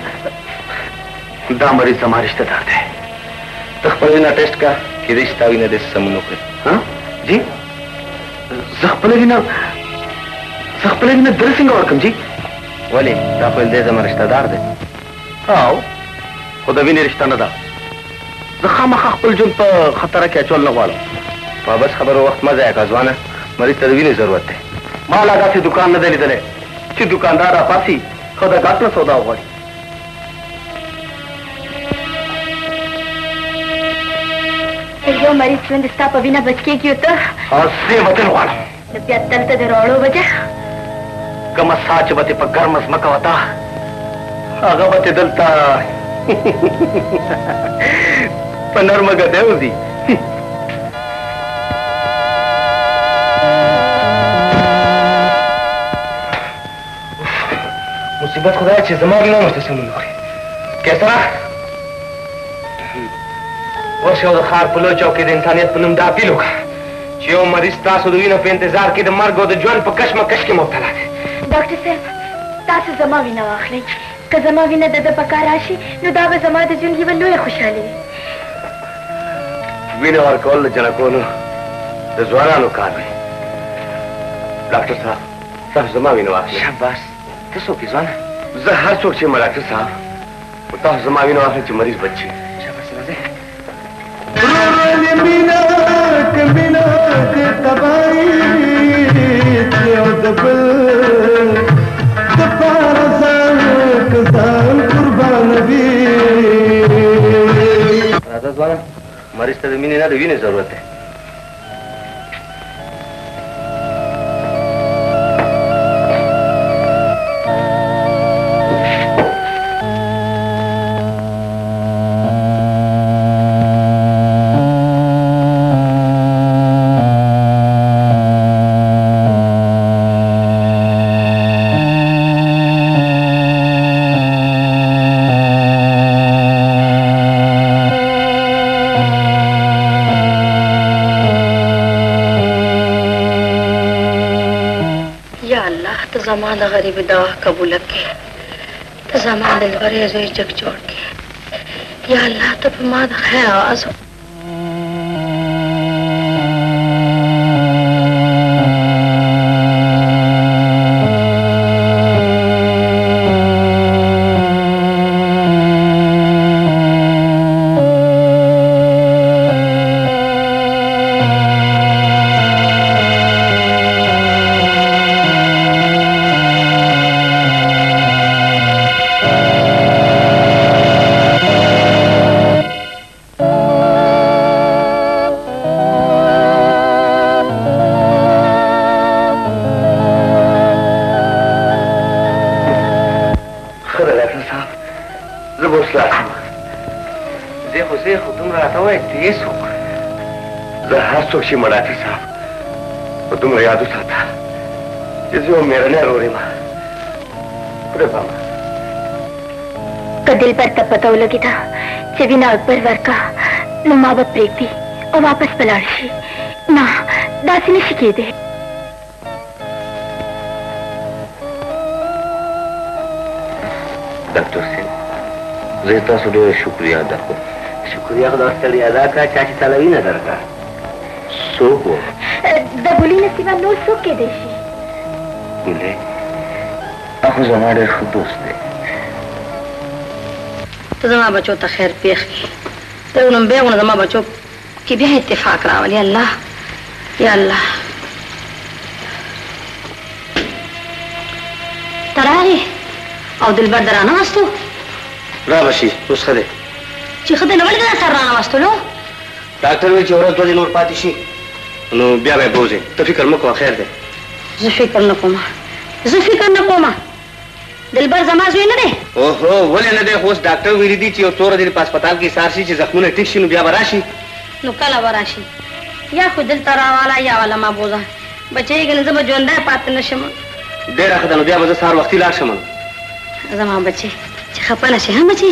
مریض زما رشته دار دی ته خپل وینه ټیسټ کا کېدای شي تا وینه داسې سمون وکړي جی زه خپله وینه در څنګه ورکړم جی ولې دا خو دی زما رشته دار دی او خو د وینې رشته نه ده زه خامخا خپل ژوند په خطره کې اچول نه غواړم په بس خبرو وخت مه ضایع کړه ځوانه مریض ته د وینې ضرورت دی ما لا داسې دوکان نه دی لیدلی چې دوکاندار راپاسي خو د ګاټ نه سودا وغواړي
یو مریض ژوند ستا په وینه بچ کېږي او ته
زه وطن غواړم
نو بیا دلته د راوړو وجه
کومه سا چې به تې په ګرمه ځمکه وته هغه به تې دلته په نرمه ګدی وځي مصیبت خدای چې زما وینه ورته سمون وکړي کیسره ورشه او د ښار په لوی چوک کې د انسانیت په نوم دا اپیل وکړه چې یو مریض تاسو د وینو په انتظار کې د مرګ او د ژوند په کشمکش کې مبتلا دی
ډاکټر صاحب تاسو زما وینه واخلئ که زما وینه د ده په کار راشي نو دا به زما د ژوند یوه لویه خوشحالي وي
وینه ورکول د جنکونو د ځوانانو کار دی ډاکټر صاحب تاسو زما وینه واخلئ شاباس ته څوک یې ځوانه زه هر څوک چې یم ډاکټر صاحب خو تاسو زما وینه واخلئ چې مریض بچ شي شاباس راځئ
مینا کمینا که تبایی او دبل دپار ځان قربان وي
راځه ځوانه مریض ته د مینې نه د وینې ضرورت دی
زما د غریب دوا قبوله کړې ته زما د لورې زوی جګ جوړ کړې یا الله ته په ما د خیر آواز څوک شي ډاکټر صاحب په دومره یاد وساته چې زه یو مېرنی ورور یم خدای پاما
که دلبر ته پته ولګېده چې وینه اکبر ورکه نو ما به پرېږدي او واپس به لاړ شي نه داسې نشي کېدی
ډاکټر صاحب زه تاسو ډېره شکریه ادا کوم شکریه خو داسې ادا کړه چا چې تاله وینه درکړه څوک و
د ګولۍ نه سیوا نور څوک کېدی شي
ګولۍ خو زما ډېر ښه دوست دی
ته زما بچو ته خیر پېښ کړي ته وګورم بیا ونه زما بچو کې بیا اتفاق راولي الله یا الله ته راغې او دلبر در راناستو
را به شي اوس ښه دی
چې ښه دی نو ولې دې سر راناستلو
ډاکټر وایي چې ورځ دوه دې نور پاتې شي نو بیا به یې بوځې ته فکر مه کوه خیر دی
زه فکر نه کوم زه فکر نه کوم دلبر زما زوی نه دی
اوهو ولې نه دی خو اوس ډاکټر ویلي دي چې یو څو ورځې په هسپتال کې ایسار شي چې زخمونه ټیک شي نو بیا به راشي
نو کله به راشي یا خو دلته راواله یا والا ما بوځه بچی که نه زه به ژوندی پاتې نه شم
ډېره ښه ده نو بیا به زه سهار وختي لاړ شم
زما بچی چې خفه نه شي هم بچی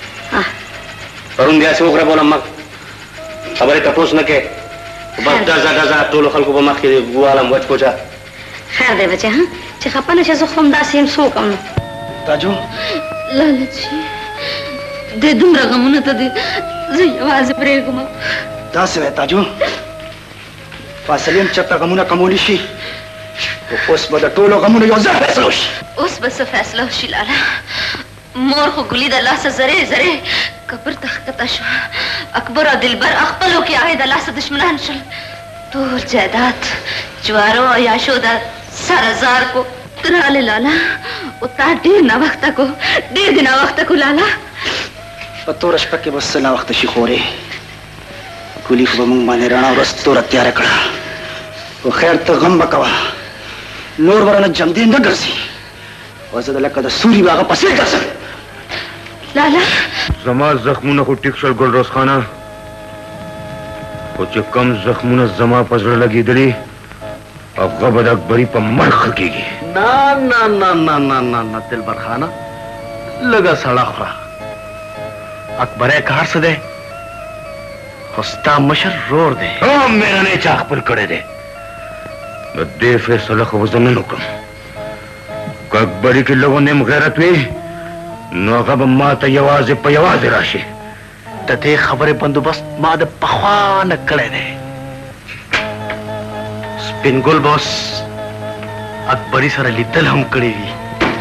پرون بیا هسې وخوره مګ خبرې تپوس نه کې بس ډزه ډزه ټولو خلکو په مخ کې ګوالم وچ پوچه
خیر دی بچی چې خفه نه شي زه خو هم داسې یم څه وکړم نو
تاجو
لالچي د دومره غمونه ته دې زه یوازې پرېږدم
داسې وایه تاجو فاصلې هم چېرته غمونه کمولی شي اوس به د ټولو غمونو یو ځای فیصله وشي
اوس به څه فیصله وشي لاله مور خو ګلي د لاسه زرې زرې کبر ته ښکته شوه اکبر او دلبر خپلو کې هغې د لاسه دشمنان شول ټول جایداد جوارو او یاشو د سره زار کو ګرانې لاله او تا ډېر ناوخته کو ډېر دې ناوخته کو لاله
په توره شپه کې به څه ناوخته شي خورې ګلي خو به موږ باندې رڼا ورځ توره تیاره کړه خو خیر ته غم مه کوه نور به رانه جمدې نه ګرځي او زه د لکه د سوري به هغه پسې ګرځم
لاله
زما زخمونه خو ټیک شول ګلروز خانه خو چې کم زخمونه زما په زړه لګېدلي هغه به د اکبري په مرګ ښه کېږي
نه نه نه نه نه نه نه دلبر خانه لږه سړه خوره اکبری کار څه دی خو ستا مشر رور دی
مېرنی چا خپل کړی دی د دې فیصله خو به زه نن وکړم ککبری کې لوګو غیرت وي نو هغه به ما ته یوازې په یوازې راشي.
د دې خبرې بندوبست ما د پخوا نه کړی دی. سپین ګل بوس اکبري سره لیدل هم کړی وي.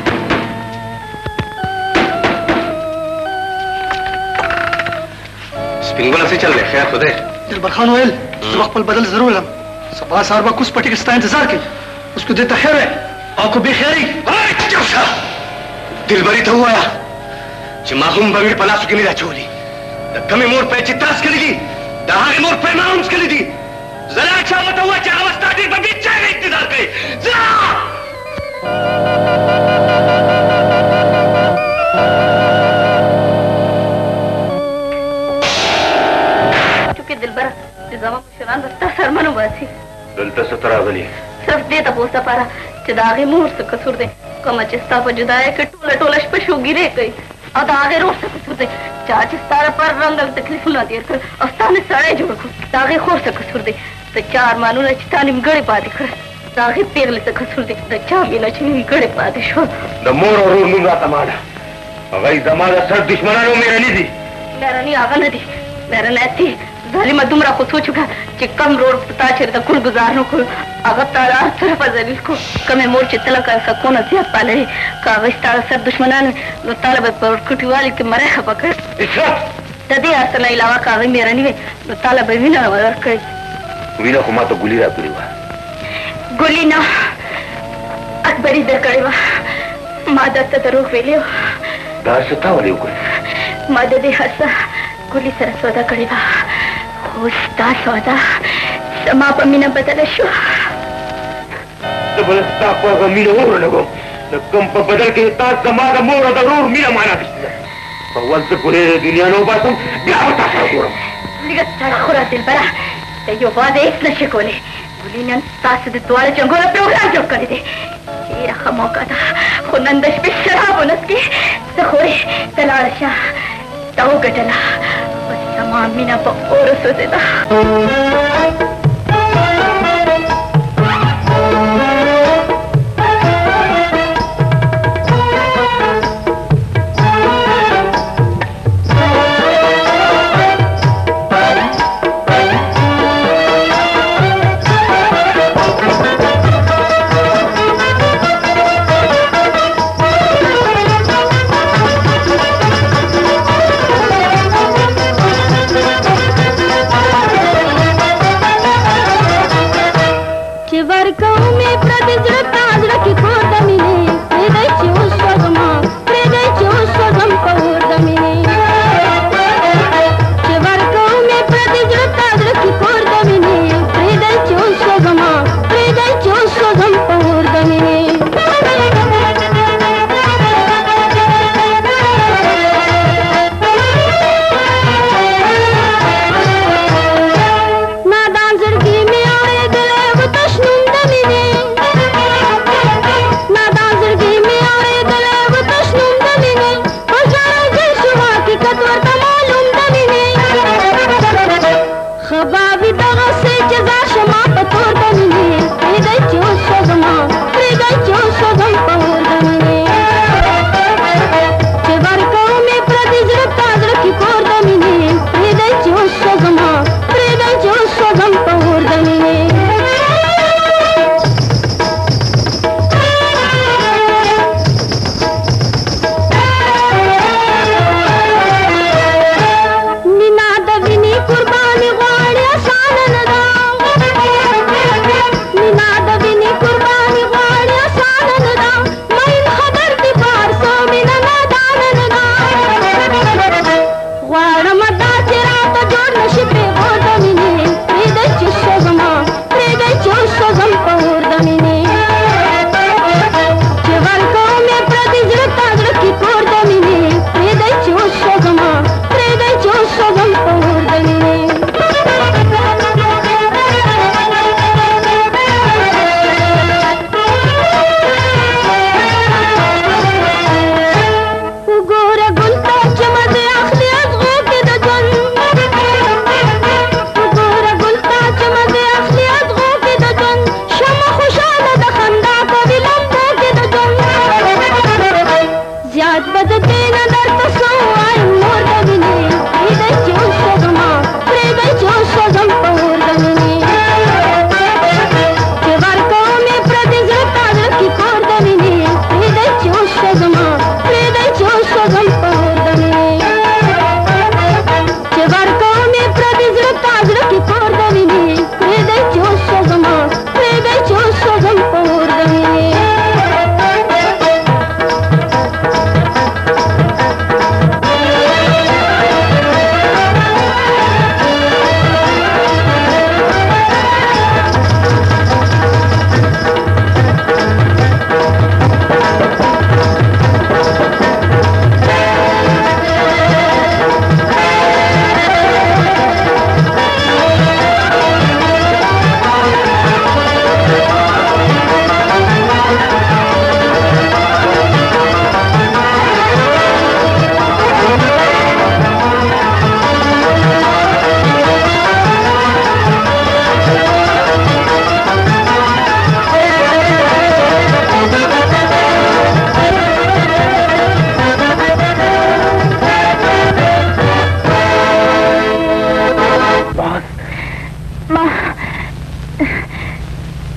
سپین ګل څه چل دی؟ خیر خو دی.
دلبر خان ویل زه خپل بدل ضرور لم. سبا سهار به کوس پټي کې ستا انتظار کوي. اوس کو دې ته خیر او کو بې خیري
دلبري ته ووایه چې ما هم بنګړي په لاسو کې نه ده اچولي. د کمې مور پی چې تاس کړي دي د هغې مور پی ما هم څکلي دي. زه لا چا ورته ووایه چې هغه به ستا ډېر په بې چا نه انتظار کوي. ځه
چونکې دلبره چې زما مشران به ستا سرمن وباسي.
دلته څه ته راغلي؟
صرف دې تپوس دپاره چې د هغې مور څه قصور دی. کومه چې ستا په جدایۍ کې ټوله شپه شوګیرې کوي او د هغې رور څه قصور دی. چا چې ستا لپاره رنګ او تکلیفونه تېر کړل او ستا نه سړی جوړ کړو. د هغې خور څه قصور دی. د چا ارمانونه چې تا نیمګړې پاتې کړل. د هغې پېغلې څه قصور دی. د چا مینه چې نیمګړې پاتې شوه.
د مور او ورور نوم راته ماله. هغوی زما د سر دښمنانو مېرني دي.
مېرني هغه نه دي، مېرنی تی. ظالمه دومره خو سوچ وکړه چې کم روړ په تا چېرته کول ګزار نه کړو هغه تا د هر طرفه ذلیل کړو. کمې مور چې تله کونه زیات پالوي که هغوی ستا د سر دښمنان نو تا له به په ورکوټي والي کې مری خفه کړ. د دې هر څه نه علاوه که هغوی مېرني وې نو تا له به وینه ورکړې.
وینه خو ما ته ګولي راکړې وه.
ګولي نه اکبري در کړې وه. ما درته دروغ ویلي وو.
دا څه تا ولې وکړې؟
ما د دې هر څه ګولي سره سودا کړې وه خو ستا سودا زما په مینه بدله شوه.
زه به ستا په هغه مینه ورولګوم د کوم په بدل کې تا زما د مور او د ورور مینه معنا کړې. اول زه ګولۍ د دنیا نه وباسم بیا به تا سره ګورم.
لږه سړه خوره دلبره د یو باده هېڅ نشي کولی. ګولي نن ستاسو د دواړو جنګونو پروګرام جوړ کړی دی. ډېره ښه موقع ده خو نن د شپې شراب ونڅکې ته خورې ته لاړه شه. تا وګټله خو زما مینه په اور وسوځېده.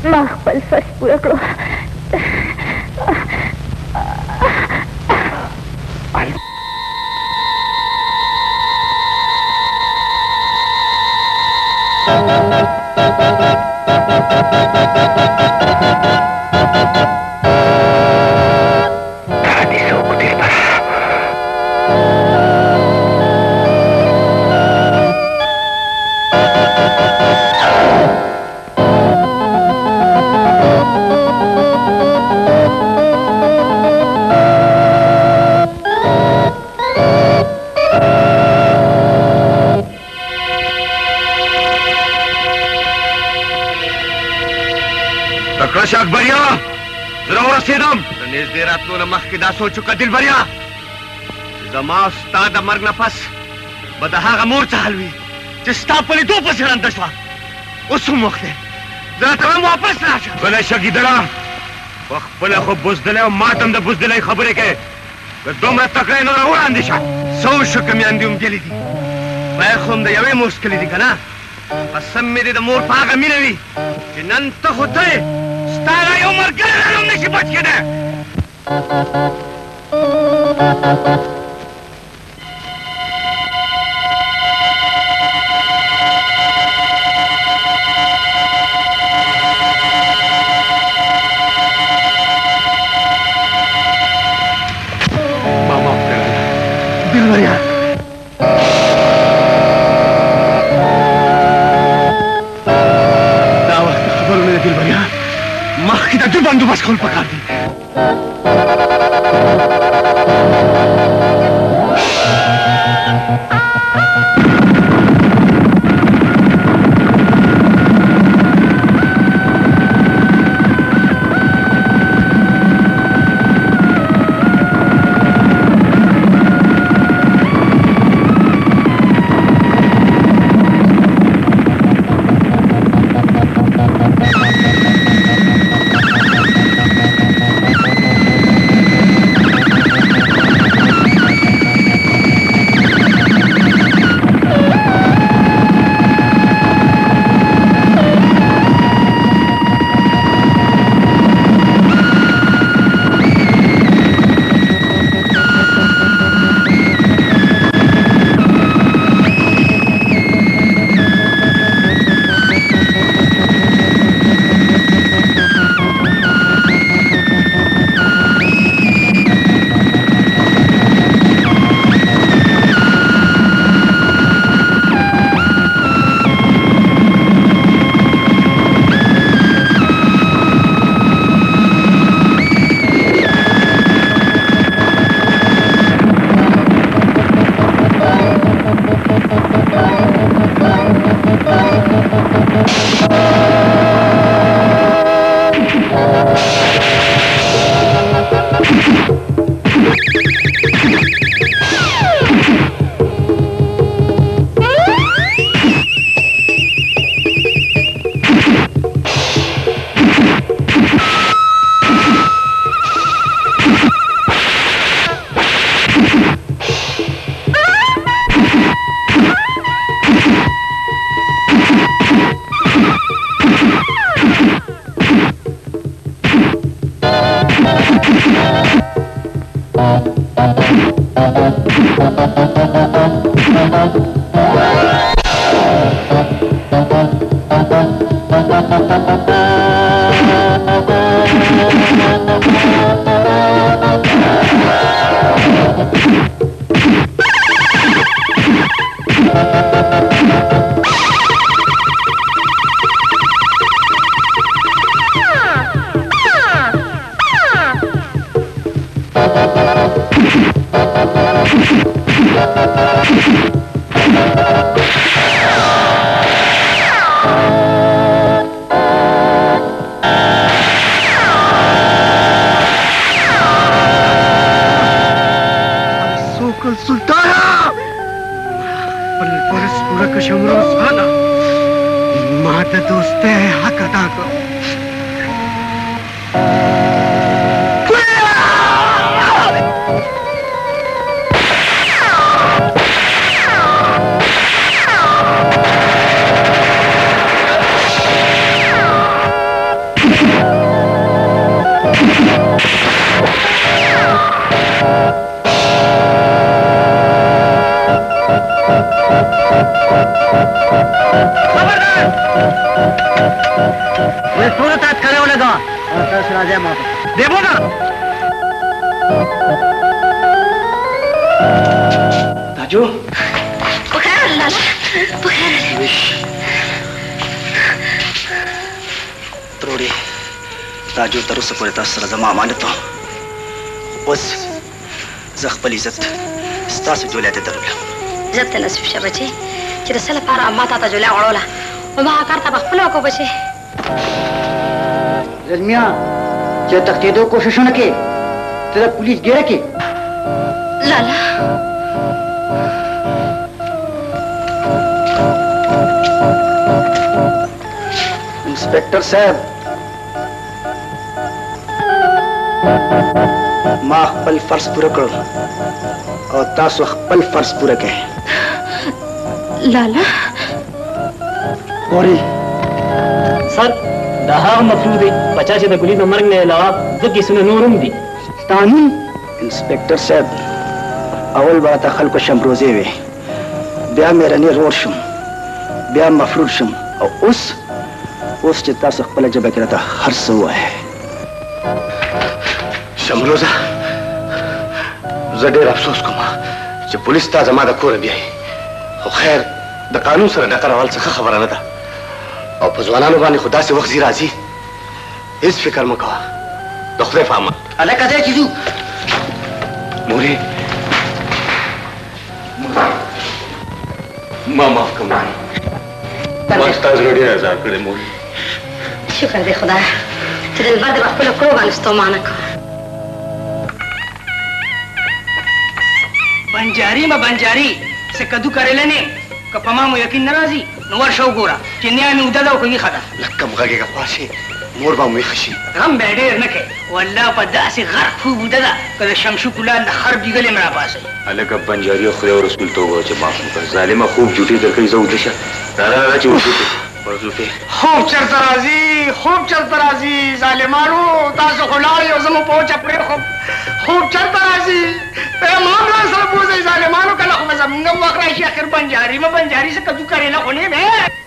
ما خپل فرض پوره کړو.
اکبریا زه راورسېدم د نږدې راتلو نه مخکې دا سوچ وکړه دلبریا چې زما او ستا د مرګ نه پس به د هغه مور څه حال وي چې ستا په لیدو پسې ړنده شوه. اوس هم وخت دی زه راته وایم واپس راشه. غلی شه ګیدړه په خپله خو بزدلی او ما ته هم د بزدلۍ خبرې کوې. که دومره تکړه یې نو راوړاندې شه. څه وشو که میندې هم بېلې دي بیخ خو هم د یوې مور څکلې دي که نه. قسم مې دې د مور په هغه مینه وي چې نن ته خو ته یې ستا دا یو ملګری نه هم نشي بچ کېدی. دلبریا دا وخت خبرونه د دلبریا مخکې د دوی بندوبست کول پکار دي.
وې ټول ته کړه ولګا تاسو راځه ما
دیبو نه
تاجو
بخیر لالا بخیر
تروړي تاجو تر اوسه پورې تاسو سره زما امانت و اوس زه خپل عزت ستاسو جولې ته درولم
عزت ته نصیب شه بچي چې د څه لپاره ما تا ته جولې وړوله او ما کار ته به خپله وکړو بچي
زلمیا چې تښتېدو کوشش ونه کې ته د پولیس ګیره کې
لالا
انسپکټر صاحب ما خپل فرض پوره کړو او تاسو خپل فرض پوره کړئ
لالا
موري
سر دا هغه مفروض دی بچا چې د ګلي د مرګ نه علاوه دوه کیسونه نور هم دي
ستاني انسپکټر صاحب اول به راته خلکو شمروزې وې بیا مې رنې رور شم بیا مفروض شم او اوس چې تاسو خپله ژبه کې راته هر څه ووایئ شمروزه زه ډېر افسوس کوم چې پولیس تا زما د کوره بیایي خو خیر د قانون سره ډکر اول څه خبره نه ده او په ځوانانو باندې خو داسې وخت راځي هېڅ فکر مه کوه د خدای په امان
هلکه ځای چې ځو
مورې ما معاف کړه مورې ما ستا زړه ډېر ازار کړی مورې
شکر دی خدای چې د لمر د په خپلو کړو باندې ستومانه کړه
بنجاري ما بنجاري څه کدو کړلی نه که په ما مو یقین نه راځي نو ورشه وګوره چې نیا مې اوده ده او که ویښه ده
لږ کم غږېږه خواشې مور به مو ویښه شي
غم به یې ډېر نه کوي والله په داسې غر خوب اوده ده که د شمشو کلال د خر بیګلې مې راپاسوي
هلکه بنجاري خدای او رسول ته ووایه چې معاف وکړه ظالمه خوب جوټې درکوي زه اوده شه راځه چې وزوپې
خوب چرته راځي خوب چرته راځي ظالمانو تاسو خو لاړئ او زه مو پوچه پرېښوم خوب چرته راځي امام لا سره بوځئ ظالمانو کله خو به زمونږ هم وخت راشي اخر بنجاري ما بنجاري څه کدو کړېله خو نه یم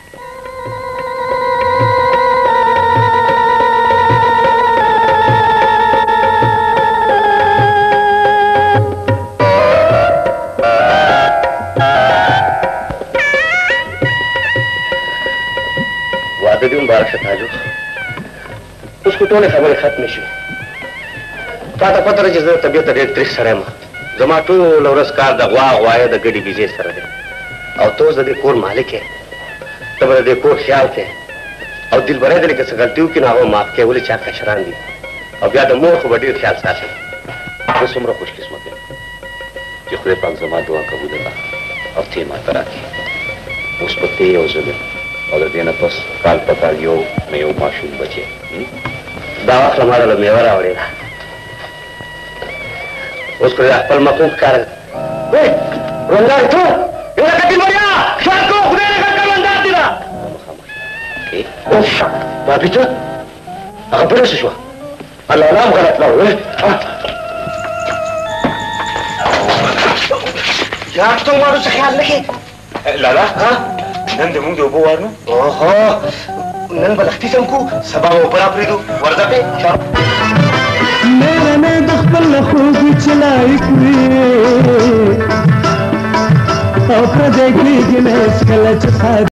واده دې مبارک شه تاجو اوس خو ټولې خبرې ختمې شوې تا ته پته ده چې زه د طبیعته ډېر تریخ سړی یم زما ټوله ورځ کار د غوا غوایه د ګډې بیزې سره دی او ته اوس د دې کور مالک یې ته به د دې کور خیال کوې او دلبری دې که څه غلطي وکړي نو هغه معاف کوې ولې چې هغه کشران دي او بیا د مور خو به ډېر خیال ساتئ زه څومره خوش قسمت یم چې خدای پاک زما دعا قبوله کړه او ته یې ماته راکړې اوس به ته یې او زه او د دې نه پس کال په کال یو ماشوم بچی دا واخله ما له میوه راوړې ده اوس پرې خپل مقوم ښکاره وی روندار ته یوه کټي مریا شاید کو خدای نه کړه روندار دي دا اوف بابي ته هغه بله څه شوه الله نام غلط لاړو یار ته مارو څه خیال نه کې لالا نن د موږ د اوبو وار نو اوهو نن به لښتي څمکو سبا به اوبه راپرېږدو ورځه پې
مېرمې د خپل خوب چلای کړې او پردی کېږي مې کله چې